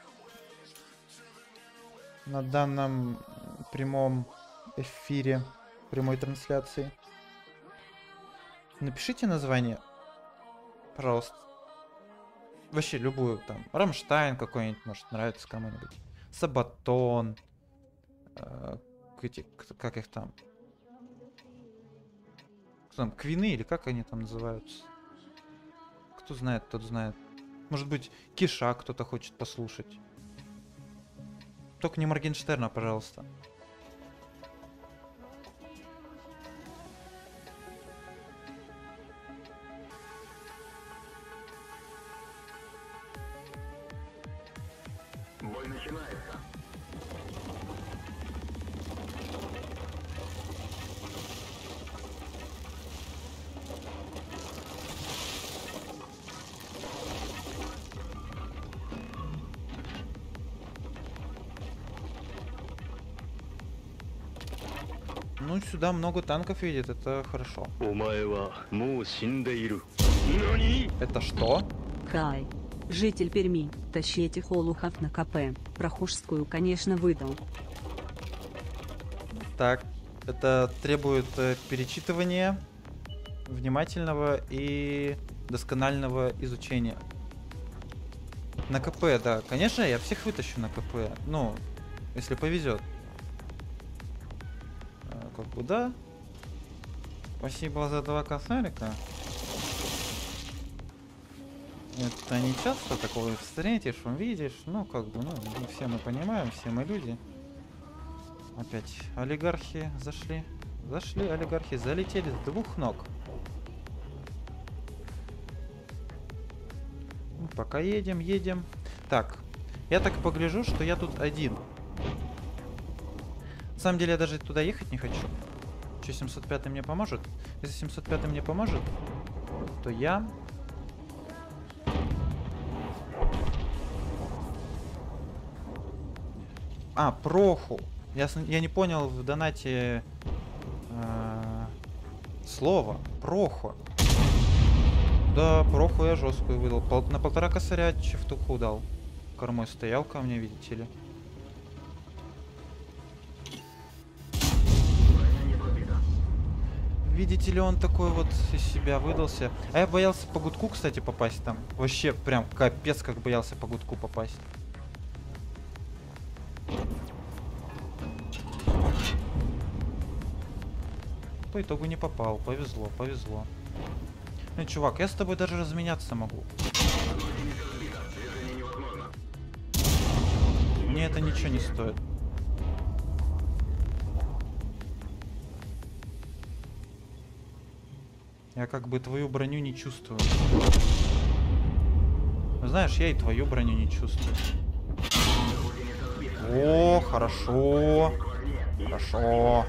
На данном прямом эфире, прямой трансляции. Напишите название, пожалуйста. Вообще любую, там, Рамштайн какой-нибудь, может, нравится кому-нибудь. Сабатон. Как их там? Кто там, Квины или как они там называются? Кто знает, тот знает. Может быть, Киша кто-то хочет послушать. Только не Моргенштерна, пожалуйста. Бой начинается. Ну, сюда много танков едет, это хорошо. お前はもう死んでいる。何？ Это что? Хай. Житель Перми, тащите холухов на КП. Прохожскую, конечно, выдал. Так, это требует перечитывания, внимательного и досконального изучения. На КП, да. Конечно, я всех вытащу на КП. Ну, если повезет. Как бы да. Спасибо за 2 косарика. Это не часто такое встретишь, увидишь. Ну, как бы, ну, все мы понимаем, все мы люди. Опять олигархи зашли. Зашли олигархи, залетели с 2 ног. Ну, пока едем. Так, я так погляжу, что я тут один. На самом деле я даже туда ехать не хочу. Че, 705 мне поможет? Если 705 мне поможет, то я... А, проху. Я не понял в донате слово. Проху. Да, проху я жесткую выдал. На 1,5 косаря чефтуху дал. Кормой стоял ко мне, видите ли. Видите ли, он такой вот из себя выдался. А я боялся по гудку, кстати, попасть там. Вообще, прям капец, как боялся по гудку попасть. По итогу не попал. Повезло, повезло. Ну, чувак, я с тобой даже разменяться могу. Мне это ничего не стоит. Я как бы твою броню не чувствую. Знаешь, я и твою броню не чувствую. О, хорошо. Хорошо.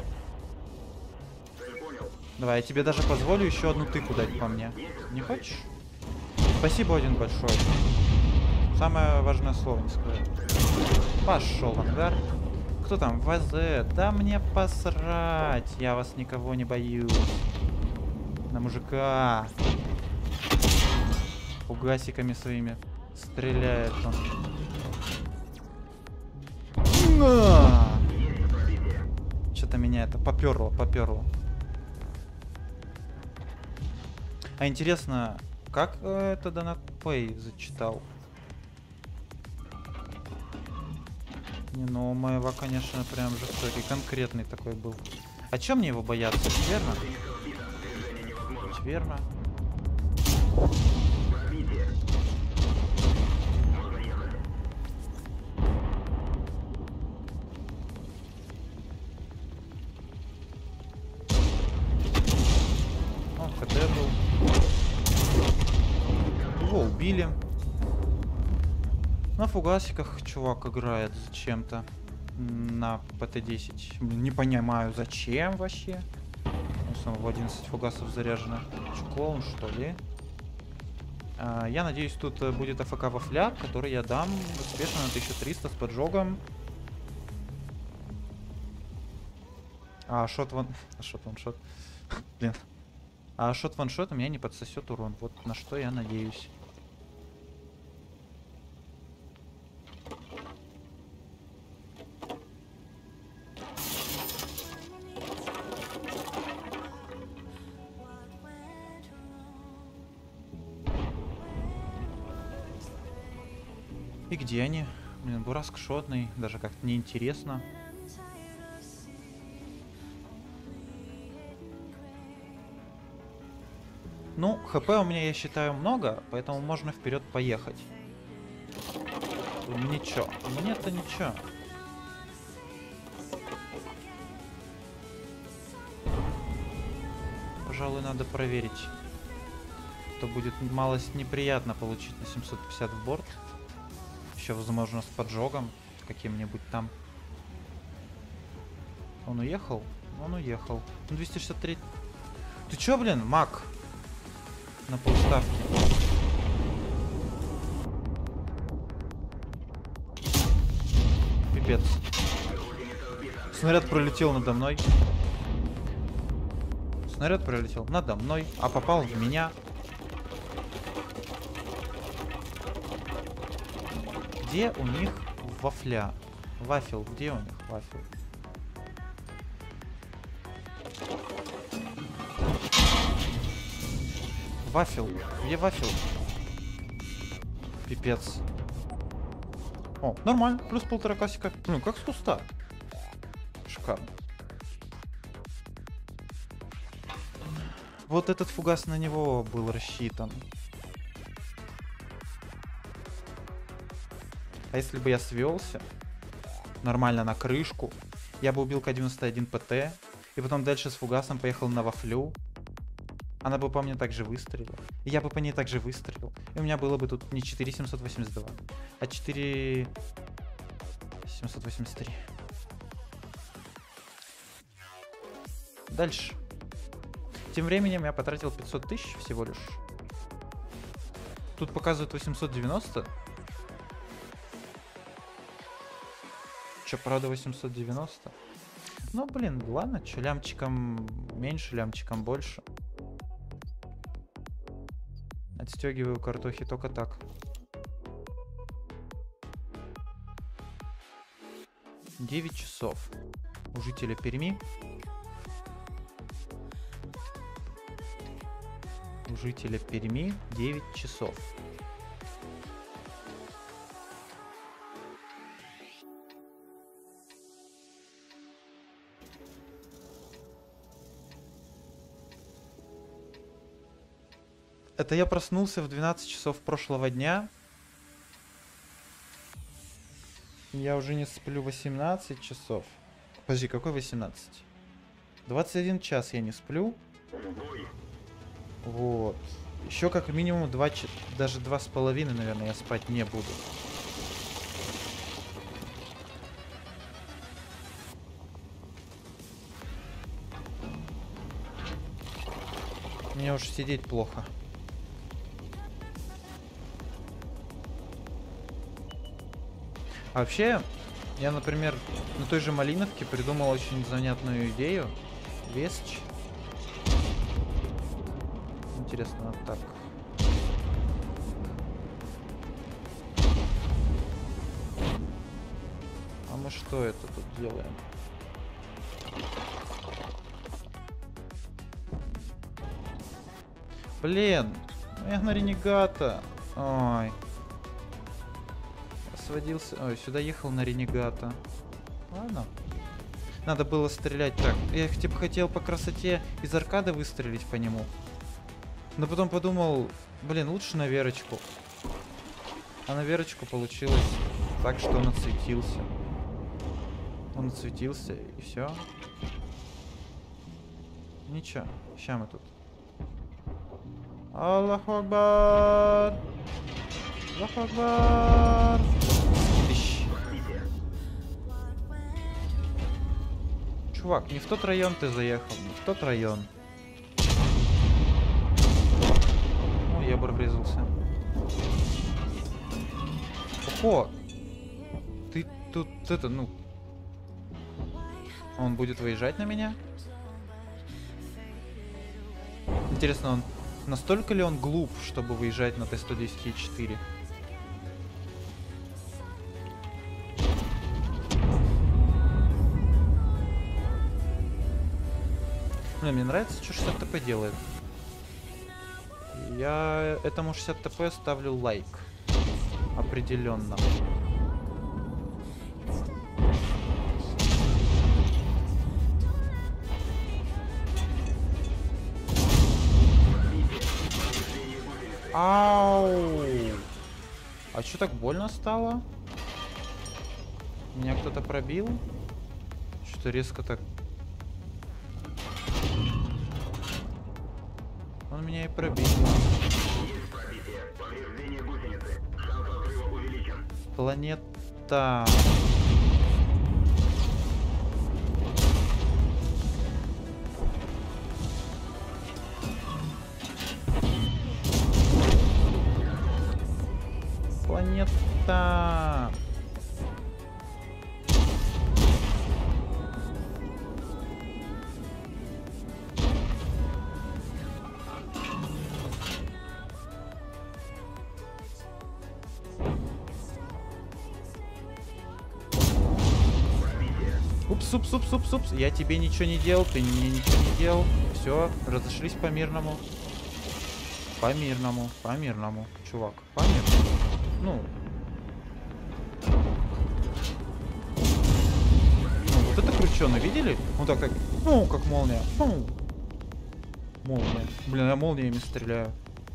Давай, я тебе даже позволю еще одну тыку дать по мне. Не хочешь? Спасибо, один большой. Самое важное слово не сказал. Пошел в ангар. Кто там? ВЗ. Да мне посрать. Я вас никого не боюсь. На мужика. Фугасиками своими стреляет он. Что-то меня это поперло, поперло. А интересно, как это Donut Pay зачитал? Не, ну у моего, конечно, прям жестокий, конкретный такой был. А чё мне его бояться, верно? Верно. Он ХД был. Его убили. На фугасиках чувак играет зачем-то. На ПТ-10. Не понимаю, зачем вообще. В 11 фугасов заряжено. Клоун, что ли? Я надеюсь, тут будет АФК вафля, который я дам успешно на 1300 с поджогом. Шот ван... Шот ваншот. Блин. Шот ваншот у меня не подсосет урон. Вот на что я надеюсь. И где они? Блин, Бураск шотный, даже как-то неинтересно. Ну, ХП у меня, я считаю, много, поэтому можно вперед поехать. Ничего, мне-то ничего. Пожалуй, надо проверить. То будет малость неприятно получить на 750 в борт. Еще, возможно, с поджогом каким-нибудь там. Он уехал? Он уехал. 263. Ты чё, блин, маг? На полставки. Пипец. Снаряд пролетел надо мной. Снаряд пролетел надо мной, а попал в меня. Где у них вафля? Вафел, где у них вафел? Вафел, где вафел? Пипец. О, нормально, плюс 1,5 кассика. Ну, как с куста. Шикарно. Вот этот фугас на него был рассчитан. А если бы я свелся нормально на крышку, я бы убил К-91 ПТ, и потом дальше с фугасом поехал на вафлю, она бы по мне также выстрелила, и я бы по ней также выстрелил, и у меня было бы тут не 4782, а 4783. Дальше. Тем временем я потратил 500 тысяч всего лишь. Тут показывают 890. Че, правда, 890? Ну, блин, ладно, че, лямчиком меньше, лямчиком больше. Отстегиваю картохи только так. (9 часов) у жителя Перми. У жителя Перми 9 часов. Это я проснулся в 12 часов прошлого дня. Я уже не сплю 18 часов. Подожди, какой 18? 21 час я не сплю. Вот. Еще как минимум 2, даже 2,5, наверное, я спать не буду. Мне уж сидеть плохо. А вообще, я, например, на той же Малиновке придумал очень занятную идею. Весч. Интересно, вот так. А мы что это тут делаем? Блин, я на ренегата. Ой. Сводился. Ой, сюда ехал на ренегата. Ладно. Надо было стрелять так. Я типа хотел по красоте из аркады выстрелить по нему. Но потом подумал, блин, лучше на Верочку. А на Верочку получилось так, что он отсветился. Он отсветился и все. Ничего, ща мы тут. Аллаху Акбар! Аллаху Акбар! Ищ. Чувак, не в тот район ты заехал, не в тот район. Ну, я бы врезался. Ого! Ты тут это, ну... Он будет выезжать на меня? Интересно, он... Настолько ли он глуп, чтобы выезжать на Т-110Е4? Блин, мне нравится, что 60 ТП делает. Я этому 60 ТП ставлю лайк. Определенно. Ау! А чё так больно стало? Меня кто-то пробил? Что-то резко так... Он меня и пробил. Планета... Планета... Упс. Я тебе ничего не делал, ты мне ничего не делал. Все, разошлись по-мирному. По-мирному, чувак. По-мирному. Ну, вот это кручено, видели? Он так, ну, как молния. Молния. Блин, я молниями стреляю.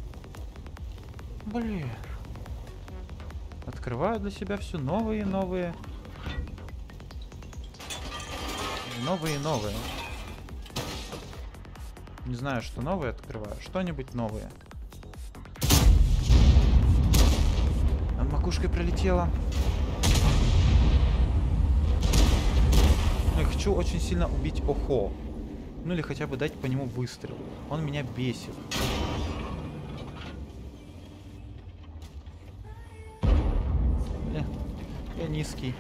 Блин. Открываю для себя все новые и новые. Новые и новые. Не знаю, что новое открываю. Что-нибудь новое. Над макушкой пролетела. Я хочу очень сильно убить Охо. Ну или хотя бы дать по нему выстрел. Он меня бесит. Я низкий.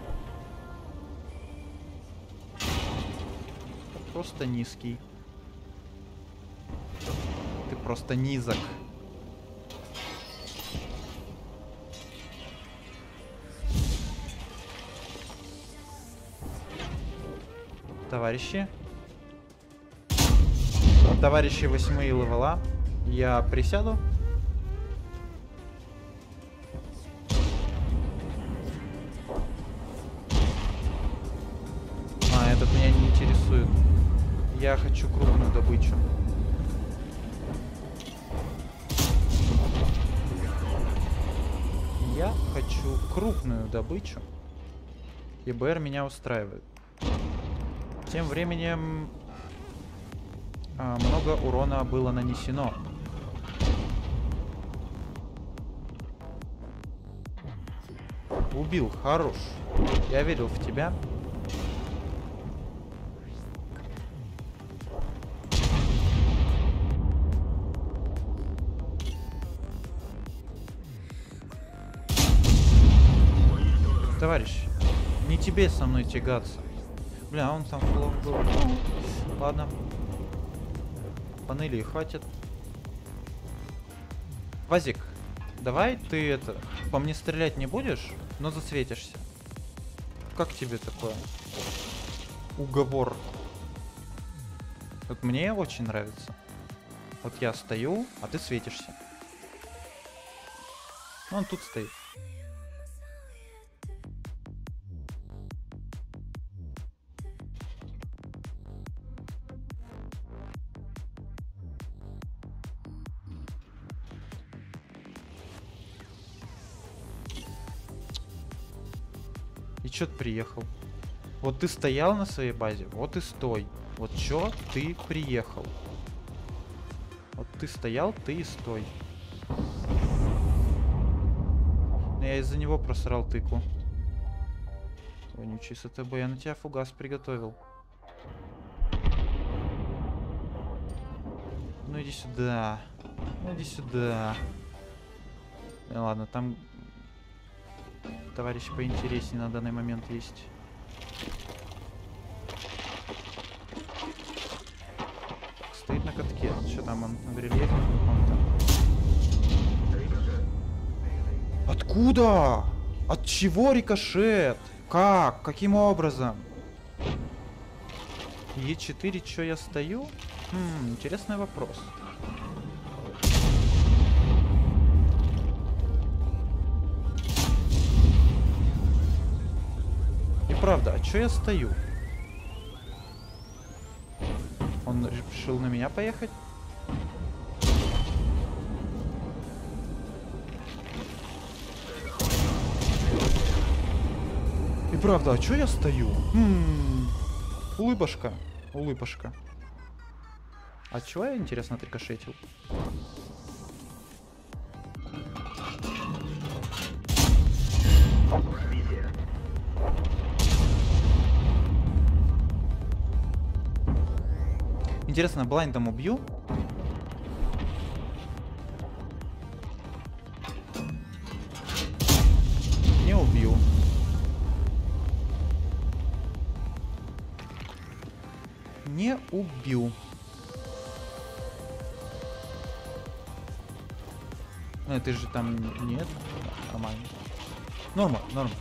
Просто низкий. Ты просто низок. Товарищи. Товарищи 8-е левела. Я присяду. А, этот меня не интересует. Я хочу крупную добычу. Я хочу крупную добычу. ЕБР меня устраивает. Тем временем много урона было нанесено. Убил, хорош. Я верил в тебя. Товарищ, не тебе со мной тягаться. Бля, он там плохо был. Ладно. Панели хватит. Вазик, давай ты это, по мне стрелять не будешь, но засветишься. Как тебе такое? Уговор. Вот мне очень нравится. Вот я стою, а ты светишься. Ну, он тут стоит. И чё ты приехал? Вот ты стоял на своей базе, вот и стой. Вот чё ты приехал? Вот ты стоял, ты и стой. Я из-за него просрал тыку. Вонючий СТБ, я на тебя фугас приготовил. Ну иди сюда. Ну иди сюда. Ладно, там товарищ поинтереснее на данный момент есть. Стоит на катке. Что там он в рельефе каком-то? Откуда? От чего рикошет? Как? Каким образом? Е4, что я стою? Интересный вопрос. И правда, а чё я стою? Он решил на меня поехать? И правда, а чё я стою? Улыбашка. Улыбашка. А чего я, интересно, отрикошетил? Интересно, блайндом убью? Не убью. Не убил. Ну, ты же там нет. Нормально. Норма.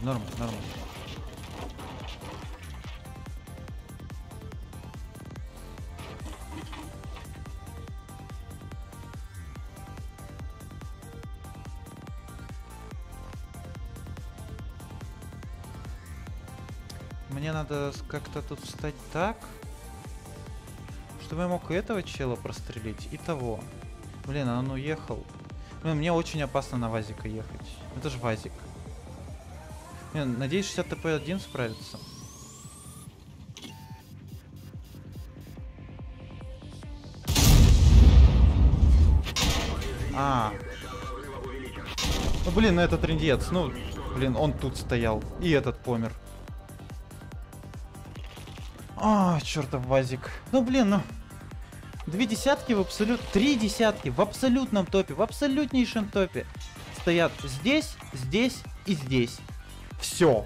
Мне надо как-то тут встать так, чтобы я мог и этого чела прострелить, и того. Блин, он уехал. Блин, мне очень опасно на Вазика ехать. Это же Вазик. Блин, надеюсь, 60 ТП-1 справится. Ну блин, ну это трындец. Ну, блин, он тут стоял. И этот помер. Чертов Вазик. Ну блин, ну. 2 десятки в абсолют... 3 десятки в абсолютном топе, в абсолютнейшем топе стоят здесь, здесь и здесь. Все.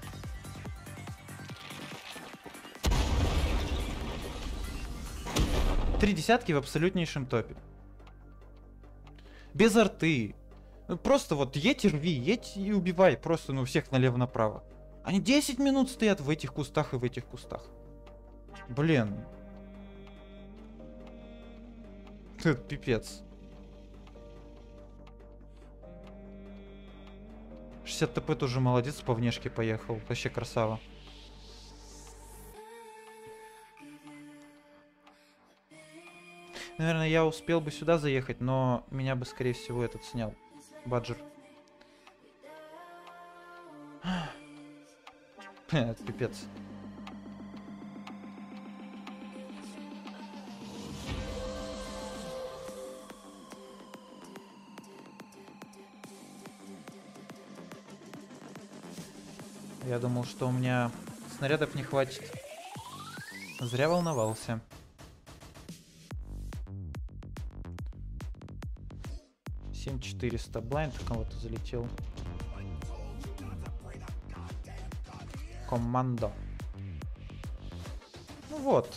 Три десятки в абсолютнейшем топе. Без арты. Просто вот едь и рви, едь и убивай. Просто, ну, всех налево-направо. Они 10 минут стоят в этих кустах и в этих кустах. Блин. Это пипец. 60 ТП тоже молодец, по внешке поехал. Вообще красава. Наверное, я успел бы сюда заехать, но меня бы, скорее всего, этот снял. Баджер. Пипец. Я думал, что у меня снарядов не хватит. Зря волновался. $7400 блайнд кого-то залетел. Командо. Ну вот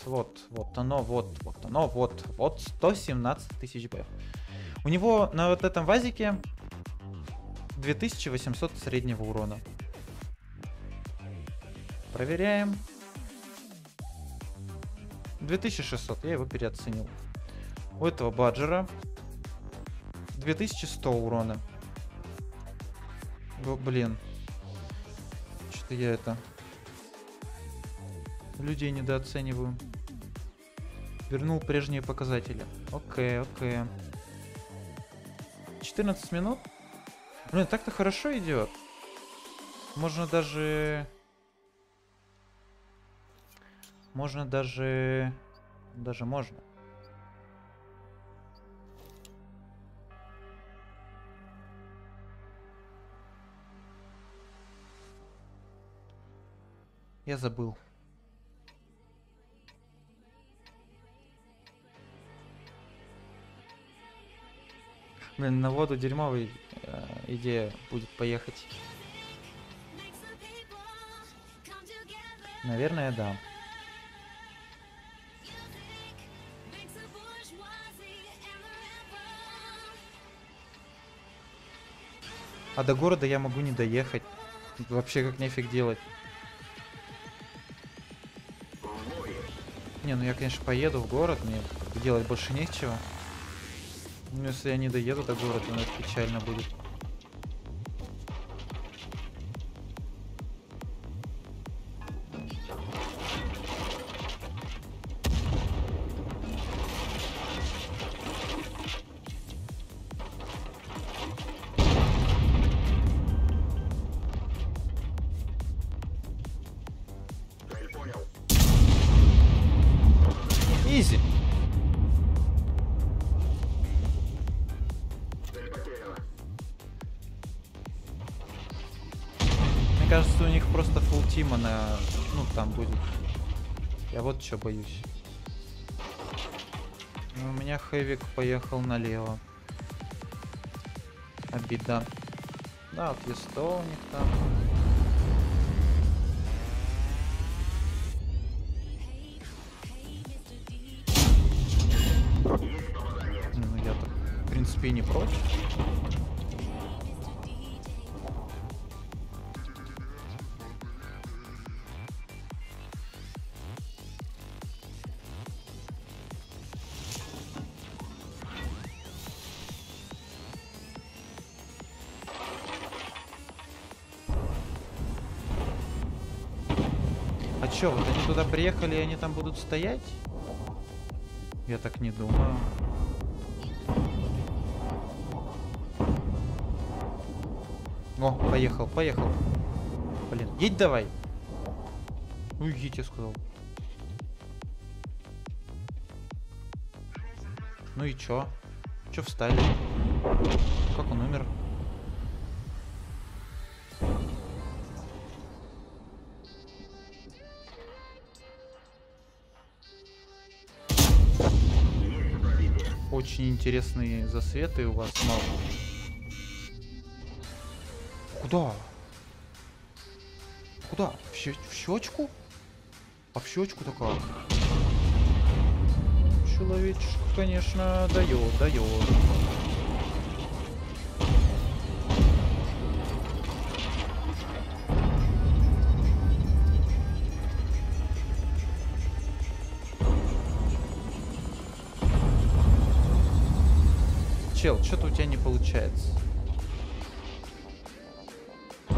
оно, 117 тысяч бэф. У него на вот этом вазике 2800 среднего урона. Проверяем. 2600, я его переоценил. У этого баджера 2100 урона. Блин. Что-то я это... людей недооцениваю. Вернул прежние показатели. Окей. 14 минут. Блин, так-то хорошо идет. Можно даже... Можно. Я забыл. Блин, на воду дерьмовая идея будет поехать. Наверное, да. А до города я могу не доехать. Вообще как нефиг делать. Не, ну я, конечно, поеду в город, мне делать больше нечего. Но если я не доеду до города, то это печально будет. Изи. Мне кажется, у них просто фулл тима на... Ну, там будет. Я вот что боюсь. Но у меня хэвик поехал налево. Обида. Да, вот есть 100 у них там. Ну, я-то, в принципе, и не против. А чё, вот они туда приехали, и они там будут стоять? Я так не думаю. О, поехал. Блин, едь давай. Ну, едь, я сказал. Ну и чё? Чё встали? Как он умер? Очень интересные засветы у вас, но... Куда? Куда? В щечку? А в щечку такая? Человечек, конечно, дает. Чел, что-то у тебя не получается.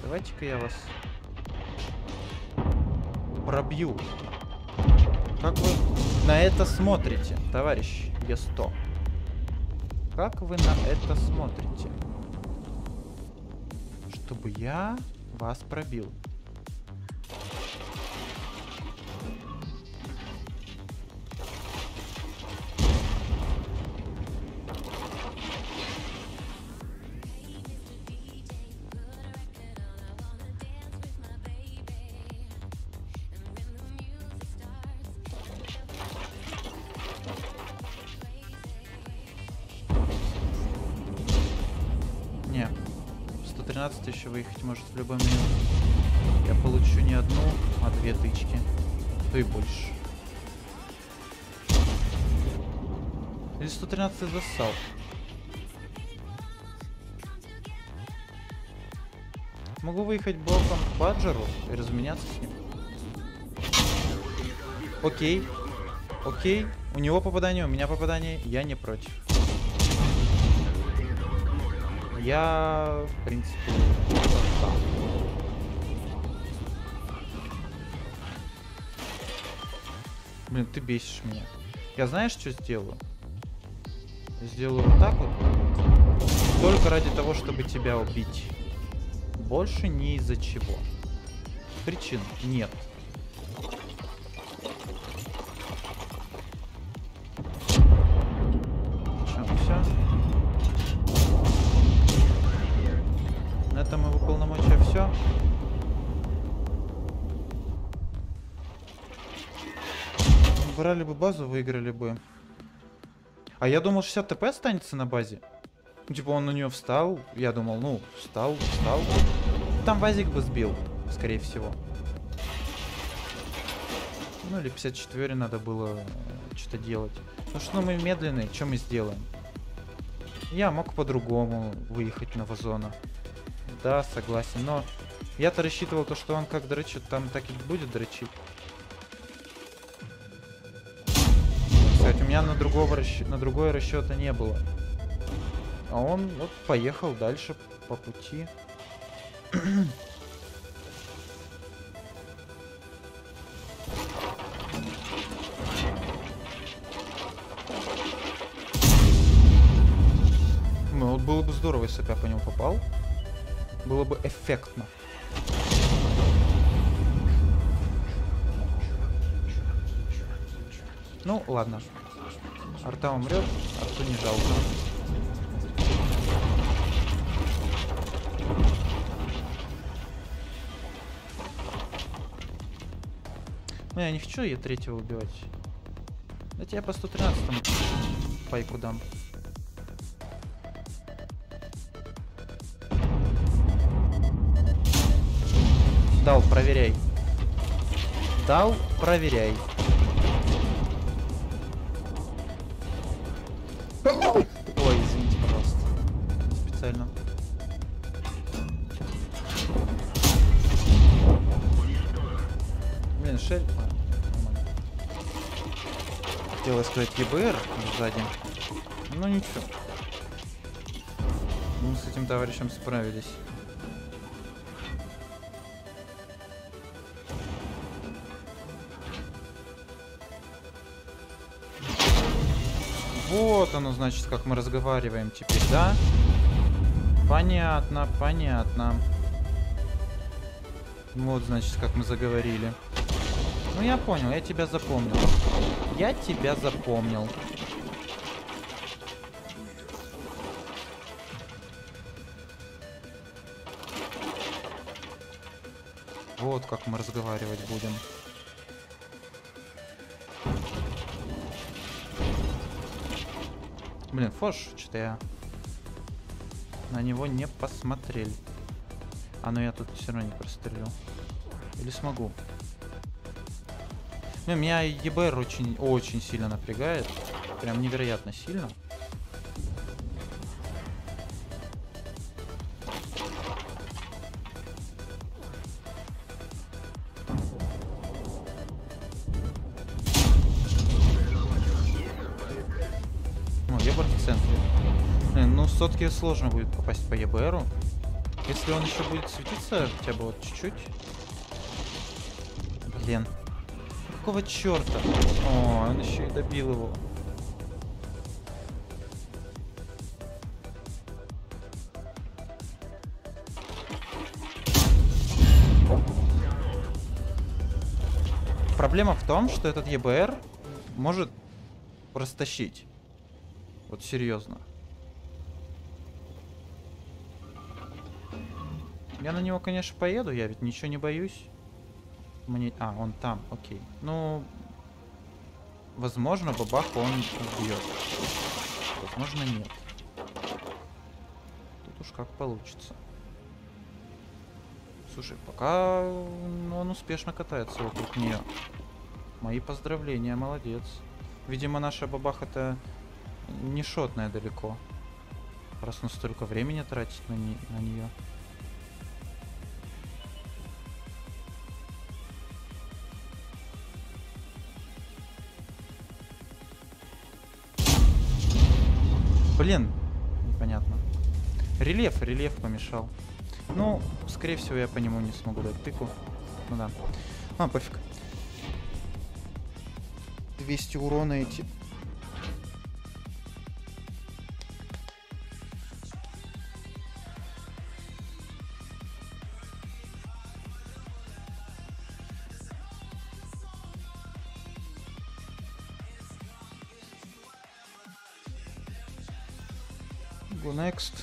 Давайте-ка я вас пробью. Как вы на это смотрите, товарищ Е100? Как вы на это смотрите? Чтобы я вас пробил. Не, 113 еще выехать может в любой минут. Я получу не одну, а 2 тычки. То и больше. Или 113 зассал. Могу выехать боком к Баджеру и разменяться с ним. Окей. Окей. У него попадание, у меня попадание. Я не против. Я, в принципе, да. Блин, ты бесишь меня. Я знаешь, что сделаю? Сделаю вот так вот. Только ради того, чтобы тебя убить. Больше ни из-за чего. Причин нет. Все. На этом его полномочия все. Брали бы базу, выиграли бы. А я думал, 60 ТП останется на базе. Ну, типа он на нее встал. Я думал, ну, встал. Там базик бы сбил, скорее всего. Ну или 54 надо было что-то делать. Ну что мы медленные, что мы сделаем? Я мог по-другому выехать на вазона. Да, согласен, но я-то рассчитывал то, что он как дрочит, там так и будет дрочить. Кстати, у меня на другой расчета не было. А он вот поехал дальше по пути. Ну, вот было бы здорово, если бы я по нему попал. Было бы эффектно. Ну, ладно. Арта умрет, арту не жалко. Ну, я не хочу Е3 убивать. Да тебя по 113-му пайку дам. Дал, проверяй. Дал, проверяй. Ой, извините, пожалуйста. Специально. Блин, шель. Нормально. Хотела сказать ЕБР сзади. Но ничего. Мы с этим товарищем справились. Вот оно, значит, как мы разговариваем теперь, да? Понятно, понятно. Вот, значит, как мы заговорили. Ну, я понял, я тебя запомнил. Я тебя запомнил. Вот как мы разговаривать будем. Блин, Фош, что-то я на него не посмотрел. А, ну я тут все равно не прострелю. Или смогу? Ну, меня ЕБР очень сильно напрягает. Прям невероятно сильно. Ну, ЕБР в центре. Блин, ну, сотки сложно будет попасть по ЕБРу. Если он еще будет светиться, хотя бы вот чуть-чуть. Блин. Какого черта? О, он еще и добил его. Проблема в том, что этот ЕБР может растащить. Вот серьезно. Я на него, конечно, поеду, я ведь ничего не боюсь. Мне... А, он там, окей. Ну, возможно, бабаху он убьет. Возможно, нет. Тут уж как получится. Слушай, пока он успешно катается вокруг нее. Мои поздравления, молодец. Видимо, наша бабаха-то не шотная далеко. Раз он столько времени тратит на нее. Блин, непонятно. Рельеф помешал. Ну, скорее всего, я по нему не смогу дать тыку. Ну да. А, пофиг. 200 урона эти. Go next.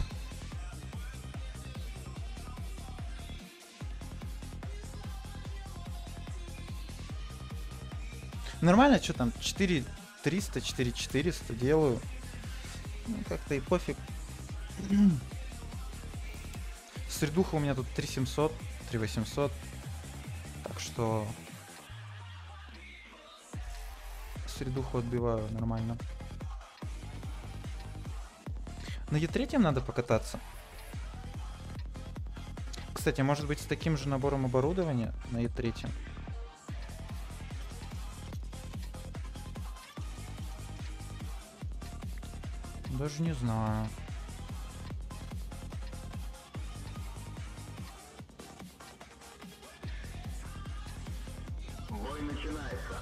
Нормально, что там, 4300, 4400 делаю. Ну, как-то и пофиг. Средуха у меня тут 3700, 3800. Так что... Средуху отбиваю нормально. На Е3 надо покататься. Кстати, может быть, с таким же набором оборудования на Е3. Даже не знаю. Бой начинается.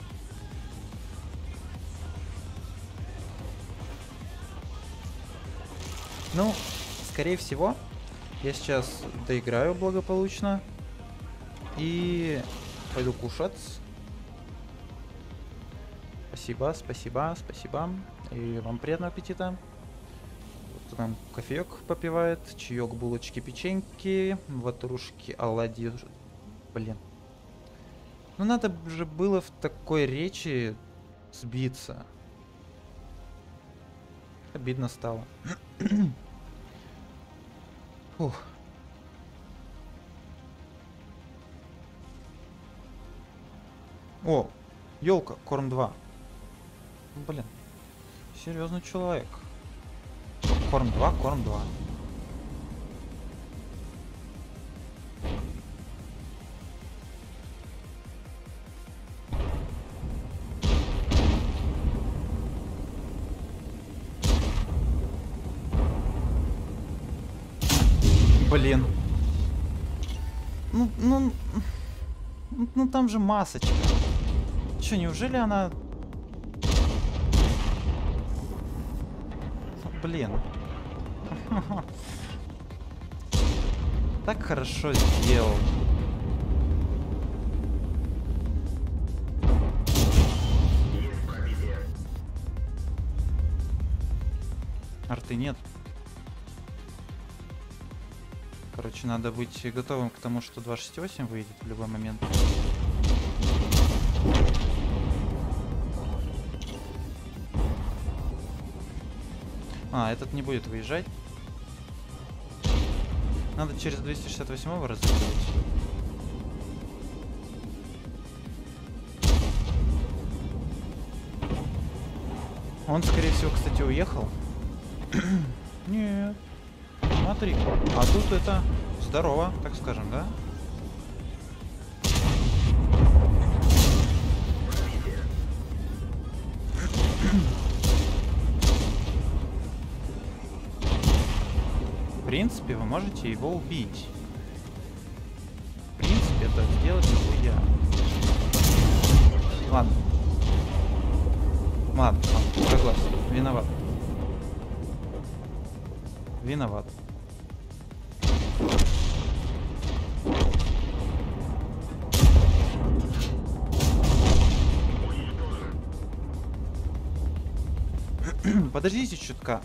Ну, скорее всего, я сейчас доиграю благополучно и пойду кушать. Спасибо, спасибо, спасибо. И вам приятного аппетита. Кто там кофеек попивает, чаек, булочки, печеньки, ватрушки, оладьи. Блин. Ну надо же было в такой речи сбиться. Обидно стало. Фух. О, елка, корм 2. Блин. Серьезный человек. Корм 2, корм 2. Блин. Ну там же масочка. Че, неужели она... Блин. Так хорошо сделал. Есть пробитие. Арты нет. Короче, надо быть готовым к тому, что 268 выйдет в любой момент. А, этот не будет выезжать. Надо через 268-го разыгрывать. Он, скорее всего, кстати, уехал. Нет. Смотри. А тут это здорово, так скажем, да? принципе, вы можете его убить. В принципе, это сделать могу я. Ладно. Ладно, согласен. Виноват. Виноват. Подождите чутка.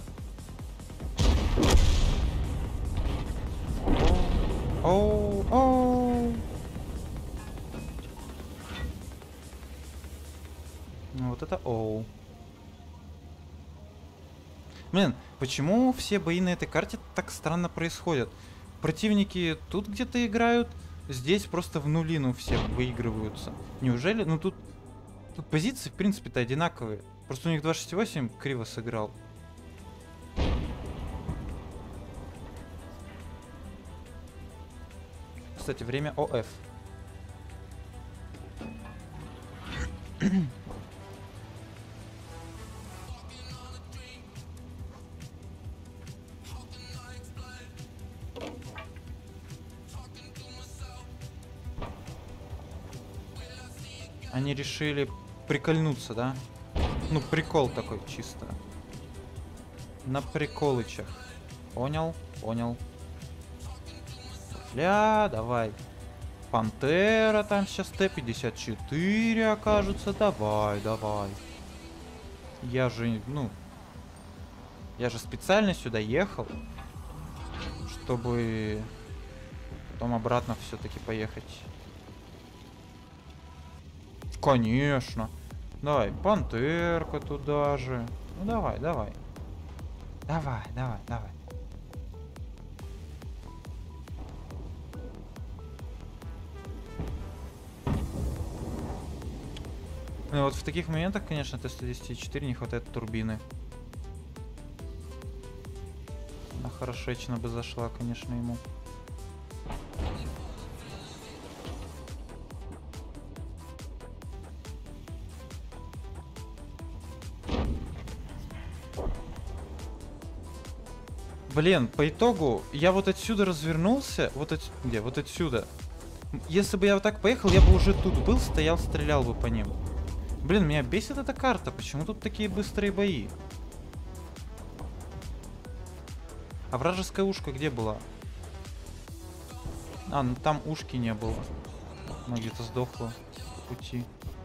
Оу, оу. Ну, вот это оу. Блин, почему все бои на этой карте так странно происходят? Противники тут где-то играют, здесь просто в нулину все выигрываются. Неужели? Ну тут позиции в принципе-то одинаковые. Просто у них 268 криво сыграл. Кстати, время ОФ. Они решили прикольнуться, да? Ну, прикол такой чисто. На приколычах. Понял? Понял. Ля, давай. Пантера там сейчас Т-54 окажется. Давай, давай. Я же, ну... Я же специально сюда ехал, чтобы потом обратно все-таки поехать. Конечно. Давай, пантерка туда же. Ну давай, давай. Давай, давай, давай. Ну вот в таких моментах, конечно, Т-154 не хватает турбины. Она хорошечно бы зашла, конечно, ему. Блин, по итогу я вот отсюда развернулся, где? Вот отсюда. Если бы я вот так поехал, я бы уже тут был, стоял, стрелял бы по ним. Блин, меня бесит эта карта, почему тут такие быстрые бои? А вражеская ушка где была? А, ну там ушки не было. Она где-то сдохла по пути.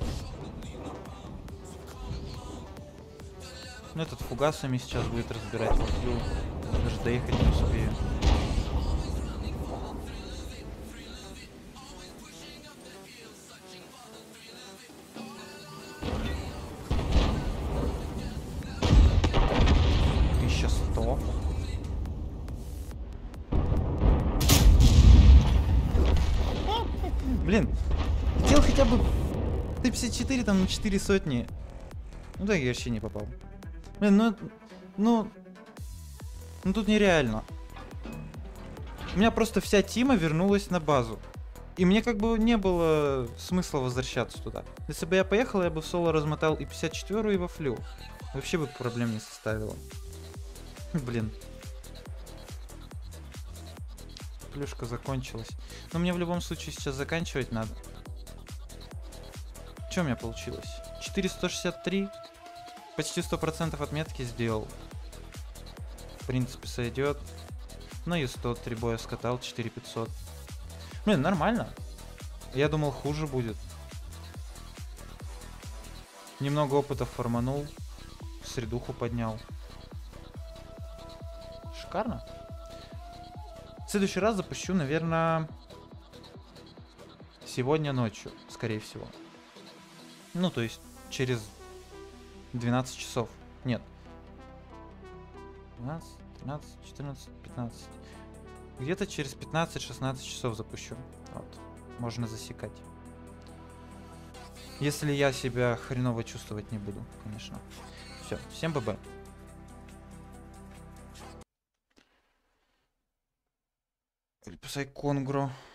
Ну этот фугасами сейчас будет разбирать вовсю. Даже доехать не успею. Блин, хотел хотя бы Т-54 там на 4 сотни. Ну да, я вообще не попал. Блин, ну тут нереально. У меня просто вся тима вернулась на базу. И мне как бы не было смысла возвращаться туда. Если бы я поехал, я бы в соло размотал и 54-ю, и вафлю. Вообще бы проблем не составило. Блин. Плюшка закончилась. Но мне в любом случае сейчас заканчивать надо. Что у меня получилось? 463. Почти 100% отметки сделал. В принципе, сойдет. Ну и 100, 3 боя скатал, 4500. Блин, нормально. Я думал, хуже будет. Немного опыта форманул. Средуху поднял. Шикарно. В следующий раз запущу, наверное, сегодня ночью, скорее всего. Ну, то есть через 12 часов. Нет. 12, 13, 14, 15. Где-то через 15-16 часов запущу. Вот. Можно засекать. Если я себя хреново чувствовать не буду, конечно. Все, всем ББ. Писай Конгро.